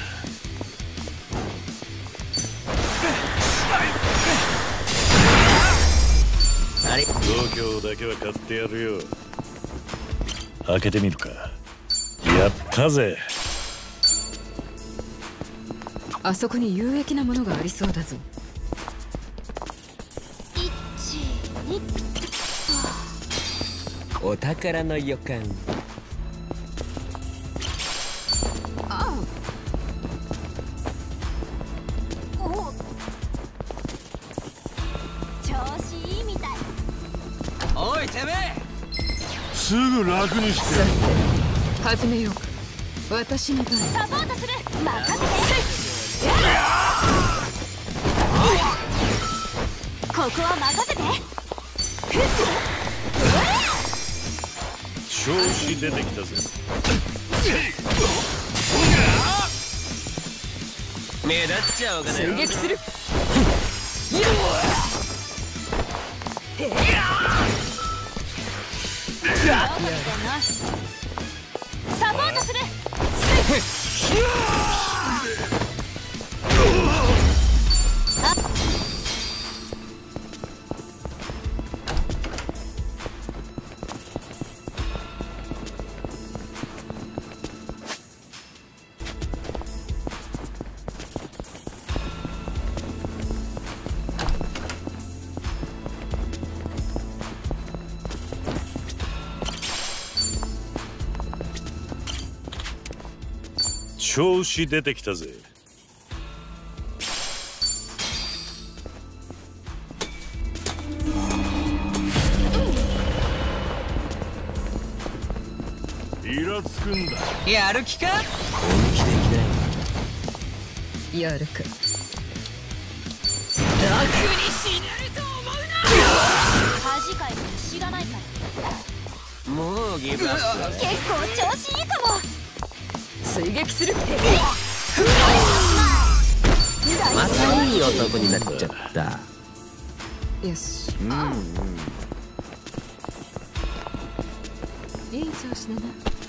えな。度胸だけは買ってやるよ。開けてみるか。やったぜ。 あそこに有益なものがありそうだぞ。 お宝の予感。 調子いいみたい。 おいてめえ。 すぐ楽にしてやる。 始めようか。私の番。 サポートする。任せて。ここは任せて。 調子出てきたぜ。 目立っちゃおうかな。 追撃する。 サポートする。 調子出てきたぜ。 イラつくんだ。 やる気か。 やるか。 楽に死ねると思うな。恥かいても知らないから。 もうギブアップ。 結構調子いいかも。 追撃する。 またいい男になっちゃった。 よし。いい調子だな。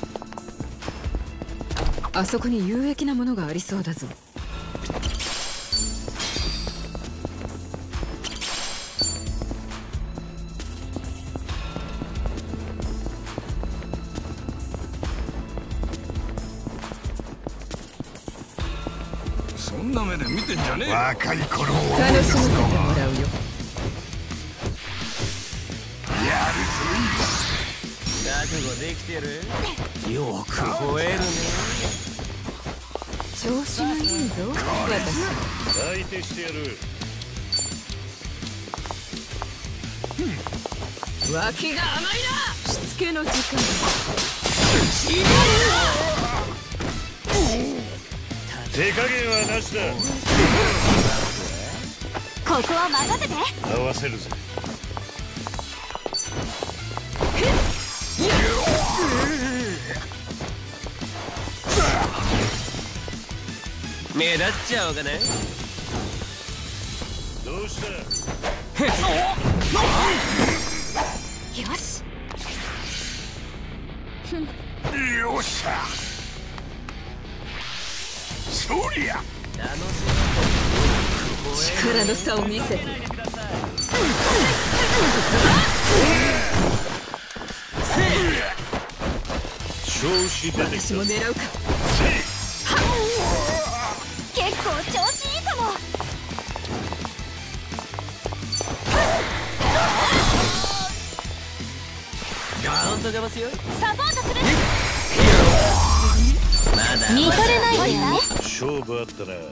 あそこに有益なものがありそうだぞ。 そんな目で見てんじゃねえよ。 若い頃を思い楽出すのしませてもはらうよ。 やる覚悟できてる。よく吠えるね。 調子がいいぞ私。 相手してやる。 脇が甘いな。しつけの時間。 手加減はなしだ。 ここは任せて。 合わせるぜ。 目立っちゃおうかな。 どどうした？ よし。 よっしゃ。そりゃ。 力の差を見せて。 調子出てきた。 私も狙うか。 結構調子いいかも。 カウントがますよ。 サポートする。 まだ見とれないわよね。 勝負あったな。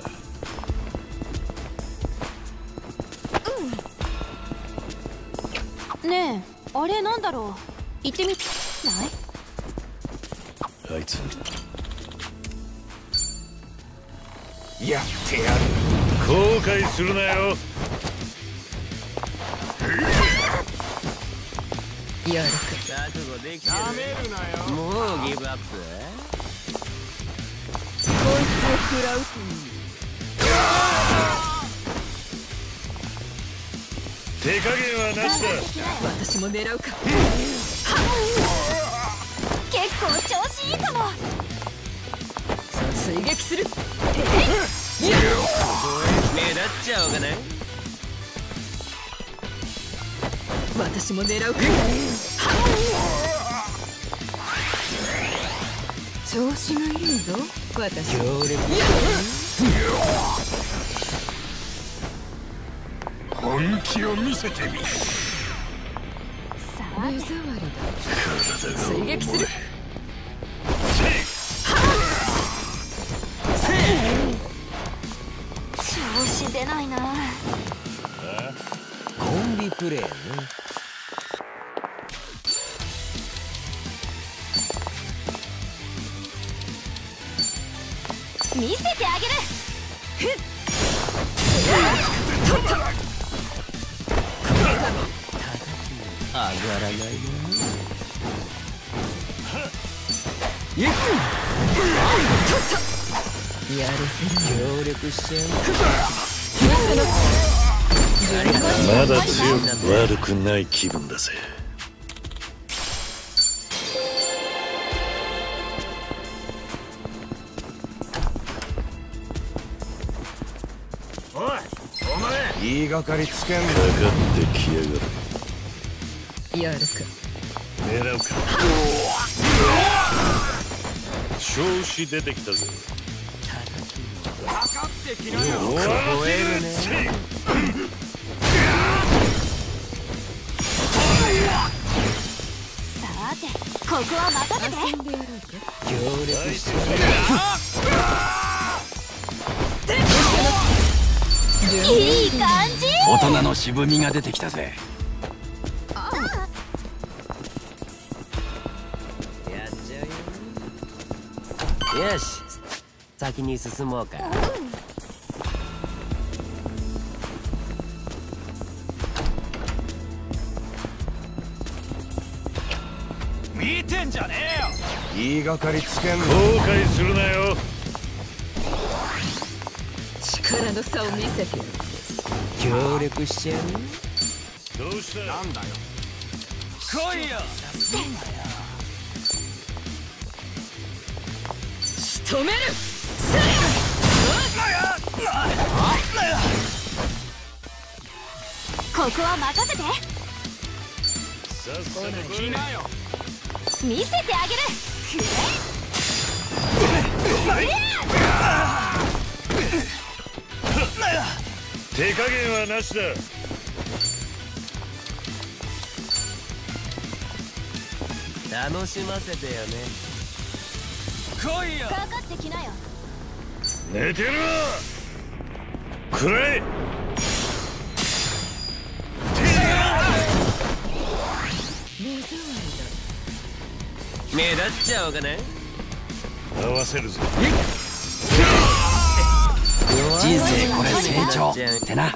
ねえ、あれなんだろう。行ってみない？ あいつやってやる。 後悔するなよ。 やるか。 覚悟できてる。やめるなよ。もうギブアップ。 こいつを食らうという。 手加減はなしだ。 私も狙うか。 結構調子いいかも。 追撃する。 目立っちゃおうかな。 私も狙うか。調子がいいぞ私。 強烈。 本気を見せてみ。 目障りだ。追撃する。 調子出ないな。 コンビプレーね。 見せてあげる。 上がらないな。やるせる。協力しちゃまだ強く悪くない気分だぜ。 おい、お前言いがかりつけんだ。 かかってきやがる。 やるか。 狙うか。調子出てきたぜ。 かかってきなよ。 超えるね。 さて、ここは任せて。 協力していい感じ。 大人の渋みが出てきたぜ。 よし、先に進もうか。 見てんじゃねえよ。言いがかりつけんの。 後悔するなよ。 力の差を見せてやる。 協力しちゃう。 どうした？ なんだよ。来いよ。 仕留める。 ここは任せて。 さっさと来い。 見せてあげる。 手加減はなしだ。 楽しませてよね。 来いよ。 かかってきなよ。 寝てるわ。くらえ。 目立っちゃおうかな。 合わせるぞ。 人生これ成長ってな。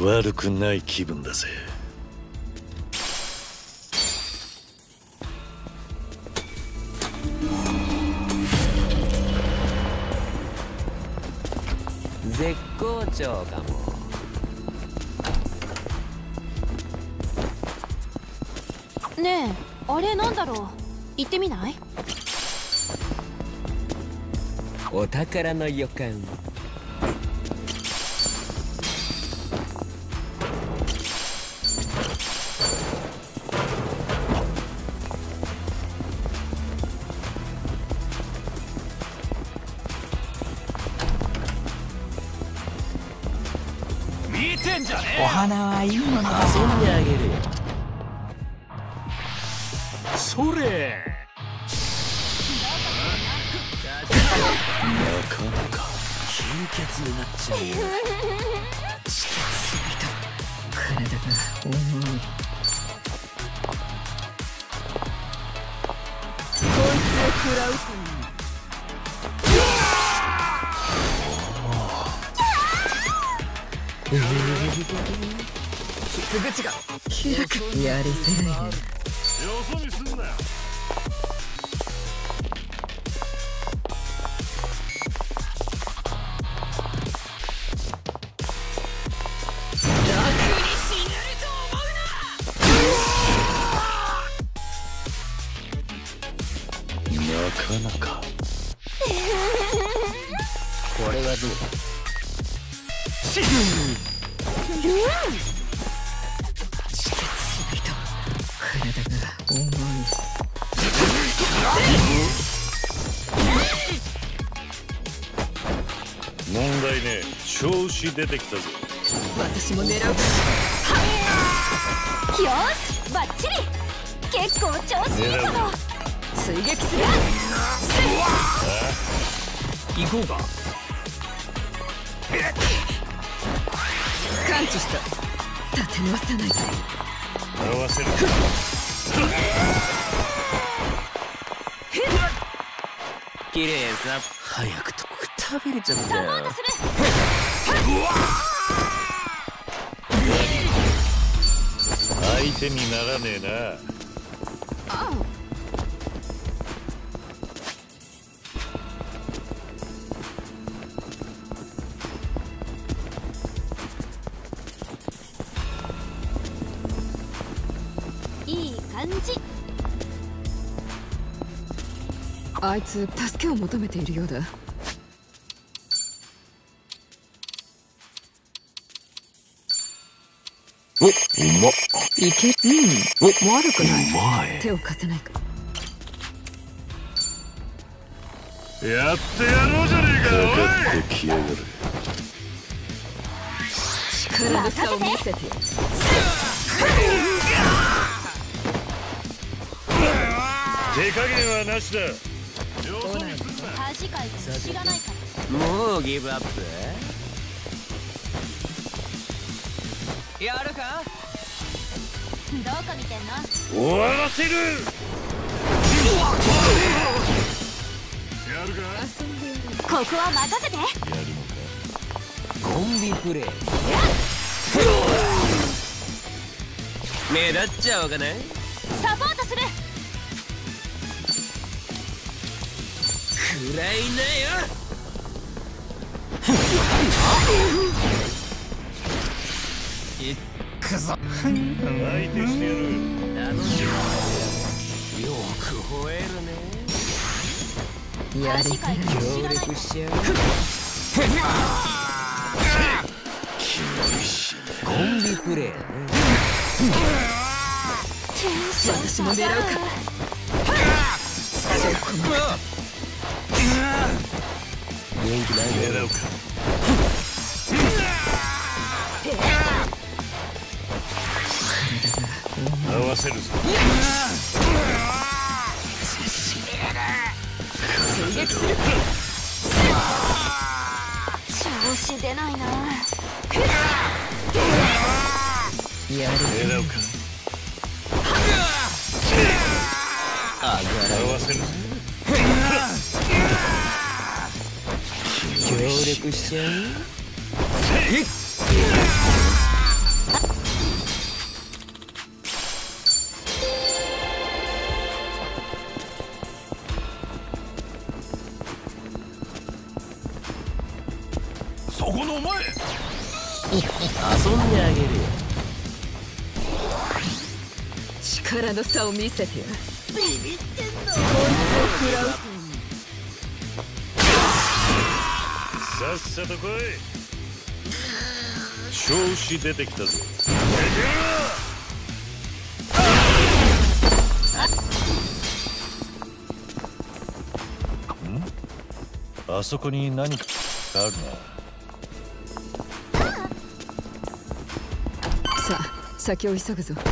悪くない気分だぜ。 絶好調かも。 ねえ、あれなんだろう。行ってみない？ お宝の予感。 見てんじゃねえ。 お花はいいものだ。 遊んであげるよ。 それ。 なかなか貧血になっちゃうよ。 体が重い。 こいつを食らうという。 傷口が開く。やりづらいね。 よそ見すんなよ。 なかなかこれはどうだ。 体が重い。 問題ね。調子出てきたぞ。 私も狙う。 よし、バッチリ。結構調子いいかも。追撃する。 行こうか。 感知した。立て直さないと。 合わせる。 綺麗さ。早くとくたびれちゃったよ。 サポートする。 相手にならねえな。 いい感じ。 あいつ助けを求めているようだ。 お、うまっ。 いけ。悪くない。 うまい。 手を貸せないか。 やってやろうじゃねえか。 かかってきやがる。 力の差を見せてやる。 手加減はなしだ。 恥かいて知らないから。 もうギブアップ。 やるか。 どこ見てんの。 終わらせる。 やるか。 ここは任せて。 やるのか。 コンビプレイ。目立っちゃおうかな。 サポートする。 くらいなよ。 いくぞ。 相手してやる。 頼んでよく吠えるね。 やりづらい。 協力しちゃう。コンビプレイね。 私も狙うか。 元気ないね。 狙うか。合わせるぞ。 追撃する。調子出ないな。 やる。 狙うか。合わせるぞ。 協力しちゃう。 そこのお前遊んであげるよ。 力の差を見せてやる。 ビビってんの。 こいつを食らう。 さっさと来い。調子出てきたぞ。あそこに何かあるな。 さあ、先を急ぐぞ。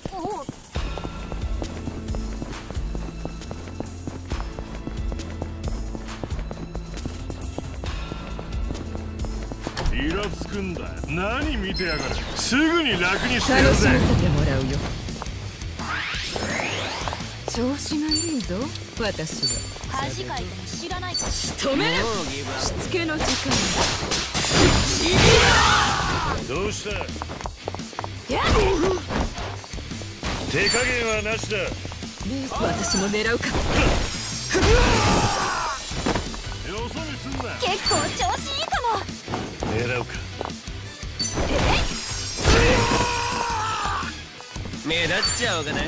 イラつくんだ。何見てやがる。すぐに楽にしてやる楽しぜ。 ませてもらうよ。調子がいいぞ、私は。 恥かいても知らないか。 止める。しつけの時間。 どうした。 や手加減はなしだ。 私も狙うか。 よそ見すんな。 結構調子いいかも。 狙うか。 目立っちゃおうかな。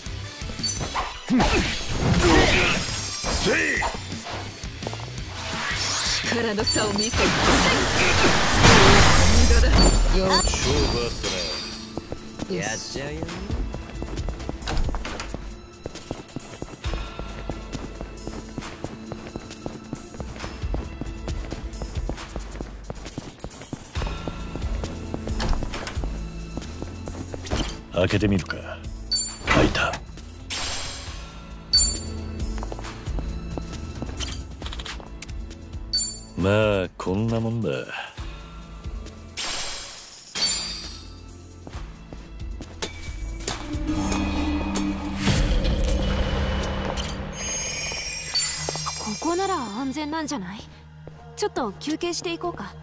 力の差を見せる。無駄だ。 勝負あったな。 やっちゃうよ。 開けてみるか。開いた。まあこんなもんだ。 ここなら安全なんじゃない？ちょっと休憩していこうか。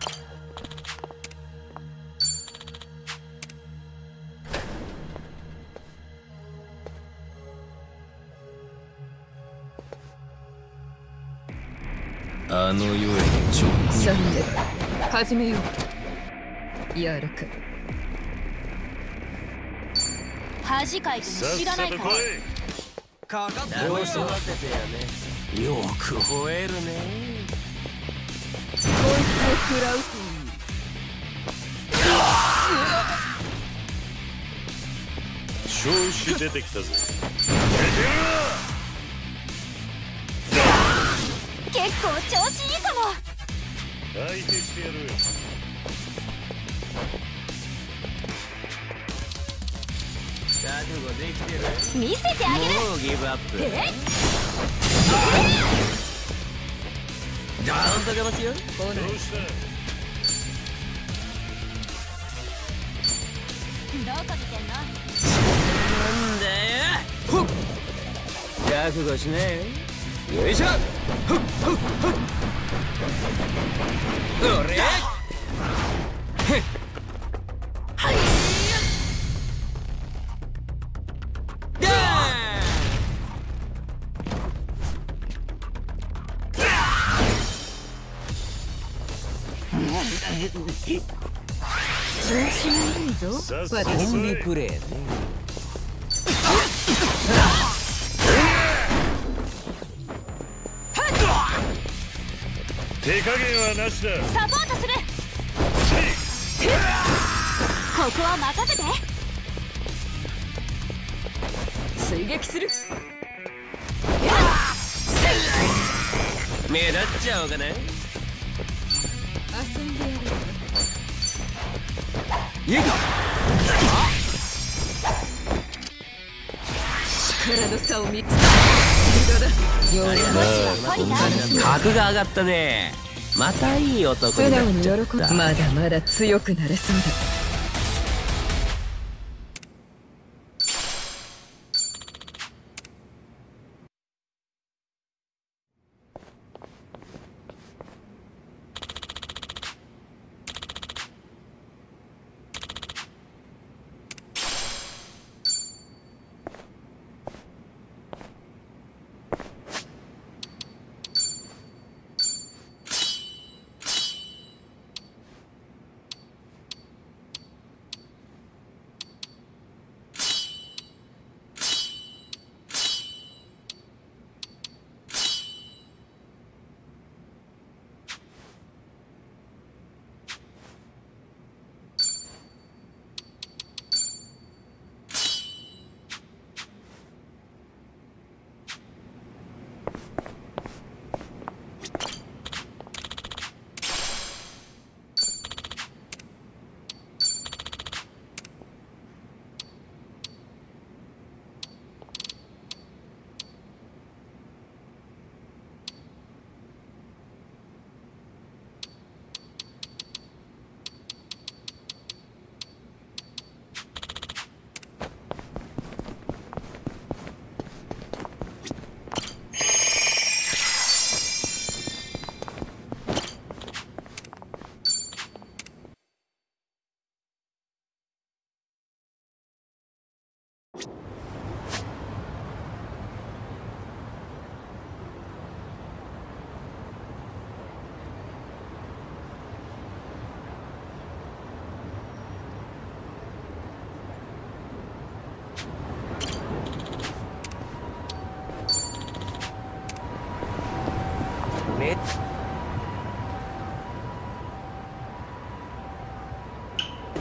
あの世への直行。 さて始めよう。やるか。 恥かいても知らないか。 かかってこい。せてやね。よく吠えるね。 こいつを食らう。 調子出てきたぞ。 結構調子いいかも。 相手してやる。 覚悟できてる。 見せてあげる。 もうギブアップ。ドーンとかますよ。 どうした。 どこ見てんの？ なんだよ。ほっ。覚悟しないよ。よいしょ。ほっほっほっ。おれ。はい。 調子がいいぞ、私。 コンビプレイね。 手加減はなしだ。 サポートする。ここは任せて。 追撃する。 目立っちゃおうかな。 遊んでやる。 いいか。 力の差を見つけた。 格が上がったね。またいい男になっちゃった。 まだまだ強くなれそうだ。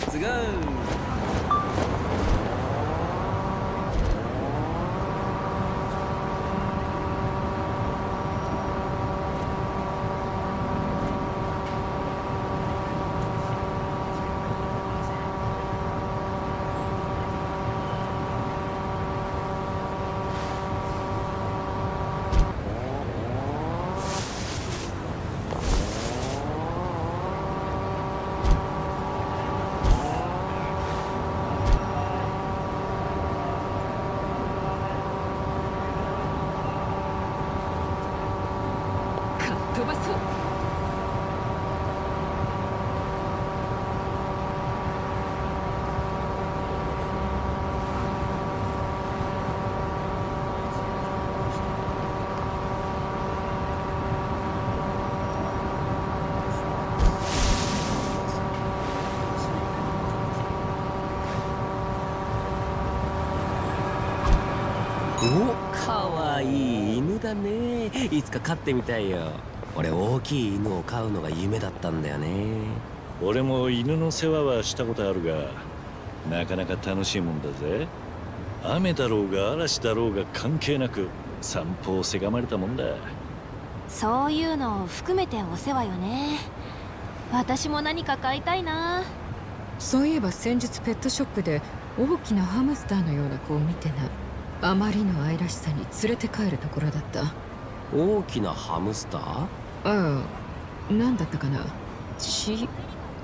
ッツゴー。 飛ばそう。 お、かわいい犬だね。いつか飼ってみたいよ。俺大きい犬を飼うのが夢だったんだよね。 俺も犬の世話はしたことあるが、なかなか楽しいもんだぜ。雨だろうが嵐だろうが関係なく散歩をせがまれたもんだ。 そういうのを含めてお世話よね。私も何か飼いたいな。 そういえば先日ペットショップで大きなハムスターのような子を見てな。あまりの愛らしさに連れて帰るところだった。 大きなハムスター？ ああ、何だったかな。チン。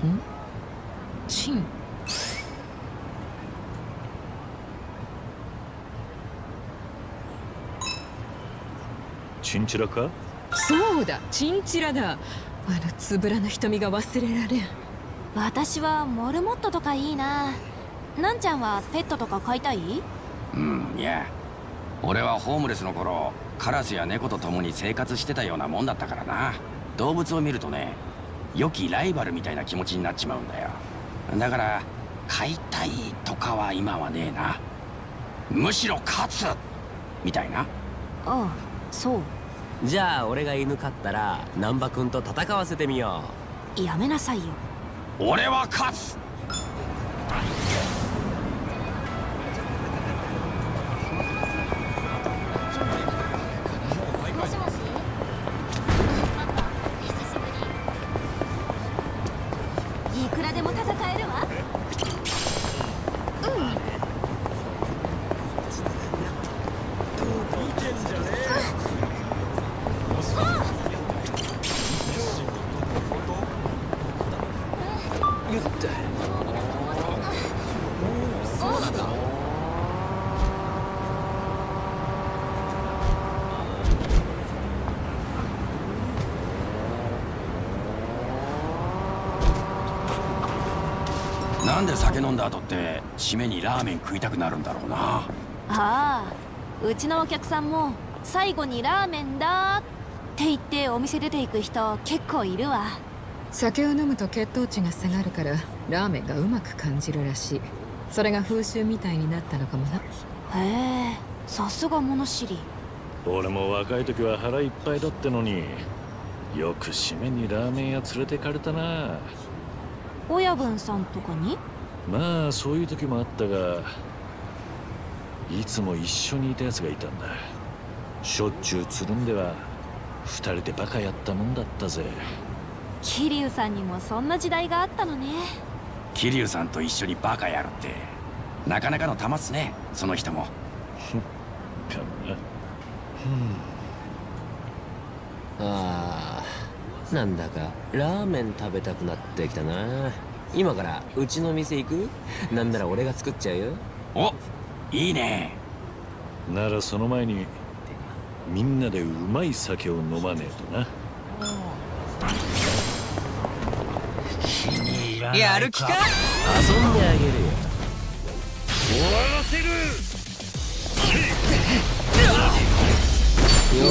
チンチラか？ そうだ、チンチラだ。あのつぶらな瞳が忘れられん。 私はモルモットとかいいな。なんちゃんはペットとか飼いたい？ いや、俺はホームレスの頃カラスや猫と共に生活してたようなもんだったからな。動物を見るとね、良きライバルみたいな気持ちになっちまうんだよ。だから飼いたいとかは今はねえな。むしろ勝つみたいな。 ああ、そう。 じゃあ俺が犬飼ったら難波君と戦わせてみよう。やめなさいよ。 俺は勝つ。 いくらでも戦えるわ。 なんで酒飲んだ後って締めにラーメン食いたくなるんだろうな。 ああ、うちのお客さんも最後にラーメンだって言ってお店出ていく人結構いるわ。 酒を飲むと血糖値が下がるからラーメンがうまく感じるらしい。それが風習みたいになったのかもな。 へえ、さすが物知り。 俺も若い時は腹いっぱいだってのによく締めにラーメン屋連れてかれたな。 親分さんとかに？ まあそういう時もあったが、いつも一緒にいたやつがいたんだ。しょっちゅうつるんでは二人でバカやったもんだったぜ。 桐生さんにもそんな時代があったのね。 桐生さんと一緒にバカやるってなかなかの玉っすね、その人も。かな。ああ、なんだかラーメン食べたくなってきたな。今からうちの店行く？なんなら俺が作っちゃうよ。 お、いいね。 ならその前にみんなでうまい酒を飲まねえとな。 やる気か？遊んであげるよ。 終わらせる。 よっ。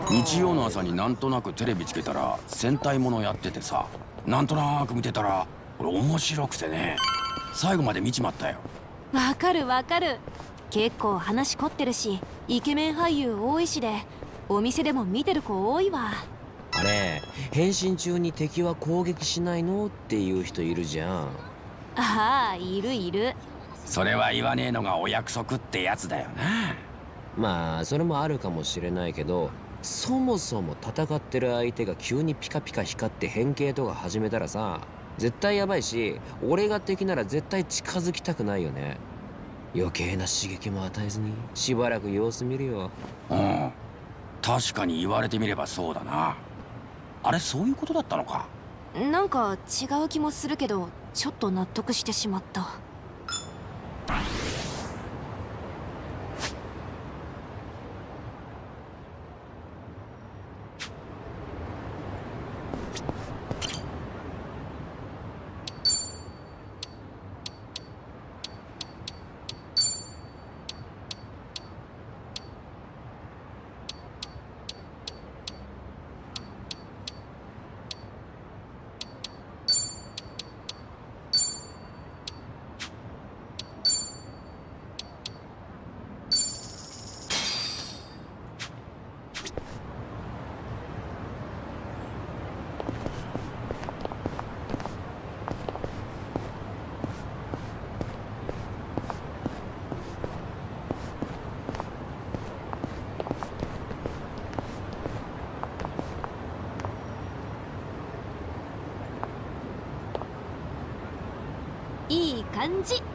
日曜の朝になんとなくテレビつけたら戦隊ものやっててさ、なんとなく見てたらこれ面白くてね、最後まで見ちまったよ。 わかるわかる。結構話凝ってるしイケメン俳優多いしで、お店でも見てる子多いわ。 あれ、変身中に敵は攻撃しないのっていう人いるじゃん。 ああ、いるいる。 それは言わねえのがお約束ってやつだよな。 まあそれもあるかもしれないけど、そもそも戦ってる相手が急にピカピカ光って変形とか始めたらさ、絶対やばいし、俺が敵なら絶対近づきたくないよね。余計な刺激も与えずにしばらく様子見るよ。 うん、確かに言われてみればそうだな。あれ、そういうことだったのか。 なんか違う気もするけど、ちょっと納得してしまった。いい感じ。